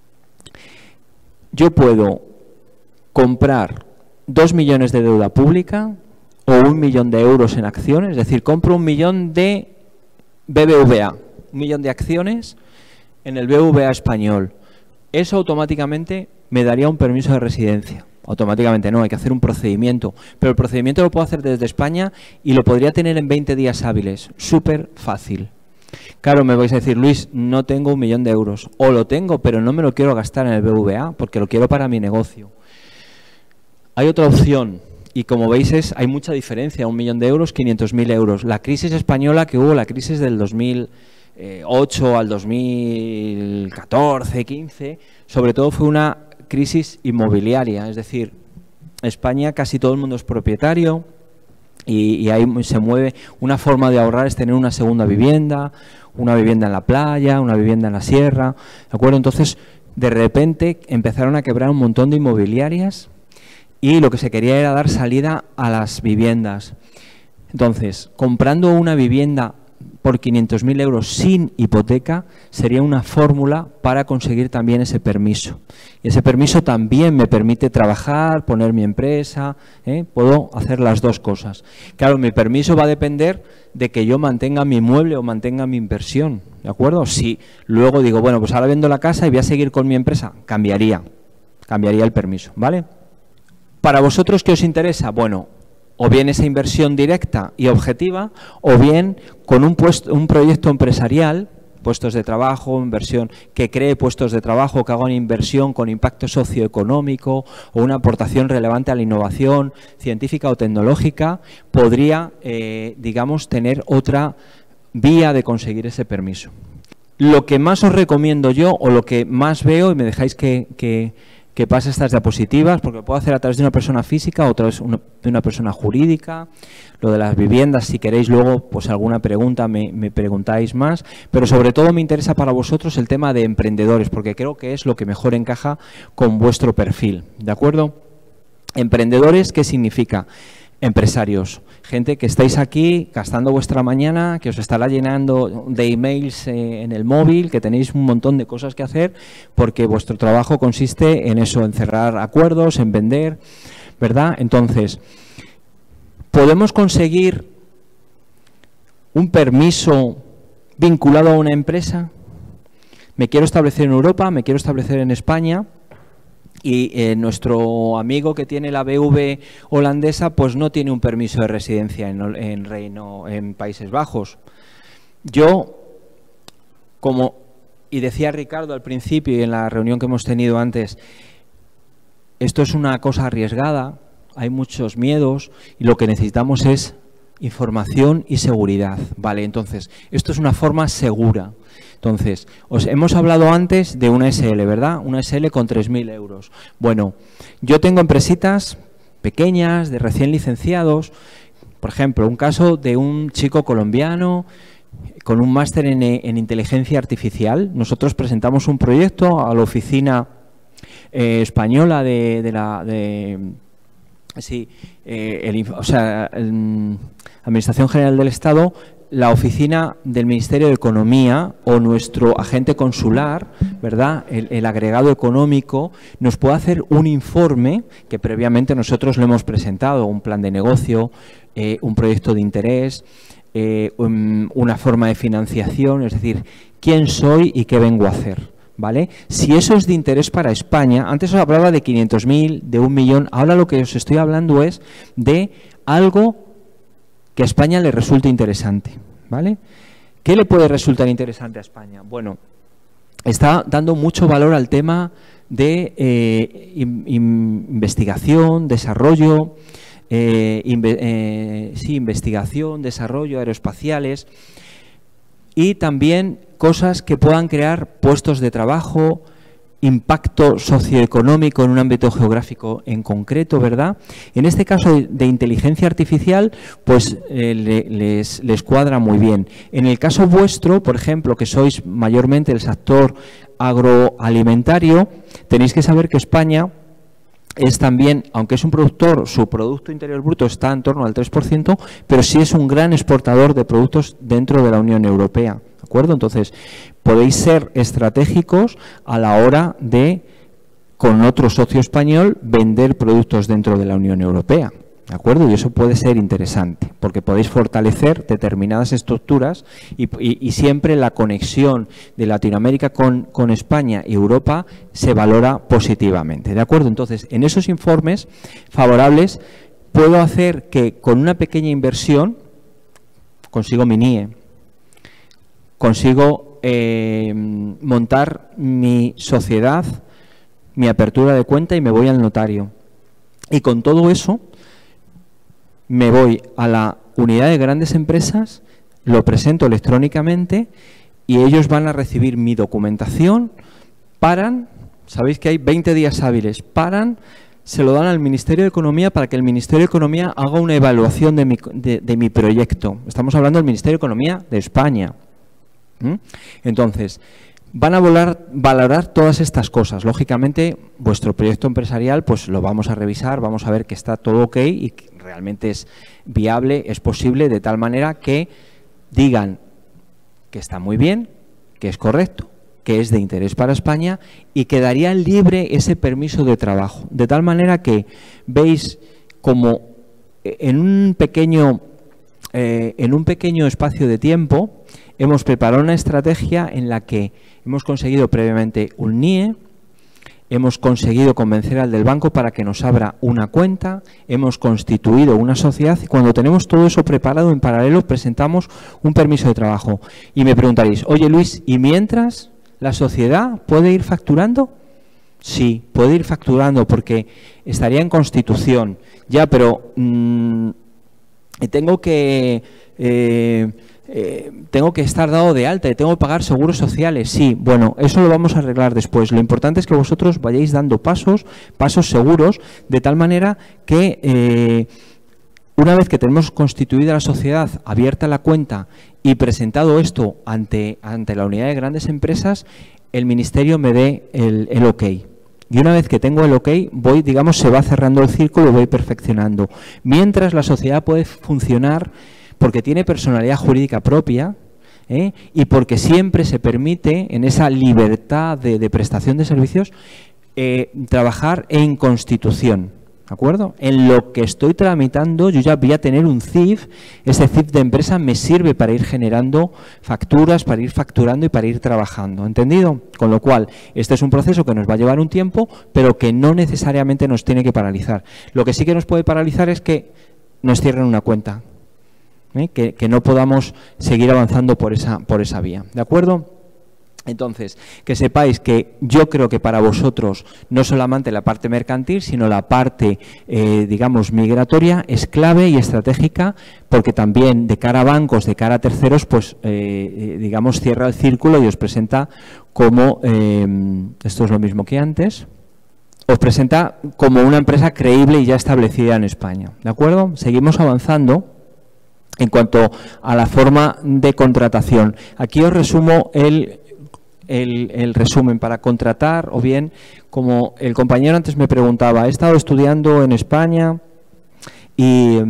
D: yo puedo comprar 2 millones de deuda pública o 1 millón de euros en acciones, es decir, compro 1 millón de BBVA, 1 millón de acciones en el BBVA español. Eso automáticamente me daría un permiso de residencia. Automáticamente no, hay que hacer un procedimiento. Pero el procedimiento lo puedo hacer desde España y lo podría tener en 20 días hábiles. Súper fácil. Claro, me vais a decir, Luis, no tengo 1 millón de euros. O lo tengo, pero no me lo quiero gastar en el BBVA porque lo quiero para mi negocio. Hay otra opción. Y como veis, hay mucha diferencia, 1 millón de euros, 500.000 euros. La crisis española que hubo, la crisis del 2008 al 2014, 15, sobre todo fue una crisis inmobiliaria. Es decir, España casi todo el mundo es propietario y ahí se mueve. Una forma de ahorrar es tener una segunda vivienda, una vivienda en la playa, una vivienda en la sierra, ¿de acuerdo? Entonces, de repente empezaron a quebrar un montón de inmobiliarias y lo que se quería era dar salida a las viviendas. Entonces, comprando una vivienda por 500.000 euros sin hipoteca sería una fórmula para conseguir también ese permiso. Y ese permiso también me permite trabajar, poner mi empresa, puedo hacer las dos cosas. Claro, mi permiso va a depender de que yo mantenga mi inmueble o mantenga mi inversión, ¿de acuerdo? Si luego digo, bueno, pues ahora vendo la casa y voy a seguir con mi empresa, cambiaría el permiso, ¿vale? ¿Para vosotros qué os interesa? Bueno, o bien esa inversión directa y objetiva, o bien con un proyecto empresarial, puestos de trabajo, inversión que cree puestos de trabajo, que haga una inversión con impacto socioeconómico o una aportación relevante a la innovación científica o tecnológica, podría, digamos, tener otra vía de conseguir ese permiso. Lo que más os recomiendo yo, o lo que más veo, y me dejáis que pase estas diapositivas, porque lo puedo hacer a través de una persona física o a través de una persona jurídica. Lo de las viviendas, si queréis luego, pues alguna pregunta me preguntáis más, pero sobre todo me interesa para vosotros el tema de emprendedores, porque creo que es lo que mejor encaja con vuestro perfil, ¿de acuerdo? Emprendedores, ¿qué significa? Empresarios, gente que estáis aquí gastando vuestra mañana, que os estará llenando de emails en el móvil, que tenéis un montón de cosas que hacer, porque vuestro trabajo consiste en eso, en cerrar acuerdos, en vender, ¿verdad? Entonces, ¿podemos conseguir un permiso vinculado a una empresa? Me quiero establecer en Europa, me quiero establecer en España. Y nuestro amigo que tiene la BV holandesa pues no tiene un permiso de residencia en Países Bajos. Yo, y decía Ricardo al principio y en la reunión que hemos tenido antes, esto es una cosa arriesgada, hay muchos miedos y lo que necesitamos es información y seguridad, ¿vale? Entonces, esto es una forma segura. Entonces, os hemos hablado antes de una SL, ¿verdad? Una SL con 3.000 euros. Bueno, yo tengo empresitas pequeñas, de recién licenciados, por ejemplo, un caso de un chico colombiano con un máster en inteligencia artificial. Administración General del Estado, la oficina del Ministerio de Economía o nuestro agente consular, ¿verdad? El agregado económico nos puede hacer un informe que previamente nosotros le hemos presentado, un plan de negocio, un proyecto de interés, una forma de financiación, es decir, quién soy y qué vengo a hacer, ¿vale? Si eso es de interés para España, antes os hablaba de 500.000, de 1 millón, ahora lo que os estoy hablando es de algo que a España le resulte interesante, ¿vale? ¿Qué le puede resultar interesante a España? Bueno, está dando mucho valor al tema de investigación, desarrollo, investigación, desarrollo, aeroespaciales y también cosas que puedan crear puestos de trabajo, impacto socioeconómico en un ámbito geográfico en concreto, ¿verdad? En este caso de inteligencia artificial, pues les cuadra muy bien. En el caso vuestro, por ejemplo, que sois mayormente el sector agroalimentario, tenéis que saber que España es también, aunque es un productor, su Producto Interior Bruto está en torno al 3%, pero sí es un gran exportador de productos dentro de la Unión Europea, ¿de acuerdo? Entonces, podéis ser estratégicos a la hora de, con otro socio español, vender productos dentro de la Unión Europea, ¿de acuerdo? Y eso puede ser interesante, porque podéis fortalecer determinadas estructuras y siempre la conexión de Latinoamérica con España y Europa se valora positivamente, ¿de acuerdo? Entonces, en esos informes favorables puedo hacer que con una pequeña inversión consigo mi NIE, consigo montar mi sociedad, mi apertura de cuenta y me voy al notario. Y con todo eso me voy a la unidad de grandes empresas, lo presento electrónicamente y ellos van a recibir mi documentación, paran, sabéis que hay 20 días hábiles, paran, se lo dan al Ministerio de Economía para que el Ministerio de Economía haga una evaluación de mi proyecto. Estamos hablando del Ministerio de Economía de España. Entonces, van a valorar todas estas cosas. Lógicamente, vuestro proyecto empresarial pues lo vamos a revisar, vamos a ver que está todo ok y que realmente es viable, es posible, de tal manera que digan, que está muy bien, que es correcto, que es de interés para España y quedaría libre ese permiso de trabajo. De tal manera que veis como en un pequeño espacio de tiempo hemos preparado una estrategia en la que hemos conseguido previamente un NIE, hemos conseguido convencer al del banco para que nos abra una cuenta, hemos constituido una sociedad y cuando tenemos todo eso preparado, en paralelo presentamos un permiso de trabajo. Y me preguntaréis, oye Luis, ¿y mientras la sociedad puede ir facturando? Sí, puede ir facturando porque estaría en constitución. Ya, pero tengo que estar dado de alta y tengo que pagar seguros sociales. Sí, bueno, eso lo vamos a arreglar después. Lo importante es que vosotros vayáis dando pasos seguros, de tal manera que una vez que tenemos constituida la sociedad, abierta la cuenta y presentado esto ante la unidad de grandes empresas, el Ministerio me dé el OK. Y una vez que tengo el OK, voy, digamos, se va cerrando el círculo y voy perfeccionando. Mientras la sociedad puede funcionar porque tiene personalidad jurídica propia y porque siempre se permite, en esa libertad de prestación de servicios, trabajar en constitución. ¿De acuerdo? En lo que estoy tramitando yo ya voy a tener un CIF, ese CIF de empresa me sirve para ir generando facturas, para ir facturando y para ir trabajando, ¿entendido? Con lo cual, este es un proceso que nos va a llevar un tiempo, pero que no necesariamente nos tiene que paralizar. Lo que sí que nos puede paralizar es que nos cierren una cuenta, que no podamos seguir avanzando por esa vía, ¿de acuerdo? Entonces, que sepáis que yo creo que para vosotros no solamente la parte mercantil, sino la parte, digamos, migratoria es clave y estratégica porque también de cara a bancos, de cara a terceros, pues, digamos, cierra el círculo y os presenta como, esto es lo mismo que antes, os presenta como una empresa creíble y ya establecida en España, ¿de acuerdo? Seguimos avanzando. En cuanto a la forma de contratación, aquí os resumo el resumen para contratar, o bien, como el compañero antes me preguntaba, he estado estudiando en España y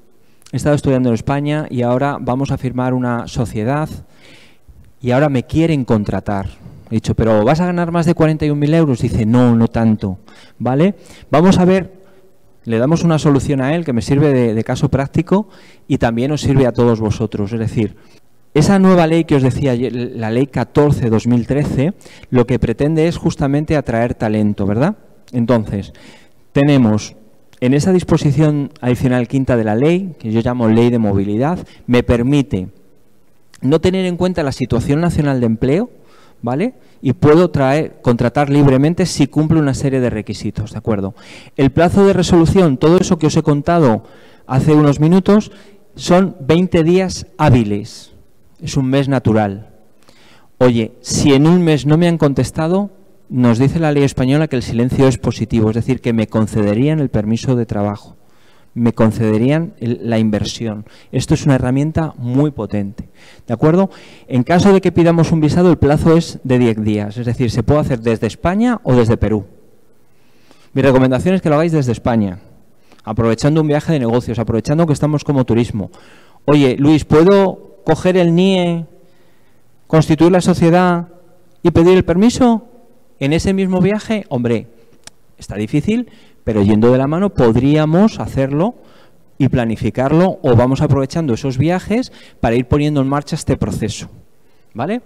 D: ahora vamos a firmar una sociedad y ahora me quieren contratar. He dicho, pero ¿vas a ganar más de 41.000 euros? Dice, no, no tanto, ¿vale? Vamos a ver. Le damos una solución a él que me sirve de caso práctico y también os sirve a todos vosotros. Es decir, esa nueva ley que os decía, la ley 14/2013, lo que pretende es justamente atraer talento, ¿verdad? Entonces, tenemos en esa disposición adicional quinta de la ley, que yo llamo ley de movilidad, me permite no tener en cuenta la situación nacional de empleo, ¿vale? Y puedo contratar libremente si cumple una serie de requisitos, ¿de acuerdo? El plazo de resolución, todo eso que os he contado hace unos minutos, son 20 días hábiles. Es un mes natural. Oye, si en un mes no me han contestado, nos dice la ley española que el silencio es positivo, es decir, que me concederían el permiso de trabajo, me concederían la inversión. Esto es una herramienta muy potente, ¿de acuerdo? En caso de que pidamos un visado, el plazo es de 10 días, es decir, se puede hacer desde España o desde Perú. Mi recomendación es que lo hagáis desde España, aprovechando un viaje de negocios, aprovechando que estamos como turismo. Oye, Luis, ¿puedo coger el NIE, constituir la sociedad y pedir el permiso en ese mismo viaje? Hombre, está difícil, pero yendo de la mano podríamos hacerlo y planificarlo, o vamos aprovechando esos viajes para ir poniendo en marcha este proceso, ¿vale?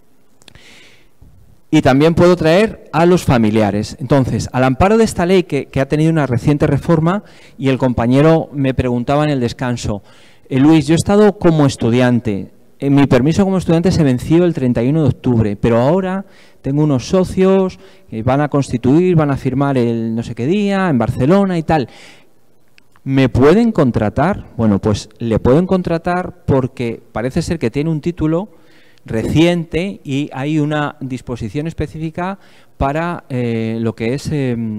D: Y también puedo traer a los familiares. Entonces, al amparo de esta ley que ha tenido una reciente reforma, y el compañero me preguntaba en el descanso, Luis, yo he estado como estudiante, mi permiso como estudiante se venció el 31 de octubre, pero ahora tengo unos socios que van a constituir, van a firmar el no sé qué día en Barcelona y tal. ¿Me pueden contratar? Bueno, pues le pueden contratar porque parece ser que tiene un título reciente y hay una disposición específica para lo que es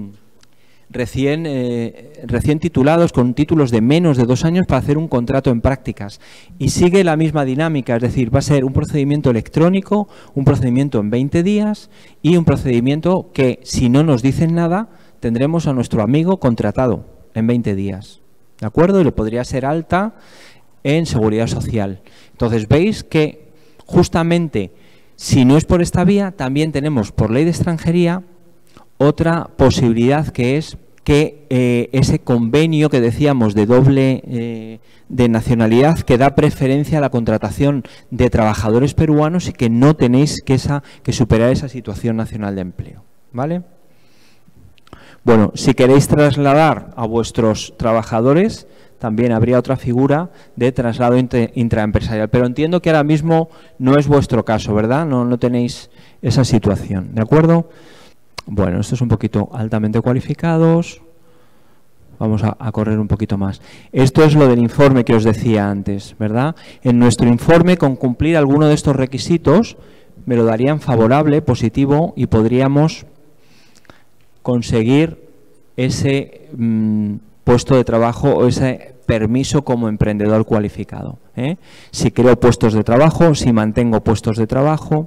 D: recién titulados con títulos de menos de 2 años para hacer un contrato en prácticas. Y sigue la misma dinámica, es decir, va a ser un procedimiento electrónico, un procedimiento en 20 días y un procedimiento que, si no nos dicen nada, tendremos a nuestro amigo contratado en 20 días. ¿De acuerdo? Y le podría ser alta en Seguridad Social. Entonces, veis que justamente, si no es por esta vía, también tenemos por ley de extranjería otra posibilidad, que es que ese convenio que decíamos de doble de nacionalidad, que da preferencia a la contratación de trabajadores peruanos y que no tenéis que superar esa situación nacional de empleo, ¿vale? Bueno, si queréis trasladar a vuestros trabajadores, también habría otra figura de traslado intraempresarial, pero entiendo que ahora mismo no es vuestro caso, ¿verdad? No tenéis esa situación, ¿de acuerdo? Bueno, esto es un poquito altamente cualificados. Vamos a correr un poquito más. Esto es lo del informe que os decía antes, ¿verdad? En nuestro informe, con cumplir alguno de estos requisitos, me lo darían favorable, positivo, y podríamos conseguir ese puesto de trabajo o ese permiso como emprendedor cualificado, ¿eh? Si creo puestos de trabajo, si mantengo puestos de trabajo,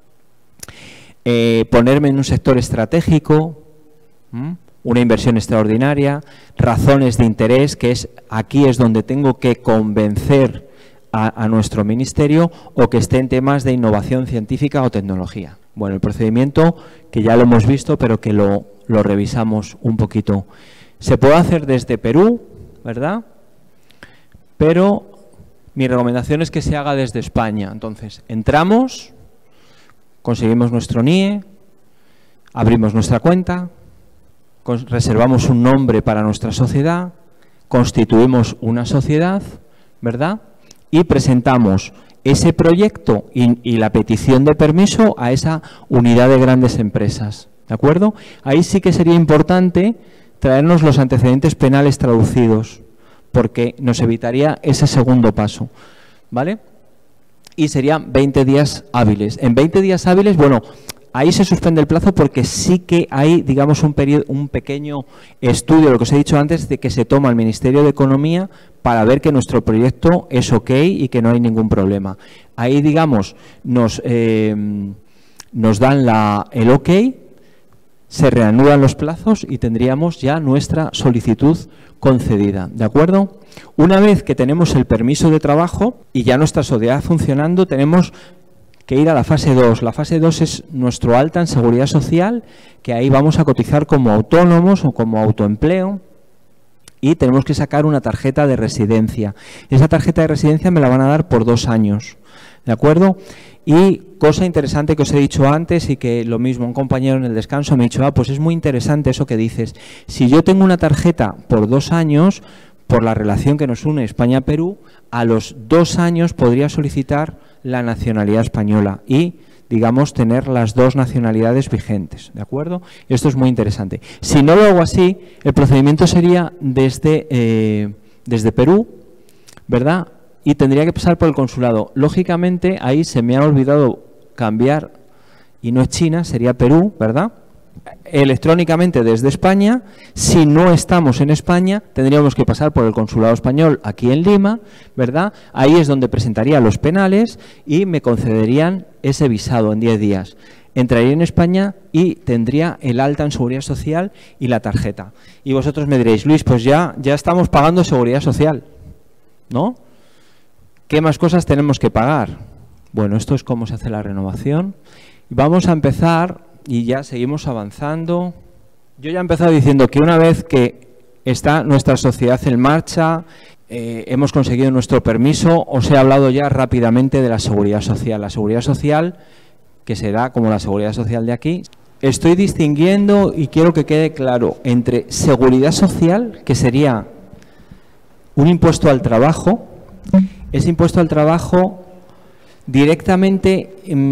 D: ponerme en un sector estratégico, una inversión extraordinaria, razones de interés, que aquí es donde tengo que convencer a nuestro ministerio, o que esté en temas de innovación científica o tecnología. Bueno, el procedimiento que ya lo hemos visto, pero que lo revisamos un poquito. Se puede hacer desde Perú, ¿verdad? Pero mi recomendación es que se haga desde España. Entonces, entramos, conseguimos nuestro NIE, abrimos nuestra cuenta, reservamos un nombre para nuestra sociedad, constituimos una sociedad, ¿verdad? Y presentamos ese proyecto y la petición de permiso a esa unidad de grandes empresas, ¿de acuerdo? Ahí sí que sería importante traernos los antecedentes penales traducidos, porque nos evitaría ese segundo paso, ¿vale? Y serían 20 días hábiles. En 20 días hábiles, bueno, ahí se suspende el plazo porque sí que hay, digamos, un pequeño estudio, lo que os he dicho antes, de que se toma el Ministerio de Economía para ver que nuestro proyecto es ok y que no hay ningún problema. Ahí, digamos, nos dan el ok, se reanudan los plazos y tendríamos ya nuestra solicitud concedida, ¿de acuerdo? Una vez que tenemos el permiso de trabajo y ya nuestra sociedad funcionando, tenemos que ir a la fase 2. La fase 2 es nuestro alta en seguridad social, que ahí vamos a cotizar como autónomos o como autoempleo, y tenemos que sacar una tarjeta de residencia. Esa tarjeta de residencia me la van a dar por 2 años, ¿de acuerdo? Y cosa interesante que os he dicho antes, y que lo mismo un compañero en el descanso me ha dicho, pues es muy interesante eso que dices. Si yo tengo una tarjeta por 2 años, por la relación que nos une España-Perú, a los 2 años podría solicitar la nacionalidad española y, digamos, tener las 2 nacionalidades vigentes, ¿de acuerdo? Esto es muy interesante. Si no lo hago así, el procedimiento sería desde Perú, ¿verdad? Y tendría que pasar por el consulado. Lógicamente, ahí se me ha olvidado cambiar, y no es China, sería Perú, ¿verdad? Electrónicamente desde España. Si no estamos en España, tendríamos que pasar por el consulado español aquí en Lima, ¿verdad? Ahí es donde presentaría los penales y me concederían ese visado en 10 días. Entraría en España y tendría el alta en seguridad social y la tarjeta. Y vosotros me diréis, Luis, pues ya estamos pagando seguridad social, ¿no? ¿Qué más cosas tenemos que pagar? Bueno, esto es cómo se hace la renovación. Vamos a empezar. Y ya seguimos avanzando. Yo ya he empezado diciendo que una vez que está nuestra sociedad en marcha, hemos conseguido nuestro permiso, os he hablado ya rápidamente de la seguridad social. La seguridad social, que será como la seguridad social de aquí. Estoy distinguiendo, y quiero que quede claro, entre seguridad social, que sería un impuesto al trabajo. Ese impuesto al trabajo directamente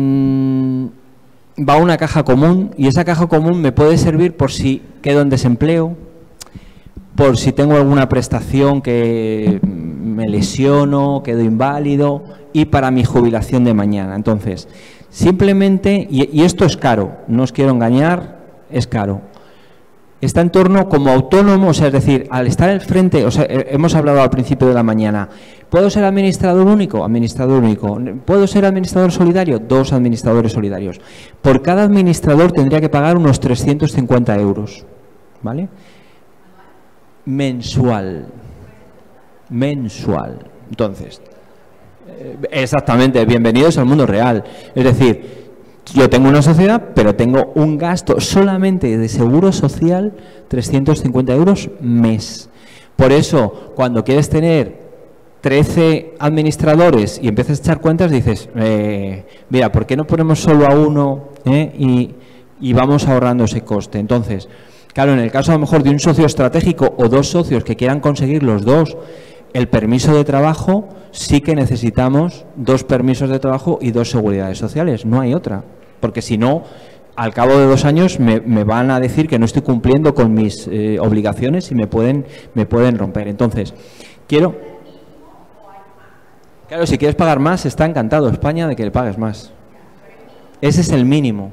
D: va a una caja común, y esa caja común me puede servir por si quedo en desempleo, por si tengo alguna prestación que me lesiono, quedo inválido, y para mi jubilación de mañana. Entonces, simplemente, y esto es caro, no os quiero engañar, es caro. Está en torno como autónomo, o sea, es decir, al estar al frente, o sea, hemos hablado al principio de la mañana, ¿puedo ser administrador único? Administrador único. ¿Puedo ser administrador solidario? 2 administradores solidarios. Por cada administrador tendría que pagar unos 350 euros, ¿vale? Mensual. Entonces, Exactamente, bienvenidos al mundo real. Es decir, yo tengo una sociedad, pero tengo un gasto solamente de seguro social 350 euros mes. Por eso, cuando quieres tener 13 administradores y empiezas a echar cuentas, dices, mira, ¿por qué no ponemos solo a uno y vamos ahorrando ese coste? Entonces, claro, en el caso a lo mejor de un socio estratégico o dos socios que quieran conseguir los dos el permiso de trabajo, sí que necesitamos 2 permisos de trabajo y 2 seguridades sociales, no hay otra, porque si no, al cabo de 2 años me van a decir que no estoy cumpliendo con mis obligaciones y me pueden romper. Entonces, claro, si quieres pagar más, está encantado España de que le pagues más. Ese es el mínimo.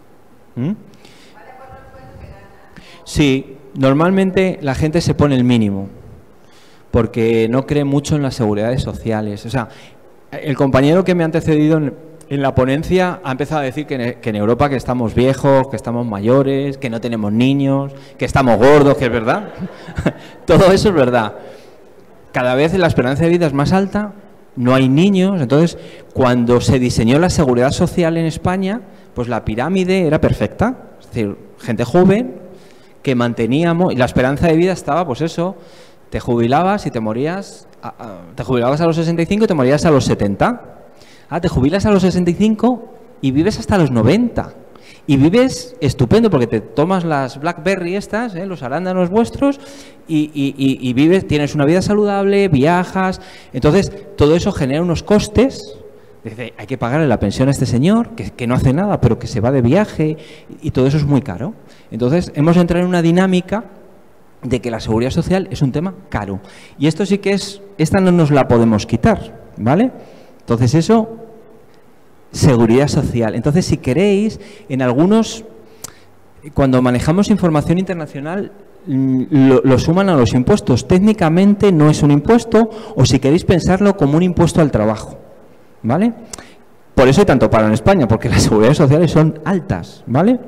D: Sí, normalmente la gente se pone el mínimo, porque no cree mucho en las seguridades sociales. O sea, el compañero que me ha antecedido en la ponencia ha empezado a decir que en Europa que estamos viejos, que estamos mayores, que no tenemos niños, que estamos gordos, que es verdad. Todo eso es verdad. Cada vez la esperanza de vida es más alta, no hay niños. Entonces, cuando se diseñó la seguridad social en España, pues la pirámide era perfecta. Es decir, gente joven que manteníamos, y la esperanza de vida estaba, pues eso, te jubilabas y te morías, te jubilabas a los 65 y te morías a los 70. Te jubilas a los 65 y vives hasta los 90. Y vives estupendo porque te tomas las Blackberry estas, los arándanos vuestros, y vives, tienes una vida saludable, viajas. Entonces, todo eso genera unos costes. Dice, hay que pagarle la pensión a este señor, que no hace nada, pero que se va de viaje, y todo eso es muy caro. Entonces, hemos entrado en una dinámica de que la seguridad social es un tema caro. Y esto sí que es, esta no nos la podemos quitar, ¿vale? Entonces eso, seguridad social. Entonces, si queréis, en algunos, cuando manejamos información internacional, lo suman a los impuestos. Técnicamente no es un impuesto, o si queréis pensarlo como un impuesto al trabajo, ¿vale? Por eso hay tanto paro en España, porque las seguridades sociales son altas, ¿vale?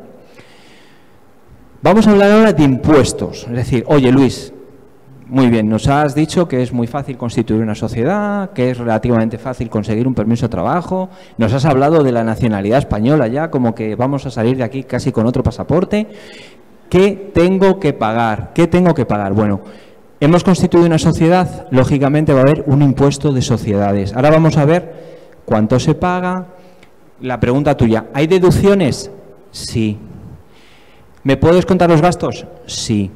D: Vamos a hablar ahora de impuestos. Es decir, oye Luis, muy bien, nos has dicho que es muy fácil constituir una sociedad, que es relativamente fácil conseguir un permiso de trabajo, nos has hablado de la nacionalidad española ya, como que vamos a salir de aquí casi con otro pasaporte. ¿Qué tengo que pagar? ¿Qué tengo que pagar? Bueno, hemos constituido una sociedad, lógicamente va a haber un impuesto de sociedades. Ahora vamos a ver cuánto se paga. La pregunta tuya, ¿hay deducciones? Sí. ¿Me puedes contar los gastos? Sí.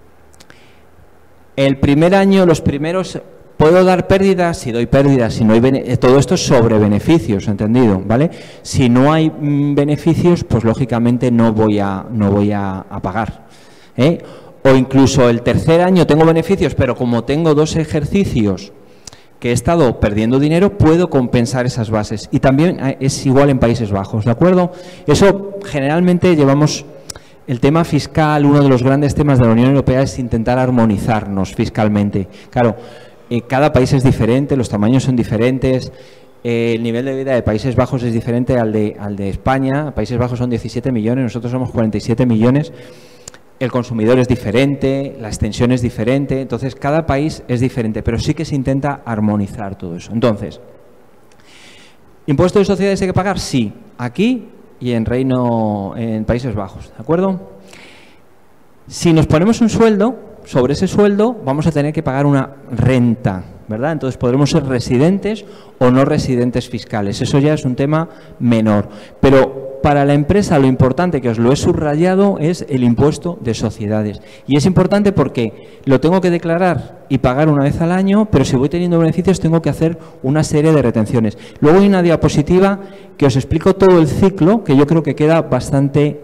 D: El primer año, los primeros, ¿puedo dar pérdidas? Si doy pérdidas, si no hay todo esto es sobre beneficios, ¿entendido? ¿Vale? Si no hay beneficios, pues lógicamente no voy a pagar. O incluso el tercer año tengo beneficios, pero como tengo 2 ejercicios que he estado perdiendo dinero, puedo compensar esas bases. Y también es igual en Países Bajos, ¿de acuerdo? Eso generalmente llevamos... El tema fiscal, uno de los grandes temas de la Unión Europea es intentar armonizarnos fiscalmente. Claro, cada país es diferente, los tamaños son diferentes, el nivel de vida de Países Bajos es diferente al de España. Países Bajos son 17 millones, nosotros somos 47 millones. El consumidor es diferente, la extensión es diferente, entonces cada país es diferente, pero sí que se intenta armonizar todo eso. Entonces, ¿impuesto de sociedades hay que pagar? Sí, aquí y en Países Bajos, ¿de acuerdo? Si nos ponemos un sueldo, sobre ese sueldo vamos a tener que pagar una renta, ¿verdad? Entonces podremos ser residentes o no residentes fiscales, eso ya es un tema menor. Pero para la empresa lo importante, que os lo he subrayado, es el impuesto de sociedades. Y es importante porque lo tengo que declarar y pagar una vez al año, pero si voy teniendo beneficios tengo que hacer una serie de retenciones. Luego hay una diapositiva que os explico todo el ciclo, que yo creo que queda bastante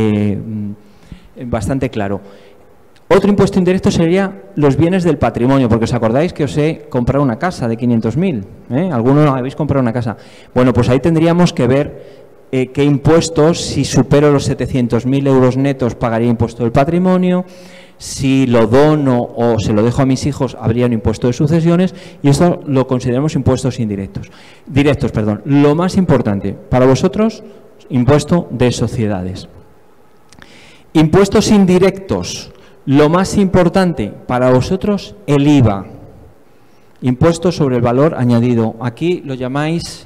D: claro. Otro impuesto indirecto sería los bienes del patrimonio, porque os acordáis que os he comprado una casa de 500.000, ¿Algunos habéis comprado una casa? Bueno, pues ahí tendríamos que ver qué impuestos, si supero los 700.000 euros netos, pagaría impuesto del patrimonio, si lo dono o se lo dejo a mis hijos, habría un impuesto de sucesiones, y esto lo consideramos impuestos indirectos. Directos, perdón. Lo más importante para vosotros, impuesto de sociedades. Impuestos indirectos. Lo más importante para vosotros, el IVA. Impuesto sobre el valor añadido. Aquí lo llamáis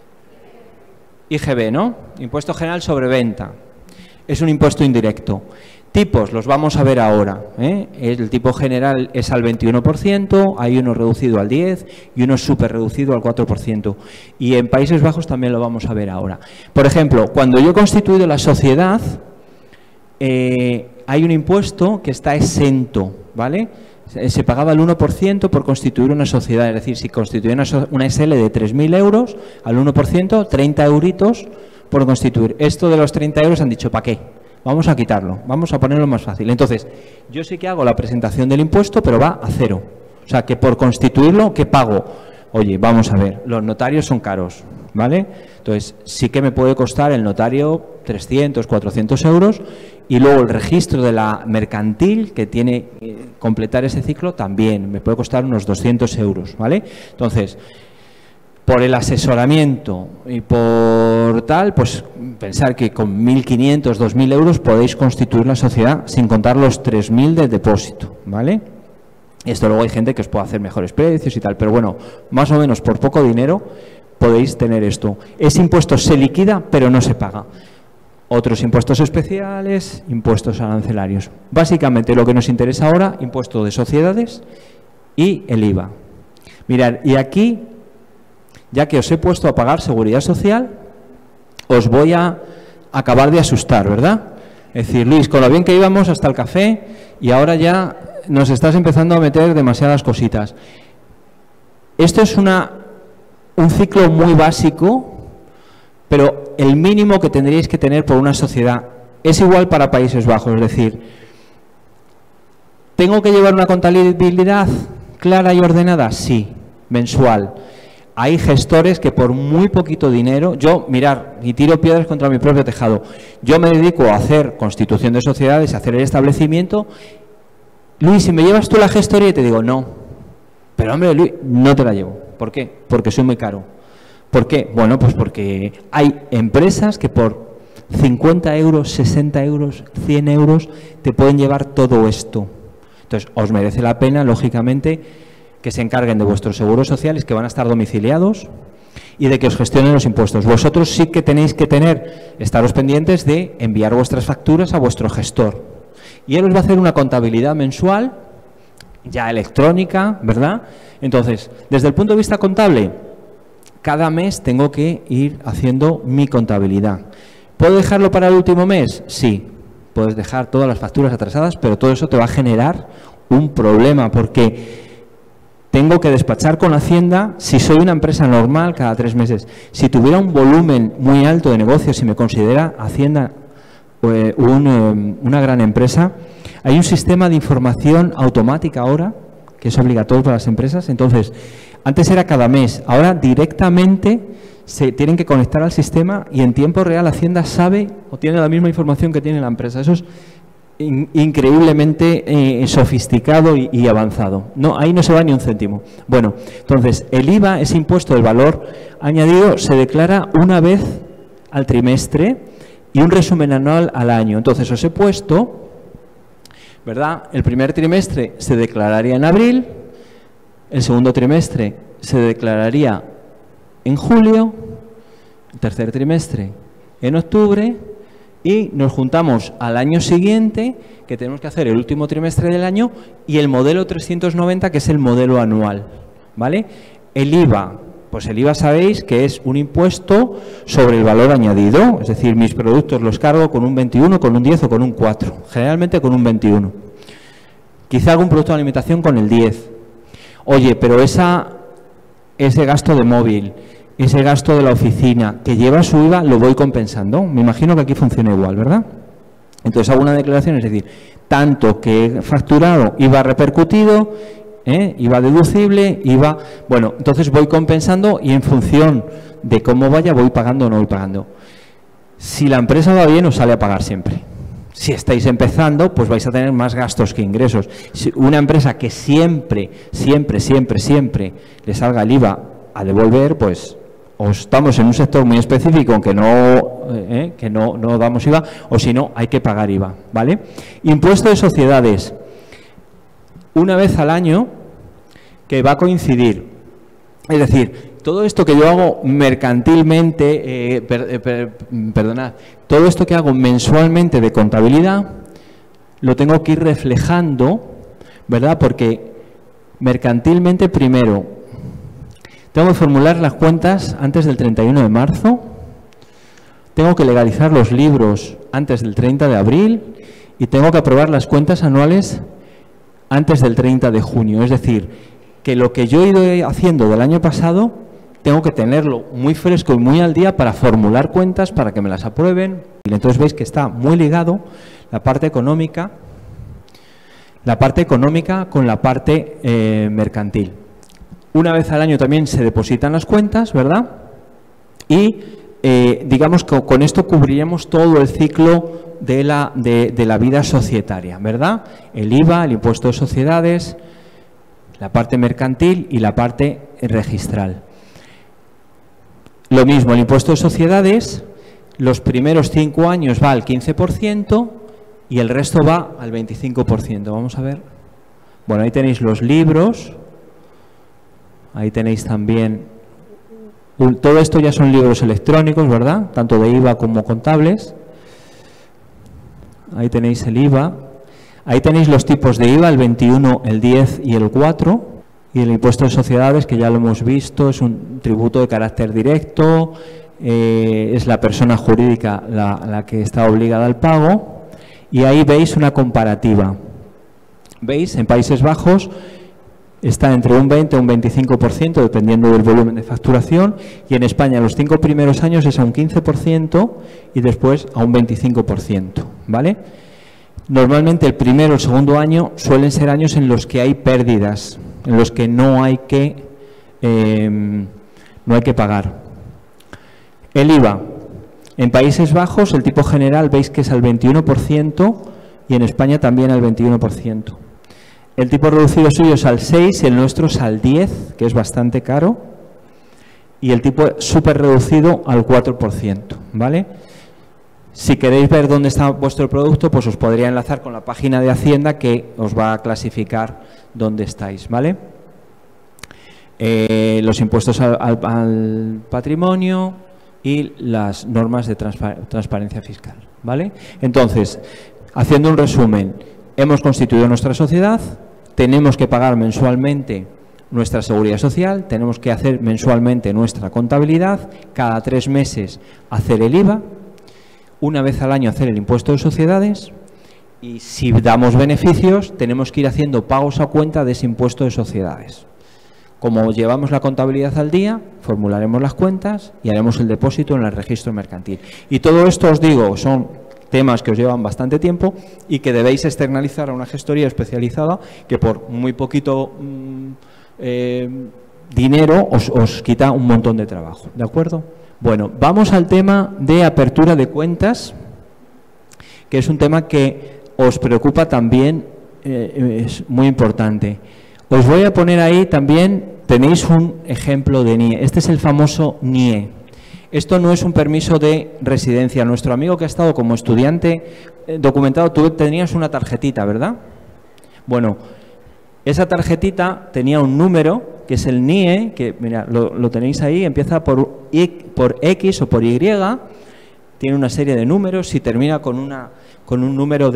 D: IGB, ¿no? Impuesto general sobre venta. Es un impuesto indirecto. Tipos, los vamos a ver ahora, ¿eh? El tipo general es al 21%, hay uno reducido al 10% y uno súper reducido al 4%. Y en Países Bajos también lo vamos a ver ahora. Por ejemplo, cuando yo he constituido la sociedad, hay un impuesto que está exento, ¿vale? Se pagaba el 1% por constituir una sociedad, es decir, si constituía una SL de 3.000 euros, al 1%, 30 euritos por constituir. Esto de los 30 euros han dicho, ¿para qué? Vamos a quitarlo, vamos a ponerlo más fácil. Entonces, yo sí que hago la presentación del impuesto, pero va a cero. O sea, que por constituirlo, ¿qué pago? Oye, vamos a ver, los notarios son caros, ¿vale? Entonces, sí que me puede costar el notario 300, 400 euros y luego el registro de la mercantil, que tiene que completar ese ciclo, también me puede costar unos 200 euros, ¿vale? Entonces, por el asesoramiento y por tal, pues pensar que con 1.500, 2.000 euros podéis constituir la sociedad sin contar los 3.000 de depósito, ¿vale? Esto luego hay gente que os puede hacer mejores precios y tal, pero bueno, más o menos por poco dinero podéis tener esto. Ese impuesto se liquida, pero no se paga. Otros impuestos especiales, impuestos arancelarios. Básicamente lo que nos interesa ahora, impuesto de sociedades y el IVA. Mirad, y aquí, ya que os he puesto a pagar seguridad social, os voy a acabar de asustar, ¿verdad? Es decir, Luis, con lo bien que íbamos hasta el café y ahora ya nos estás empezando a meter demasiadas cositas. Esto es un ciclo muy básico, pero el mínimo que tendríais que tener por una sociedad es igual para Países Bajos. Es decir, ¿tengo que llevar una contabilidad clara y ordenada? Sí, mensual. Hay gestores que por muy poquito dinero, yo, mirar, y tiro piedras contra mi propio tejado, yo me dedico a hacer constitución de sociedades, a hacer el establecimiento. Luis, si me llevas tú la gestoría, y te digo, no. Pero hombre, Luis, no te la llevo. ¿Por qué? Porque soy muy caro. ¿Por qué? Bueno, pues porque hay empresas que por 50 euros, 60 euros, 100 euros te pueden llevar todo esto. Entonces, os merece la pena, lógicamente, que se encarguen de vuestros seguros sociales, que van a estar domiciliados, y de que os gestionen los impuestos. Vosotros sí que tenéis que estaros pendientes de enviar vuestras facturas a vuestro gestor. Y él os va a hacer una contabilidad mensual, ya electrónica, ¿verdad? Entonces, desde el punto de vista contable, cada mes tengo que ir haciendo mi contabilidad. ¿Puedo dejarlo para el último mes? Sí. Puedes dejar todas las facturas atrasadas, pero todo eso te va a generar un problema, porque tengo que despachar con Hacienda si soy una empresa normal cada 3 meses. Si tuviera un volumen muy alto de negocios, si me considera Hacienda una gran empresa, hay un sistema de información automática ahora, que es obligatorio para las empresas. Entonces, antes era cada mes, ahora directamente se tienen que conectar al sistema y en tiempo real Hacienda sabe o tiene la misma información que tiene la empresa. Eso es increíblemente sofisticado y avanzado. No, ahí no se va ni un céntimo. Bueno, entonces, el IVA, ese impuesto del valor añadido, se declara una vez al trimestre y un resumen anual al año. Entonces, os he puesto, ¿verdad? El primer trimestre se declararía en abril, el segundo trimestre se declararía en julio, el tercer trimestre en octubre, y nos juntamos al año siguiente, que tenemos que hacer el último trimestre del año, y el modelo 390, que es el modelo anual, ¿vale? El IVA, pues el IVA sabéis que es un impuesto sobre el valor añadido, es decir, mis productos los cargo con un 21, con un 10 o con un 4, generalmente con un 21. Quizá algún producto de alimentación con el 10. Oye, pero ese gasto de móvil, ese gasto de la oficina que lleva su IVA, lo voy compensando. Me imagino que aquí funciona igual, ¿verdad? Entonces hago una declaración, es decir, tanto que he facturado, IVA repercutido, IVA deducible, IVA... Bueno, entonces voy compensando y en función de cómo vaya voy pagando o no voy pagando. Si la empresa va bien, os sale a pagar siempre. Si estáis empezando, pues vais a tener más gastos que ingresos. Si una empresa que siempre le salga el IVA a devolver, pues o estamos en un sector muy específico que no damos IVA, o si no, hay que pagar IVA, ¿vale? Impuesto de sociedades. Una vez al año que va a coincidir. Es decir, todo esto que yo hago mercantilmente, perdonad, todo esto que hago mensualmente de contabilidad, lo tengo que ir reflejando, ¿verdad? Porque mercantilmente, primero, tengo que formular las cuentas antes del 31 de marzo, tengo que legalizar los libros antes del 30 de abril y tengo que aprobar las cuentas anuales antes del 30 de junio. Es decir, que lo que yo he ido haciendo del año pasado, tengo que tenerlo muy fresco y muy al día para formular cuentas, para que me las aprueben. Y entonces veis que está muy ligado la parte económica con la parte mercantil. Una vez al año también se depositan las cuentas, ¿verdad? Y digamos que con esto cubriríamos todo el ciclo de la vida societaria, ¿verdad? El IVA, el impuesto de sociedades, la parte mercantil y la parte registral. Lo mismo, el impuesto de sociedades, los primeros 5 años va al 15% y el resto va al 25%. Vamos a ver. Bueno, ahí tenéis los libros, ahí tenéis también, todo esto ya son libros electrónicos, ¿verdad? Tanto de IVA como contables. Ahí tenéis el IVA. Ahí tenéis los tipos de IVA, el 21, el 10 y el 4. Y el impuesto de sociedades, que ya lo hemos visto, es un tributo de carácter directo, es la persona jurídica la que está obligada al pago. Y ahí veis una comparativa. ¿Veis? En Países Bajos está entre un 20 y un 25%, dependiendo del volumen de facturación, y en España los 5 primeros años es a un 15% y después a un 25%, ¿vale? Normalmente el primero o el segundo año suelen ser años en los que hay pérdidas, en los que no hay que pagar. El IVA. En Países Bajos el tipo general veis que es al 21% y en España también al 21%. El tipo reducido suyo es al 6 y el nuestro es al 10, que es bastante caro, y el tipo súper reducido al 4%, ¿vale? Si queréis ver dónde está vuestro producto, pues os podría enlazar con la página de Hacienda que os va a clasificar dónde estáis, ¿vale? Los impuestos al patrimonio y las normas de transparencia fiscal, ¿vale? Entonces, haciendo un resumen, hemos constituido nuestra sociedad, tenemos que pagar mensualmente nuestra seguridad social, tenemos que hacer mensualmente nuestra contabilidad, cada 3 meses hacer el IVA, una vez al año hacer el impuesto de sociedades y si damos beneficios tenemos que ir haciendo pagos a cuenta de ese impuesto de sociedades. Como llevamos la contabilidad al día, formularemos las cuentas y haremos el depósito en el registro mercantil. Y todo esto, os digo, son temas que os llevan bastante tiempo y que debéis externalizar a una gestoría especializada que por muy poquito dinero os quita un montón de trabajo, ¿de acuerdo? Bueno, vamos al tema de apertura de cuentas, que es un tema que os preocupa también, es muy importante. Os voy a poner ahí también, tenéis un ejemplo de NIE. Este es el famoso NIE. Esto no es un permiso de residencia. Nuestro amigo que ha estado como estudiante documentado, tú tenías una tarjetita, ¿verdad? Bueno, esa tarjetita tenía un número, que es el NIE, que mira, lo tenéis ahí, empieza por X o por Y, tiene una serie de números y termina con un número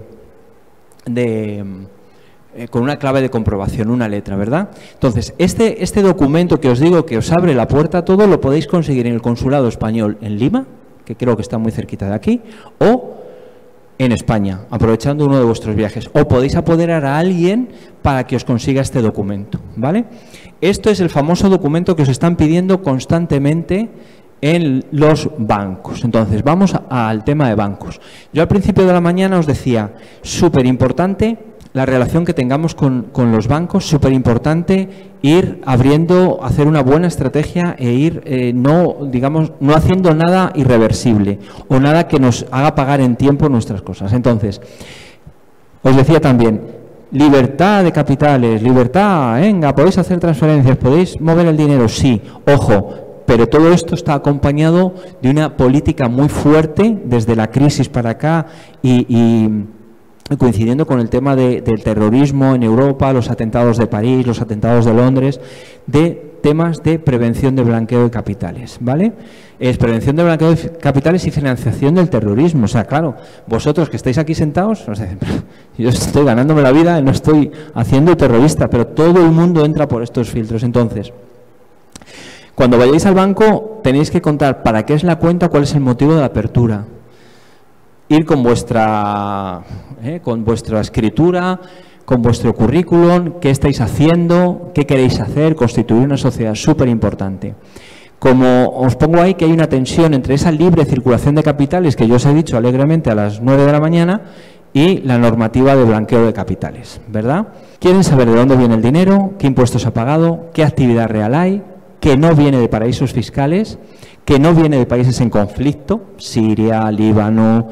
D: con una clave de comprobación, una letra, ¿verdad? Entonces, este documento que os digo que os abre la puerta a todo, lo podéis conseguir en el Consulado Español en Lima, que creo que está muy cerquita de aquí, o en España, aprovechando uno de vuestros viajes, o podéis apoderar a alguien para que os consiga este documento, ¿vale? Esto es el famoso documento que os están pidiendo constantemente en los bancos. Entonces, vamos al tema de bancos. Yo al principio de la mañana os decía, súper importante la relación que tengamos con los bancos, súper importante ir abriendo, hacer una buena estrategia e ir no haciendo nada irreversible o nada que nos haga pagar en tiempo nuestras cosas. Entonces, os decía también, libertad de capitales, libertad, venga, podéis hacer transferencias, podéis mover el dinero, sí, ojo, pero todo esto está acompañado de una política muy fuerte desde la crisis para acá y coincidiendo con el tema del terrorismo en Europa, los atentados de París, los atentados de Londres, de temas de prevención de blanqueo de capitales, ¿vale? Es prevención de blanqueo de capitales y financiación del terrorismo. O sea, claro, vosotros que estáis aquí sentados, o sea, yo estoy ganándome la vida, no estoy haciendo terrorista, pero todo el mundo entra por estos filtros. Entonces, cuando vayáis al banco, tenéis que contar para qué es la cuenta, cuál es el motivo de la apertura. Ir con vuestra escritura, con vuestro currículum, qué estáis haciendo, qué queréis hacer, constituir una sociedad, súper importante. Como os pongo ahí que hay una tensión entre esa libre circulación de capitales que yo os he dicho alegremente a las 9 de la mañana y la normativa de blanqueo de capitales, ¿verdad? Quieren saber de dónde viene el dinero, qué impuestos ha pagado, qué actividad real hay, que no viene de paraísos fiscales, que no viene de países en conflicto, Siria, Líbano,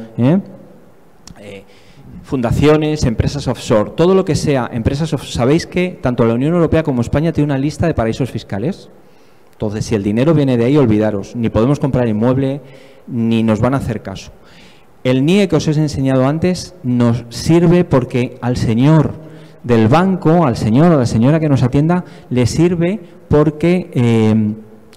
D: fundaciones, empresas offshore, todo lo que sea empresas offshore. ¿Sabéis que tanto la Unión Europea como España tiene una lista de paraísos fiscales? Entonces, si el dinero viene de ahí, olvidaros, ni podemos comprar inmueble, ni nos van a hacer caso. El NIE que os he enseñado antes nos sirve porque al señor del banco, al señor o a la señora que nos atienda, le sirve porque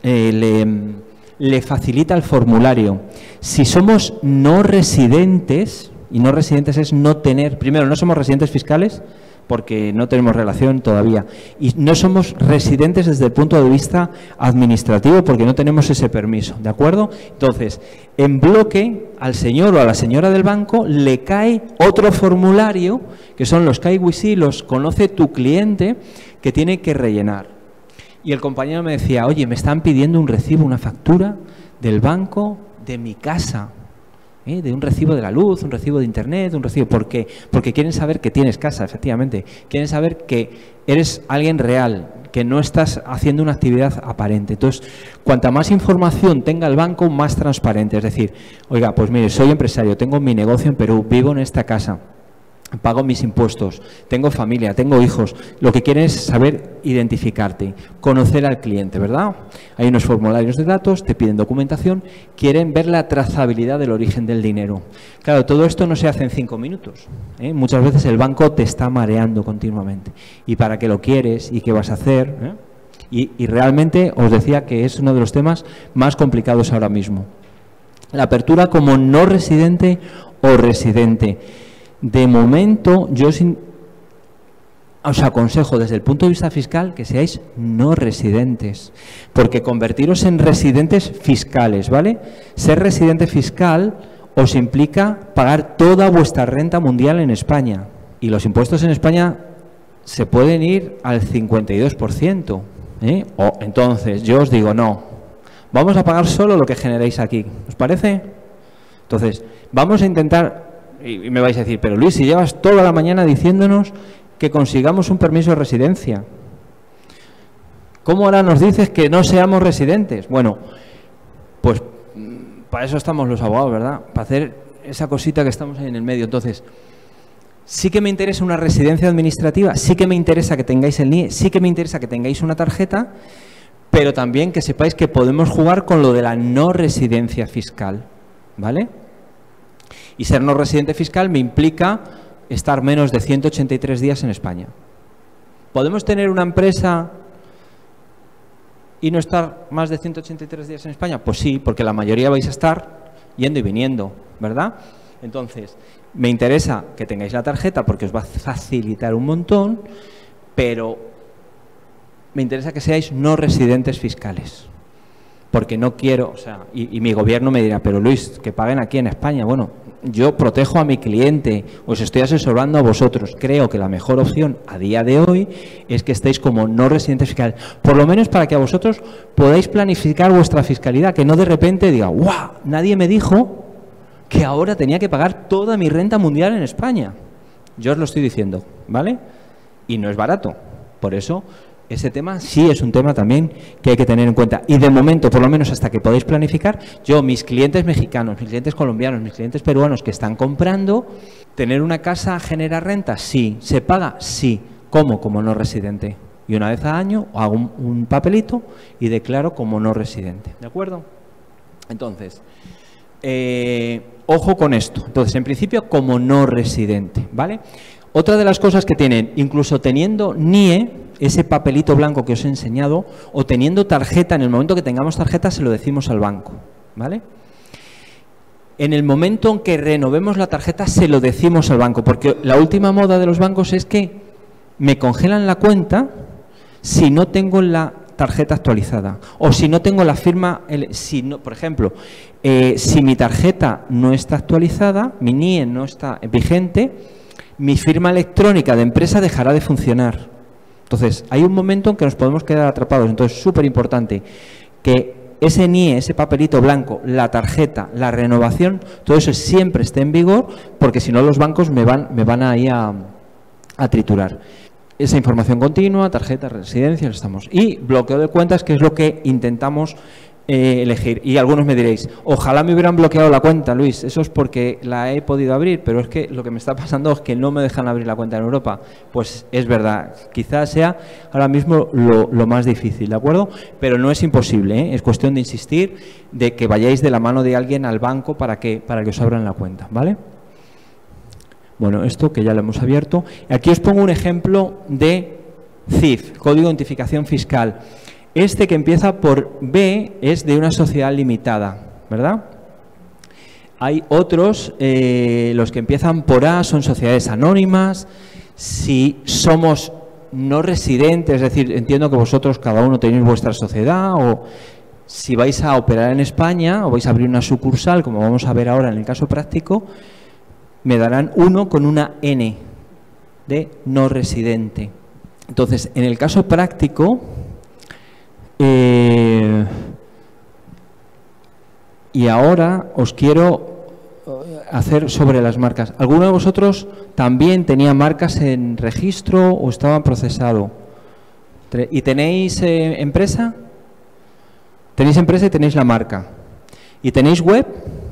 D: le facilita el formulario. Si somos no residentes, y no residentes es no tener, primero, no somos residentes fiscales porque no tenemos relación todavía, y no somos residentes desde el punto de vista administrativo porque no tenemos ese permiso, ¿de acuerdo? Entonces, en bloque, al señor o a la señora del banco le cae otro formulario, que son los KYC, los conoce tu cliente, que tiene que rellenar. Y el compañero me decía, oye, me están pidiendo un recibo, una factura del banco de mi casa, de un recibo de la luz, un recibo de internet, un recibo. ¿Por qué? Porque quieren saber que tienes casa, efectivamente. Quieren saber que eres alguien real, que no estás haciendo una actividad aparente. Entonces, cuanta más información tenga el banco, más transparente. Es decir, oiga, pues mire, soy empresario, tengo mi negocio en Perú, vivo en esta casa, pago mis impuestos, tengo familia, tengo hijos. Lo que quieren es saber identificarte, conocer al cliente, ¿verdad? Hay unos formularios de datos, te piden documentación, quieren ver la trazabilidad del origen del dinero. Claro, todo esto no se hace en 5 minutos, ¿eh? Muchas veces el banco te está mareando continuamente. ¿Y para qué lo quieres? ¿Y qué vas a hacer? Y realmente os decía que es uno de los temas más complicados ahora mismo. La apertura como no residente o residente. De momento, yo os aconsejo desde el punto de vista fiscal que seáis no residentes, porque convertiros en residentes fiscales, ¿vale? Ser residente fiscal os implica pagar toda vuestra renta mundial en España, y los impuestos en España se pueden ir al 52%, ¿eh? Entonces, yo os digo, no, vamos a pagar solo lo que generéis aquí, ¿os parece? Entonces, vamos a intentar. Y me vais a decir, pero Luis, si llevas toda la mañana diciéndonos que consigamos un permiso de residencia, ¿cómo ahora nos dices que no seamos residentes? Bueno, pues para eso estamos los abogados, ¿verdad? Para hacer esa cosita que estamos ahí en el medio. Entonces, sí que me interesa una residencia administrativa, sí que me interesa que tengáis el NIE, sí que me interesa que tengáis una tarjeta, pero también que sepáis que podemos jugar con lo de la no residencia fiscal, ¿vale? Y ser no residente fiscal me implica estar menos de 183 días en España. ¿Podemos tener una empresa y no estar más de 183 días en España? Pues sí, porque la mayoría vais a estar yendo y viniendo, ¿verdad? Entonces, me interesa que tengáis la tarjeta porque os va a facilitar un montón, pero me interesa que seáis no residentes fiscales. Porque no quiero, o sea, y mi gobierno me dirá, pero Luis, que paguen aquí en España. Bueno, yo protejo a mi cliente, os estoy asesorando a vosotros. Creo que la mejor opción a día de hoy es que estéis como no residente fiscal, por lo menos para que a vosotros podáis planificar vuestra fiscalidad, que no de repente diga, ¡guau! Nadie me dijo que ahora tenía que pagar toda mi renta mundial en España. Yo os lo estoy diciendo, ¿vale? Y no es barato, por eso. Ese tema sí es un tema también que hay que tener en cuenta. Y de momento, por lo menos hasta que podáis planificar, yo, mis clientes mexicanos, mis clientes colombianos, mis clientes peruanos que están comprando, ¿tener una casa genera renta? Sí. ¿Se paga? Sí. ¿Cómo? Como no residente. Y una vez al año hago un papelito y declaro como no residente. ¿De acuerdo? Entonces, ojo con esto. Entonces, en principio, como no residente, ¿vale? Otra de las cosas que tienen, incluso teniendo NIE, ese papelito blanco que os he enseñado, o teniendo tarjeta, en el momento que tengamos tarjeta se lo decimos al banco, ¿vale? En el momento en que renovemos la tarjeta se lo decimos al banco, porque la última moda de los bancos es que me congelan la cuenta si no tengo la tarjeta actualizada o si no tengo la firma, si no, por ejemplo, si mi tarjeta no está actualizada, mi NIE no está vigente, mi firma electrónica de empresa dejará de funcionar. Entonces, hay un momento en que nos podemos quedar atrapados. Entonces, es súper importante que ese NIE, ese papelito blanco, la tarjeta, la renovación, todo eso siempre esté en vigor, porque si no los bancos me van ahí a triturar. Esa información continua, tarjeta, residencia, estamos. Y bloqueo de cuentas, que es lo que intentamos elegir. Y algunos me diréis, ojalá me hubieran bloqueado la cuenta, Luis, eso es porque la he podido abrir, pero es que lo que me está pasando es que no me dejan abrir la cuenta en Europa. Pues es verdad, quizás sea ahora mismo lo más difícil, ¿de acuerdo? Pero no es imposible, ¿eh? Es cuestión de insistir, de que vayáis de la mano de alguien al banco para que os abran la cuenta, ¿vale? Bueno, esto que ya lo hemos abierto. Aquí os pongo un ejemplo de CIF, Código de Identificación Fiscal. Este que empieza por B es de una sociedad limitada, ¿verdad? Hay otros, los que empiezan por A son sociedades anónimas. Si somos no residentes, es decir, entiendo que vosotros cada uno tenéis vuestra sociedad, o si vais a operar en España o vais a abrir una sucursal, como vamos a ver ahora en el caso práctico, me darán uno con una N de no residente. Entonces, en el caso práctico, y ahora os quiero hacer sobre las marcas. ¿Alguno de vosotros también tenía marcas en registro o estaban procesado? ¿Y tenéis empresa? ¿Tenéis empresa y tenéis la marca? ¿Y tenéis web?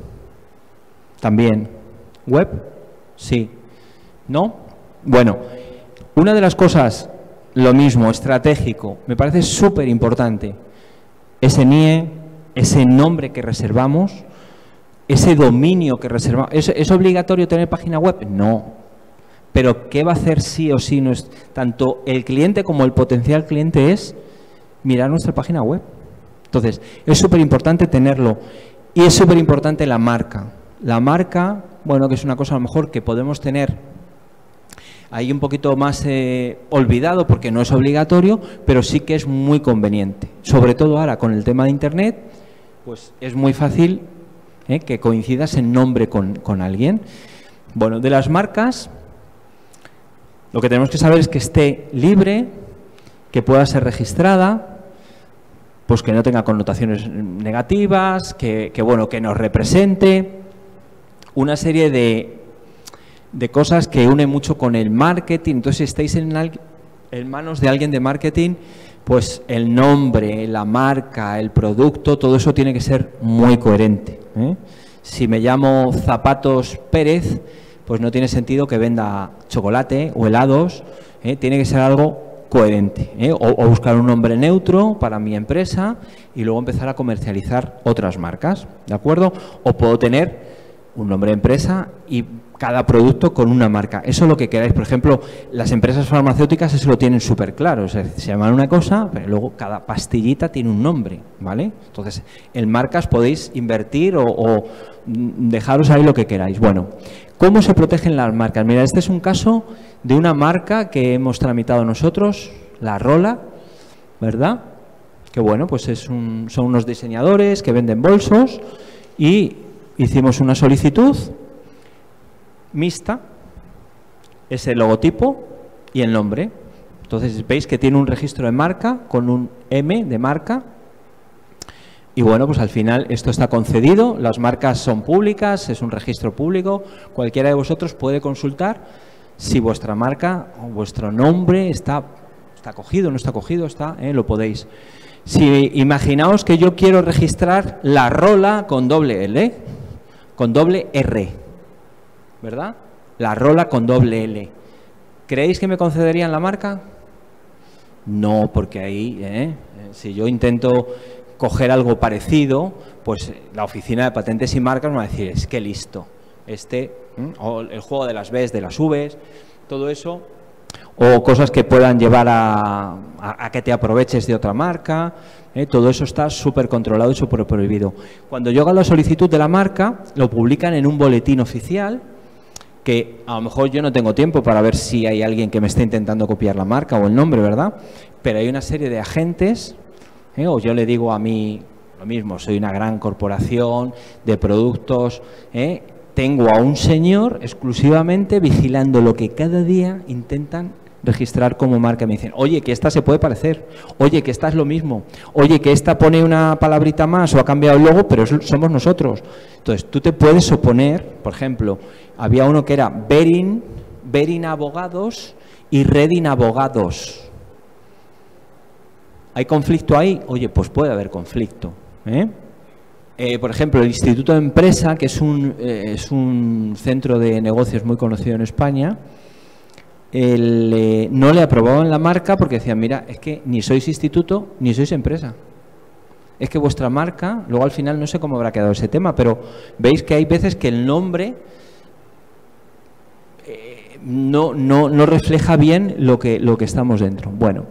D: También. ¿Web? Sí. ¿No? Bueno, una de las cosas, lo mismo, estratégico, me parece súper importante, ese NIE, ese nombre que reservamos, ese dominio que reservamos. ¿Es obligatorio tener página web? No. Pero ¿qué va a hacer sí o sí? Tanto el cliente como el potencial cliente es mirar nuestra página web. Entonces, es súper importante tenerlo. Y es súper importante la marca. La marca, bueno, que es una cosa a lo mejor que podemos tener ahí un poquito más olvidado porque no es obligatorio, pero sí que es muy conveniente. Sobre todo ahora con el tema de Internet, pues es muy fácil que coincidas en nombre con alguien. Bueno, de las marcas, lo que tenemos que saber es que esté libre, que pueda ser registrada, pues que no tenga connotaciones negativas, que bueno, que nos represente, una serie de cosas que une mucho con el marketing. Entonces, si estáis en manos de alguien de marketing, pues el nombre, la marca, el producto, todo eso tiene que ser muy coherente, ¿eh? Si me llamo Zapatos Pérez, pues no tiene sentido que venda chocolate o helados, tiene que ser algo coherente, o buscar un nombre neutro para mi empresa y luego empezar a comercializar otras marcas, ¿de acuerdo? O puedo tener un nombre de empresa y cada producto con una marca. Eso es lo que queráis. Por ejemplo, las empresas farmacéuticas eso lo tienen súper claro. O sea, se llaman una cosa, pero luego cada pastillita tiene un nombre, ¿vale? Entonces, en marcas podéis invertir o dejaros ahí lo que queráis. Bueno, ¿cómo se protegen las marcas? Mira, este es un caso de una marca que hemos tramitado nosotros, la Rola, ¿verdad? Que bueno, pues son unos diseñadores que venden bolsos y hicimos una solicitud mixta, es el logotipo y el nombre. Entonces veis que tiene un registro de marca con un M de marca y bueno, pues al final esto está concedido, las marcas son públicas, es un registro público, cualquiera de vosotros puede consultar si vuestra marca o vuestro nombre está cogido, no está cogido, lo podéis. Si imaginaos que yo quiero registrar la Rola con doble L, con doble R, ¿verdad? La Rola con doble L. ¿Creéis que me concederían la marca? No, porque ahí, si yo intento coger algo parecido, pues la oficina de patentes y marcas me va a decir, es que listo, o el juego de las Bs, de las Vs, todo eso, o cosas que puedan llevar a que te aproveches de otra marca, todo eso está súper controlado y súper prohibido. Cuando yo hago la solicitud de la marca, lo publican en un boletín oficial, que a lo mejor yo no tengo tiempo para ver si hay alguien que me esté intentando copiar la marca o el nombre, ¿verdad? Pero hay una serie de agentes, o yo le digo a mí lo mismo, soy una gran corporación de productos, tengo a un señor exclusivamente vigilando lo que cada día intentan registrar como marca. Me dicen, oye, que esta se puede parecer, oye, que esta es lo mismo, oye, que esta pone una palabrita más o ha cambiado el logo, pero somos nosotros. Entonces, tú te puedes oponer, por ejemplo, había uno que era Berin Abogados y Redin Abogados. ¿Hay conflicto ahí? Oye, pues puede haber conflicto. Por ejemplo, el Instituto de Empresa, que es un centro de negocios muy conocido en España, no le aprobaban la marca porque decían, mira, es que ni sois instituto ni sois empresa. Es que vuestra marca, luego al final no sé cómo habrá quedado ese tema, pero veis que hay veces que el nombre no refleja bien lo que estamos dentro. Bueno,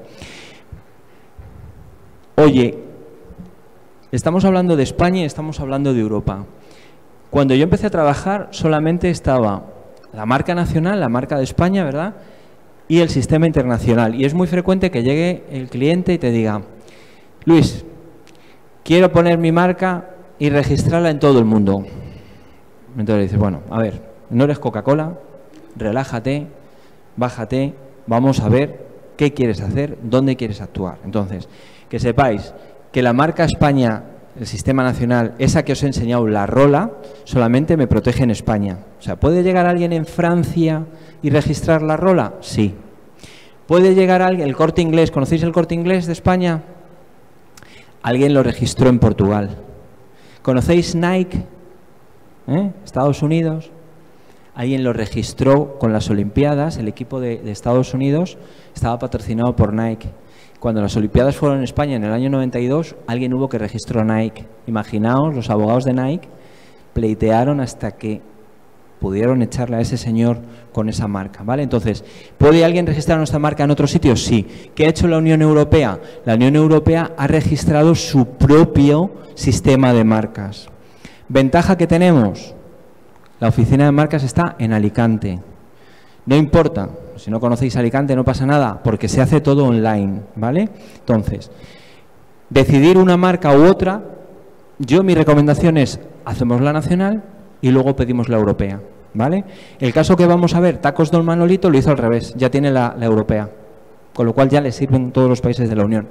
D: oye, estamos hablando de España y estamos hablando de Europa. Cuando yo empecé a trabajar solamente estaba la marca nacional, la marca de España, ¿verdad? Y el sistema internacional. Y es muy frecuente que llegue el cliente y te diga, Luis, quiero poner mi marca y registrarla en todo el mundo. Entonces le dices, bueno, a ver, no eres Coca-Cola, relájate, bájate, vamos a ver qué quieres hacer, dónde quieres actuar. Entonces, que sepáis que la marca España, el sistema nacional, esa que os he enseñado, la rola, solamente me protege en España. O sea, ¿puede llegar alguien en Francia y registrar la rola? Sí. ¿Puede llegar alguien, el Corte Inglés, ¿conocéis el Corte Inglés de España? Alguien lo registró en Portugal. ¿Conocéis Nike? Estados Unidos. Alguien lo registró con las Olimpiadas, el equipo de Estados Unidos estaba patrocinado por Nike. Cuando las Olimpiadas fueron en España en el año 92, alguien hubo que registró Nike. Imaginaos, los abogados de Nike pleitearon hasta que pudieron echarle a ese señor con esa marca, ¿vale? Entonces, ¿puede alguien registrar nuestra marca en otros sitios? Sí. ¿Qué ha hecho la Unión Europea? La Unión Europea ha registrado su propio sistema de marcas. ¿Ventaja que tenemos? La oficina de marcas está en Alicante. No importa, si no conocéis Alicante no pasa nada, porque se hace todo online, ¿vale? Entonces, decidir una marca u otra, mi recomendación es, hacemos la nacional y luego pedimos la europea, ¿vale? El caso que vamos a ver, Tacos Don Manolito lo hizo al revés, ya tiene la europea, con lo cual ya le sirven todos los países de la Unión.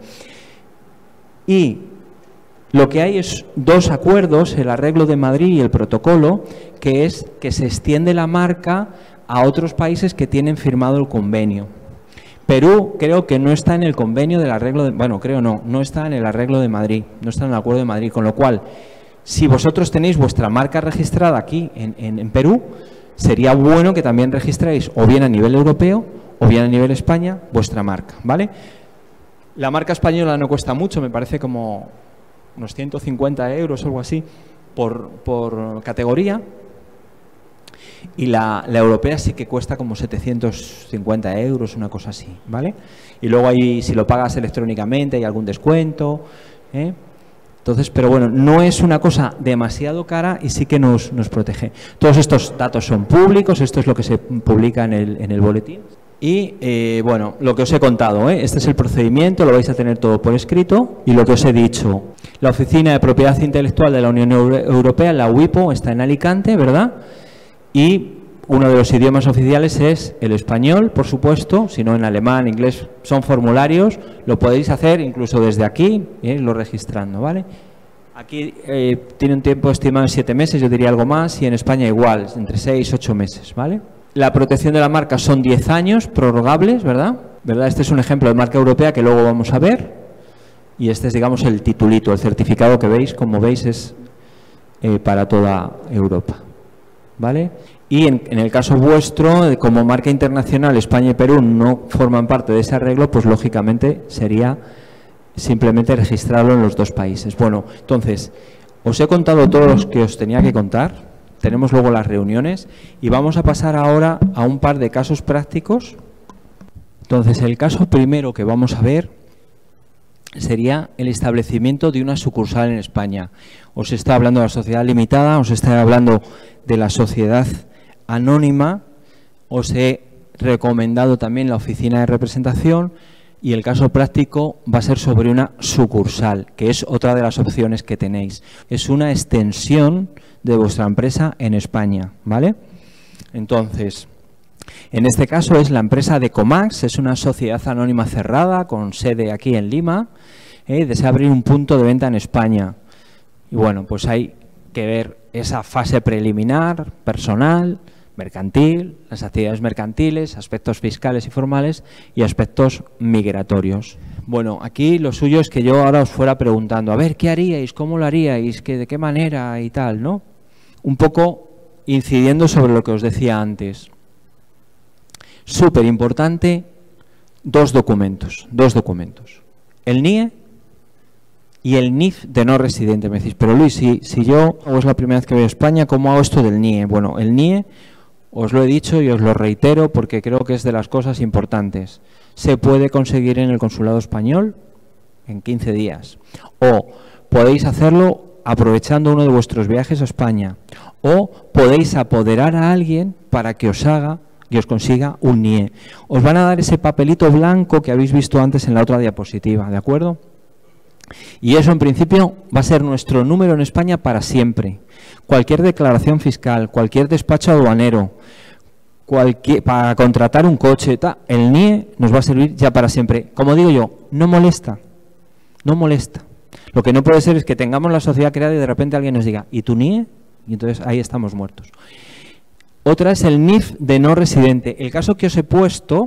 D: Y lo que hay es dos acuerdos, el Arreglo de Madrid y el Protocolo, que es que se extiende la marca a otros países que tienen firmado el convenio. Perú creo que no está en el convenio del arreglo de... Bueno, creo no está en el Arreglo de Madrid, no está en el Acuerdo de Madrid, con lo cual, si vosotros tenéis vuestra marca registrada aquí en Perú, sería bueno que también registréis o bien a nivel europeo o bien a nivel España vuestra marca, ¿vale? La marca española no cuesta mucho, me parece como unos 150 euros o algo así por categoría. Y la europea sí que cuesta como 750 euros, una cosa así, ¿vale? Y luego ahí, si lo pagas electrónicamente, hay algún descuento, Entonces, pero bueno, no es una cosa demasiado cara y sí que nos protege. Todos estos datos son públicos, esto es lo que se publica en el boletín. Y, bueno, lo que os he contado, este es el procedimiento, lo vais a tener todo por escrito. Y lo que os he dicho, la Oficina de Propiedad Intelectual de la Unión Europea, la UIPO, está en Alicante, ¿verdad? Y uno de los idiomas oficiales es el español, por supuesto, si no en alemán, inglés, son formularios, lo podéis hacer incluso desde aquí, lo registrando, ¿vale? Aquí tiene un tiempo estimado en 7 meses, yo diría algo más, y en España igual, entre 6 y 8 meses, ¿vale? La protección de la marca son 10 años, prorrogables, ¿verdad? Este es un ejemplo de marca europea que luego vamos a ver, y este es, digamos, el titulito, el certificado que veis, como veis, es para toda Europa. ¿Vale? Y en el caso vuestro, como marca internacional, España y Perú no forman parte de ese arreglo, pues lógicamente sería simplemente registrarlo en los dos países. Bueno, entonces, os he contado todos los que os tenía que contar, tenemos luego las reuniones y vamos a pasar ahora a un par de casos prácticos. Entonces, el caso primero que vamos a ver sería el establecimiento de una sucursal en España. Os está hablando de la sociedad limitada, os está hablando de la sociedad anónima, os he recomendado también la oficina de representación y el caso práctico va a ser sobre una sucursal, que es otra de las opciones que tenéis. Es una extensión de vuestra empresa en España, ¿vale? Entonces, en este caso es la empresa Decomax, es una sociedad anónima cerrada con sede aquí en Lima, desea abrir un punto de venta en España. Y bueno, pues hay que ver esa fase preliminar, personal, mercantil, las actividades mercantiles, aspectos fiscales y formales y aspectos migratorios. Bueno, aquí lo suyo es que yo ahora os fuera preguntando, a ver, ¿qué haríais? ¿Cómo lo haríais? ¿De qué manera? Y tal, ¿no? Un poco incidiendo sobre lo que os decía antes. Súper importante, dos documentos. El NIE y el NIF de no residente. Me decís, pero Luis, si yo es la primera vez que voy a España, ¿cómo hago esto del NIE? Bueno, el NIE, os lo he dicho y os lo reitero porque creo que es de las cosas importantes. Se puede conseguir en el consulado español en 15 días. O podéis hacerlo aprovechando uno de vuestros viajes a España. O podéis apoderar a alguien para que os haga y os consiga un NIE. Os van a dar ese papelito blanco que habéis visto antes en la otra diapositiva, ¿de acuerdo? Y eso en principio va a ser nuestro número en España para siempre. Cualquier declaración fiscal, cualquier despacho aduanero, para contratar un coche, el NIE nos va a servir ya para siempre. Como digo yo, no molesta, no molesta. Lo que no puede ser es que tengamos la sociedad creada y de repente alguien nos diga, ¿y tu NIE? Y entonces ahí estamos muertos. Otra es el NIF de no residente. El caso que os he puesto,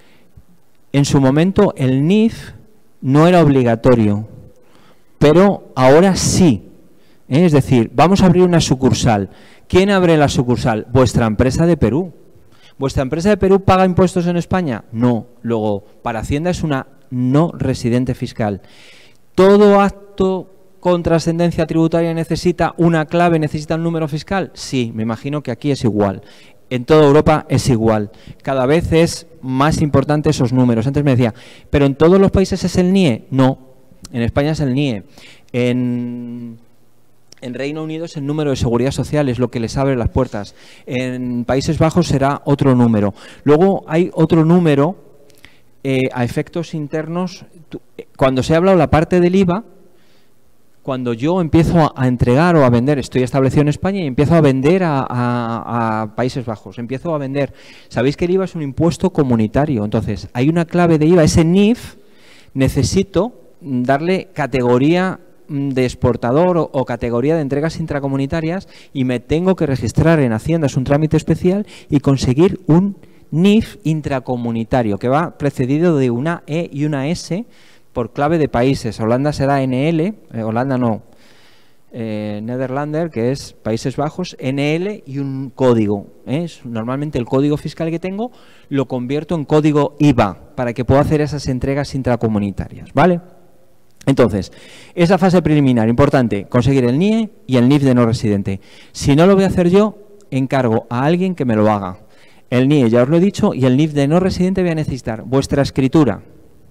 D: en su momento el NIF no era obligatorio, pero ahora sí. Es decir, vamos a abrir una sucursal. ¿Quién abre la sucursal? Vuestra empresa de Perú. ¿Vuestra empresa de Perú paga impuestos en España? No. Luego, para Hacienda es una no residente fiscal. ¿Todo acto con trascendencia tributaria necesita una clave, necesita un número fiscal? Sí, me imagino que aquí es igual. En toda Europa es igual. Cada vez es más importante esos números. Antes me decía, ¿pero en todos los países es el NIE? No, en España es el NIE. En Reino Unido es el número de seguridad social, es lo que les abre las puertas. En Países Bajos será otro número. Luego hay otro número a efectos internos. Cuando se ha hablado la parte del IVA, cuando yo empiezo a entregar o a vender, estoy establecido en España y empiezo a vender a Países Bajos, empiezo a vender. Sabéis que el IVA es un impuesto comunitario, entonces hay una clave de IVA, ese NIF, necesito darle categoría de exportador o categoría de entregas intracomunitarias y me tengo que registrar en Hacienda, es un trámite especial, y conseguir un NIF intracomunitario que va precedido de una E y una S por clave de países. Holanda será NL, Holanda no, Nederlander, que es Países Bajos, NL y un código. Normalmente el código fiscal que tengo lo convierto en código IVA para que pueda hacer esas entregas intracomunitarias, ¿vale? Entonces, esa fase preliminar, importante, conseguir el NIE y el NIF de no residente. Si no lo voy a hacer yo, encargo a alguien que me lo haga. El NIE, ya os lo he dicho, y el NIF de no residente voy a necesitar vuestra escritura.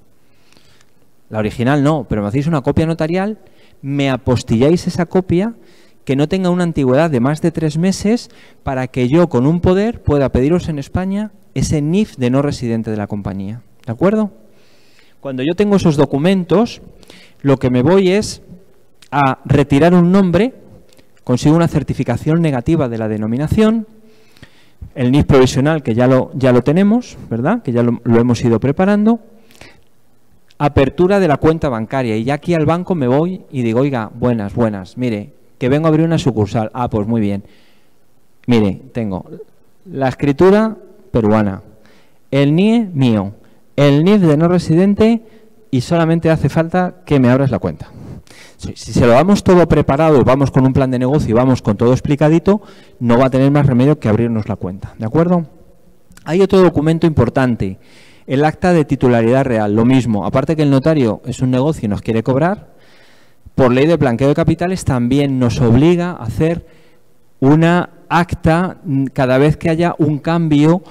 D: La original no, pero me hacéis una copia notarial, me apostilláis esa copia que no tenga una antigüedad de más de 3 meses para que yo con un poder pueda pediros en España ese NIF de no residente de la compañía. ¿De acuerdo? Cuando yo tengo esos documentos, lo que me voy es a retirar un nombre, consigo una certificación negativa de la denominación, el NIF provisional que ya lo tenemos, ¿verdad? Que ya lo hemos ido preparando, apertura de la cuenta bancaria y ya aquí al banco me voy y digo, oiga, buenas, mire, que vengo a abrir una sucursal. Ah, pues muy bien. Mire, tengo la escritura peruana, el NIE mío, el NIF de no residente y solamente hace falta que me abras la cuenta. Si se lo damos todo preparado, vamos con un plan de negocio y vamos con todo explicadito, no va a tener más remedio que abrirnos la cuenta, ¿de acuerdo? Hay otro documento importante, El acta de titularidad real, lo mismo. Aparte que el notario es un negocio y nos quiere cobrar, por ley de blanqueo de capitales también nos obliga a hacer una acta cada vez que haya un cambio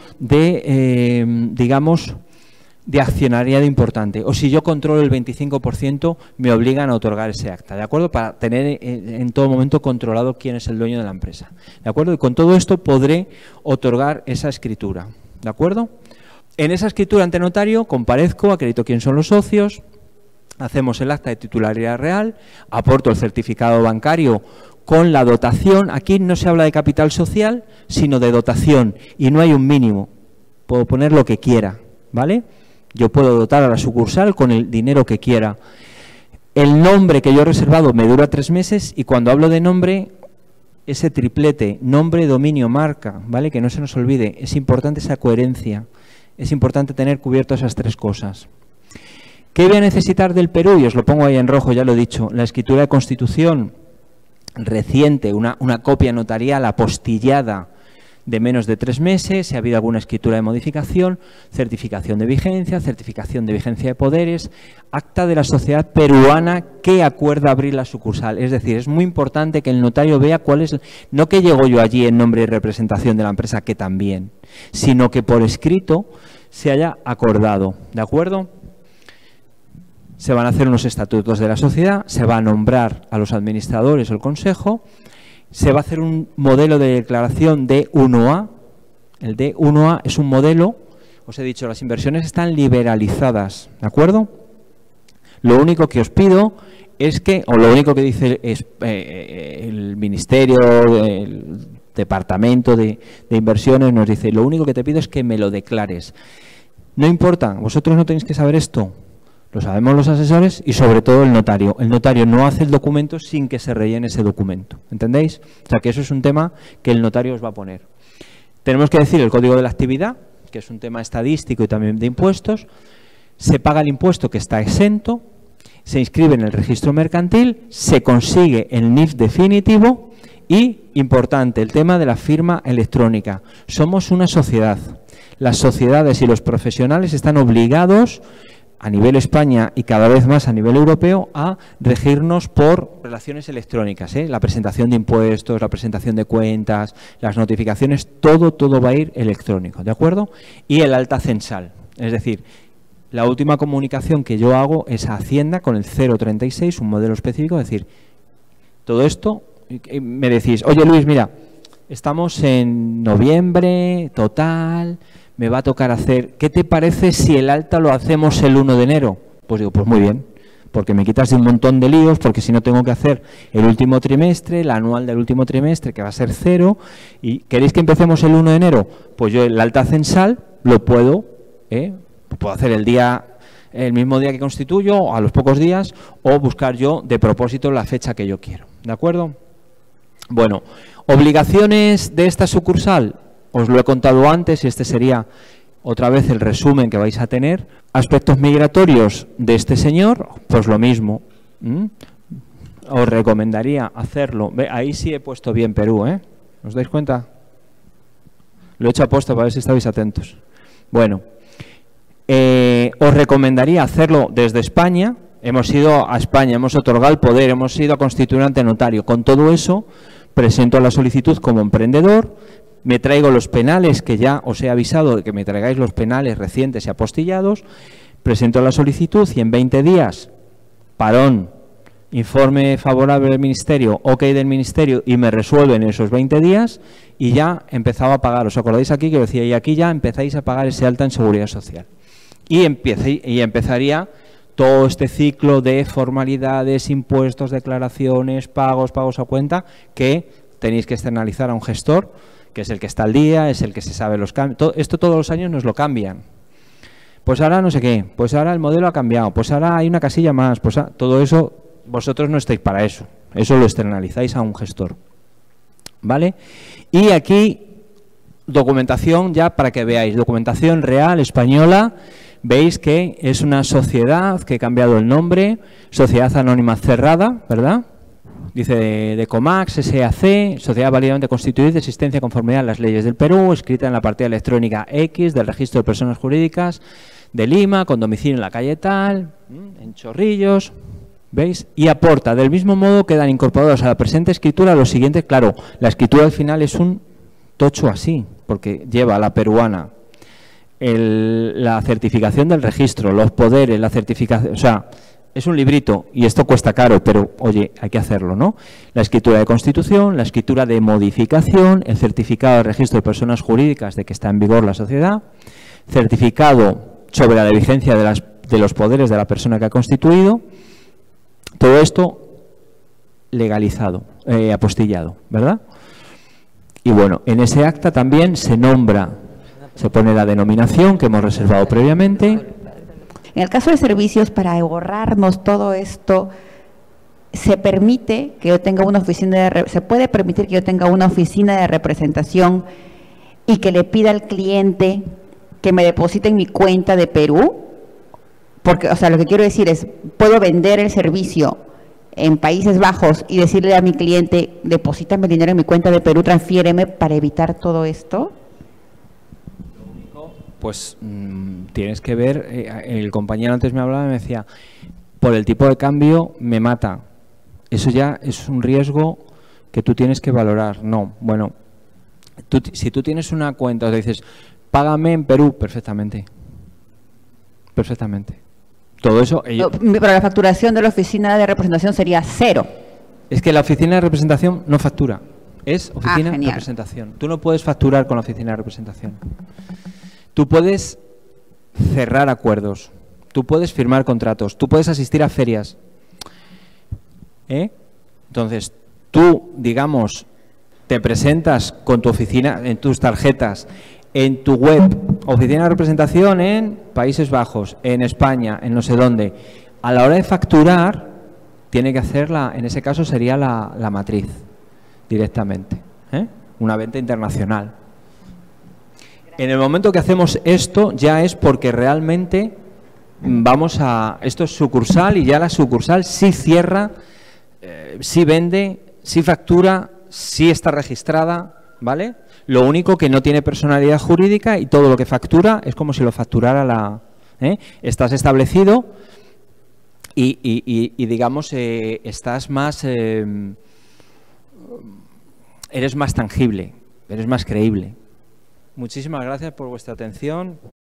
D: de, digamos, de accionariado importante. O si yo controlo el 25%, me obligan a otorgar ese acta, ¿de acuerdo? Para tener en todo momento controlado quién es el dueño de la empresa, ¿de acuerdo? Y con todo esto podré otorgar esa escritura, ¿de acuerdo? En esa escritura ante notario comparezco, acredito quién son los socios, hacemos el acta de titularidad real, aporto el certificado bancario con la dotación. Aquí no se habla de capital social, sino de dotación, y no hay un mínimo. Puedo poner lo que quiera, ¿vale? Yo puedo dotar a la sucursal con el dinero que quiera. El nombre que yo he reservado me dura 3 meses, y cuando hablo de nombre, ese triplete, nombre, dominio, marca, ¿vale? Que no se nos olvide, es importante esa coherencia, es importante tener cubierto esas 3 cosas. ¿Qué voy a necesitar del Perú? Y os lo pongo ahí en rojo, ya lo he dicho. La escritura de constitución reciente, una copia notarial apostillada de menos de 3 meses, si ha habido alguna escritura de modificación, certificación de vigencia de poderes, acta de la sociedad peruana que acuerda abrir la sucursal. Es decir, es muy importante que el notario vea cuál es, no que llego yo allí en nombre y representación de la empresa, que también, sino que por escrito se haya acordado, ¿de acuerdo? Se van a hacer unos estatutos de la sociedad, se va a nombrar a los administradores o el consejo, se va a hacer un modelo de declaración D1A. El D1A es un modelo, os he dicho, las inversiones están liberalizadas, ¿de acuerdo? Lo único que os pido es que, o lo único que dice es, el Ministerio, el Departamento de Inversiones nos dice, lo único que te pido es que me lo declares. No importa, vosotros no tenéis que saber esto. Lo sabemos los asesores y sobre todo el notario. El notario no hace el documento sin que se rellene ese documento. ¿Entendéis? O sea que eso es un tema que el notario os va a poner. Tenemos que decir el código de la actividad, que es un tema estadístico y también de impuestos. Se paga el impuesto que está exento, se inscribe en el registro mercantil, se consigue el NIF definitivo y, importante, el tema de la firma electrónica. Somos una sociedad. Las sociedades y los profesionales están obligados a nivel España y cada vez más a nivel europeo, a regirnos por relaciones electrónicas, ¿eh? La presentación de impuestos, la presentación de cuentas, las notificaciones, todo va a ir electrónico, ¿de acuerdo? Y el alta censal, es decir, la última comunicación que yo hago es a Hacienda con el 036, un modelo específico, es decir, todo esto, me decís, oye Luis, mira, estamos en noviembre, total, me va a tocar hacer, ¿qué te parece si el alta lo hacemos el 1 de enero? Pues digo, pues muy bien, porque me quitas de un montón de líos, porque si no tengo que hacer el último trimestre, la anual del último trimestre, que va a ser 0, y ¿queréis que empecemos el 1 de enero? Pues yo el alta censal lo puedo hacer el mismo día que constituyo, a los pocos días, o buscar yo de propósito la fecha que yo quiero, ¿de acuerdo? Bueno, obligaciones de esta sucursal, os lo he contado antes y este sería otra vez el resumen que vais a tener. Aspectos migratorios de este señor, pues lo mismo. Os recomendaría hacerlo. Ahí sí he puesto bien Perú, ¿eh? ¿Os dais cuenta? Lo he hecho a posta para ver si estáis atentos. Bueno, os recomendaría hacerlo desde España. Hemos ido a España, hemos otorgado el poder, hemos ido a constituir ante notario. Con todo eso, presento la solicitud como emprendedor. Me traigo los penales, que ya os he avisado de que me traigáis los penales recientes y apostillados, presento la solicitud y en 20 días, parón, informe favorable del Ministerio, ok del Ministerio y me resuelven esos 20 días y ya empezaba a pagar. ¿Os acordáis aquí que decía? Y aquí ya empezáis a pagar ese alta en Seguridad Social. Y empezaría todo este ciclo de formalidades, impuestos, declaraciones, pagos a cuenta, que tenéis que externalizar a un gestor, que es el que está al día, es el que se sabe los cambios. Esto todos los años nos lo cambian. Pues ahora no sé qué, pues ahora el modelo ha cambiado, pues ahora hay una casilla más, pues todo eso, vosotros no estáis para eso. Eso lo externalizáis a un gestor. ¿Vale? Y aquí, documentación ya para que veáis, documentación real, española. Veis que es una sociedad que ha cambiado el nombre, Sociedad Anónima Cerrada, ¿verdad? Dice de Comax, SAC, Sociedad Válidamente Constituida de Existencia conformidad a las leyes del Perú, escrita en la partida electrónica X del Registro de Personas Jurídicas de Lima, con domicilio en la calle tal, en Chorrillos, ¿veis? Y aporta, del mismo modo quedan incorporados a la presente escritura los siguientes, claro, la escritura al final es un tocho así, porque lleva la peruana, la certificación del registro, los poderes, la certificación, o sea, es un librito y esto cuesta caro, pero oye, hay que hacerlo, ¿no? La escritura de constitución, la escritura de modificación, el certificado de registro de personas jurídicas de que está en vigor la sociedad, certificado sobre la vigencia de los poderes de la persona que ha constituido, todo esto legalizado, apostillado, ¿verdad? Y bueno, en ese acta también se nombra, se pone la denominación que hemos reservado previamente.
E: En el caso de servicios, para ahorrarnos todo esto, se permite que yo tenga una oficina se puede permitir que yo tenga una oficina de representación y que le pida al cliente que me deposite en mi cuenta de Perú, porque, o sea, lo que quiero decir es, puedo vender el servicio en Países Bajos y decirle a mi cliente, deposítame el dinero en mi cuenta de Perú, transfiéreme, para evitar todo esto.
D: Pues tienes que ver, el compañero antes me hablaba y me decía, por el tipo de cambio me mata. Eso ya es un riesgo que tú tienes que valorar. No, bueno, si tú tienes una cuenta, o te dices, págame en Perú, perfectamente. Perfectamente. Todo eso...
E: No, pero la facturación de la oficina de representación sería 0.
D: Es que la oficina de representación no factura, es oficina de representación. Tú no puedes facturar con la oficina de representación. Tú puedes cerrar acuerdos, tú puedes firmar contratos, tú puedes asistir a ferias. Entonces, tú, digamos, te presentas con tu oficina, en tus tarjetas, en tu web, oficina de representación en Países Bajos, en España, en no sé dónde. A la hora de facturar, tiene que hacerla, en ese caso sería la matriz, directamente. Una venta internacional. En el momento que hacemos esto, ya es porque realmente vamos a... Esto es sucursal y ya la sucursal sí cierra, sí vende, sí factura, sí está registrada, ¿vale? Lo único que no tiene personalidad jurídica y todo lo que factura es como si lo facturara la... Estás establecido y digamos, estás más... eres más tangible, eres más creíble. Muchísimas gracias por vuestra atención.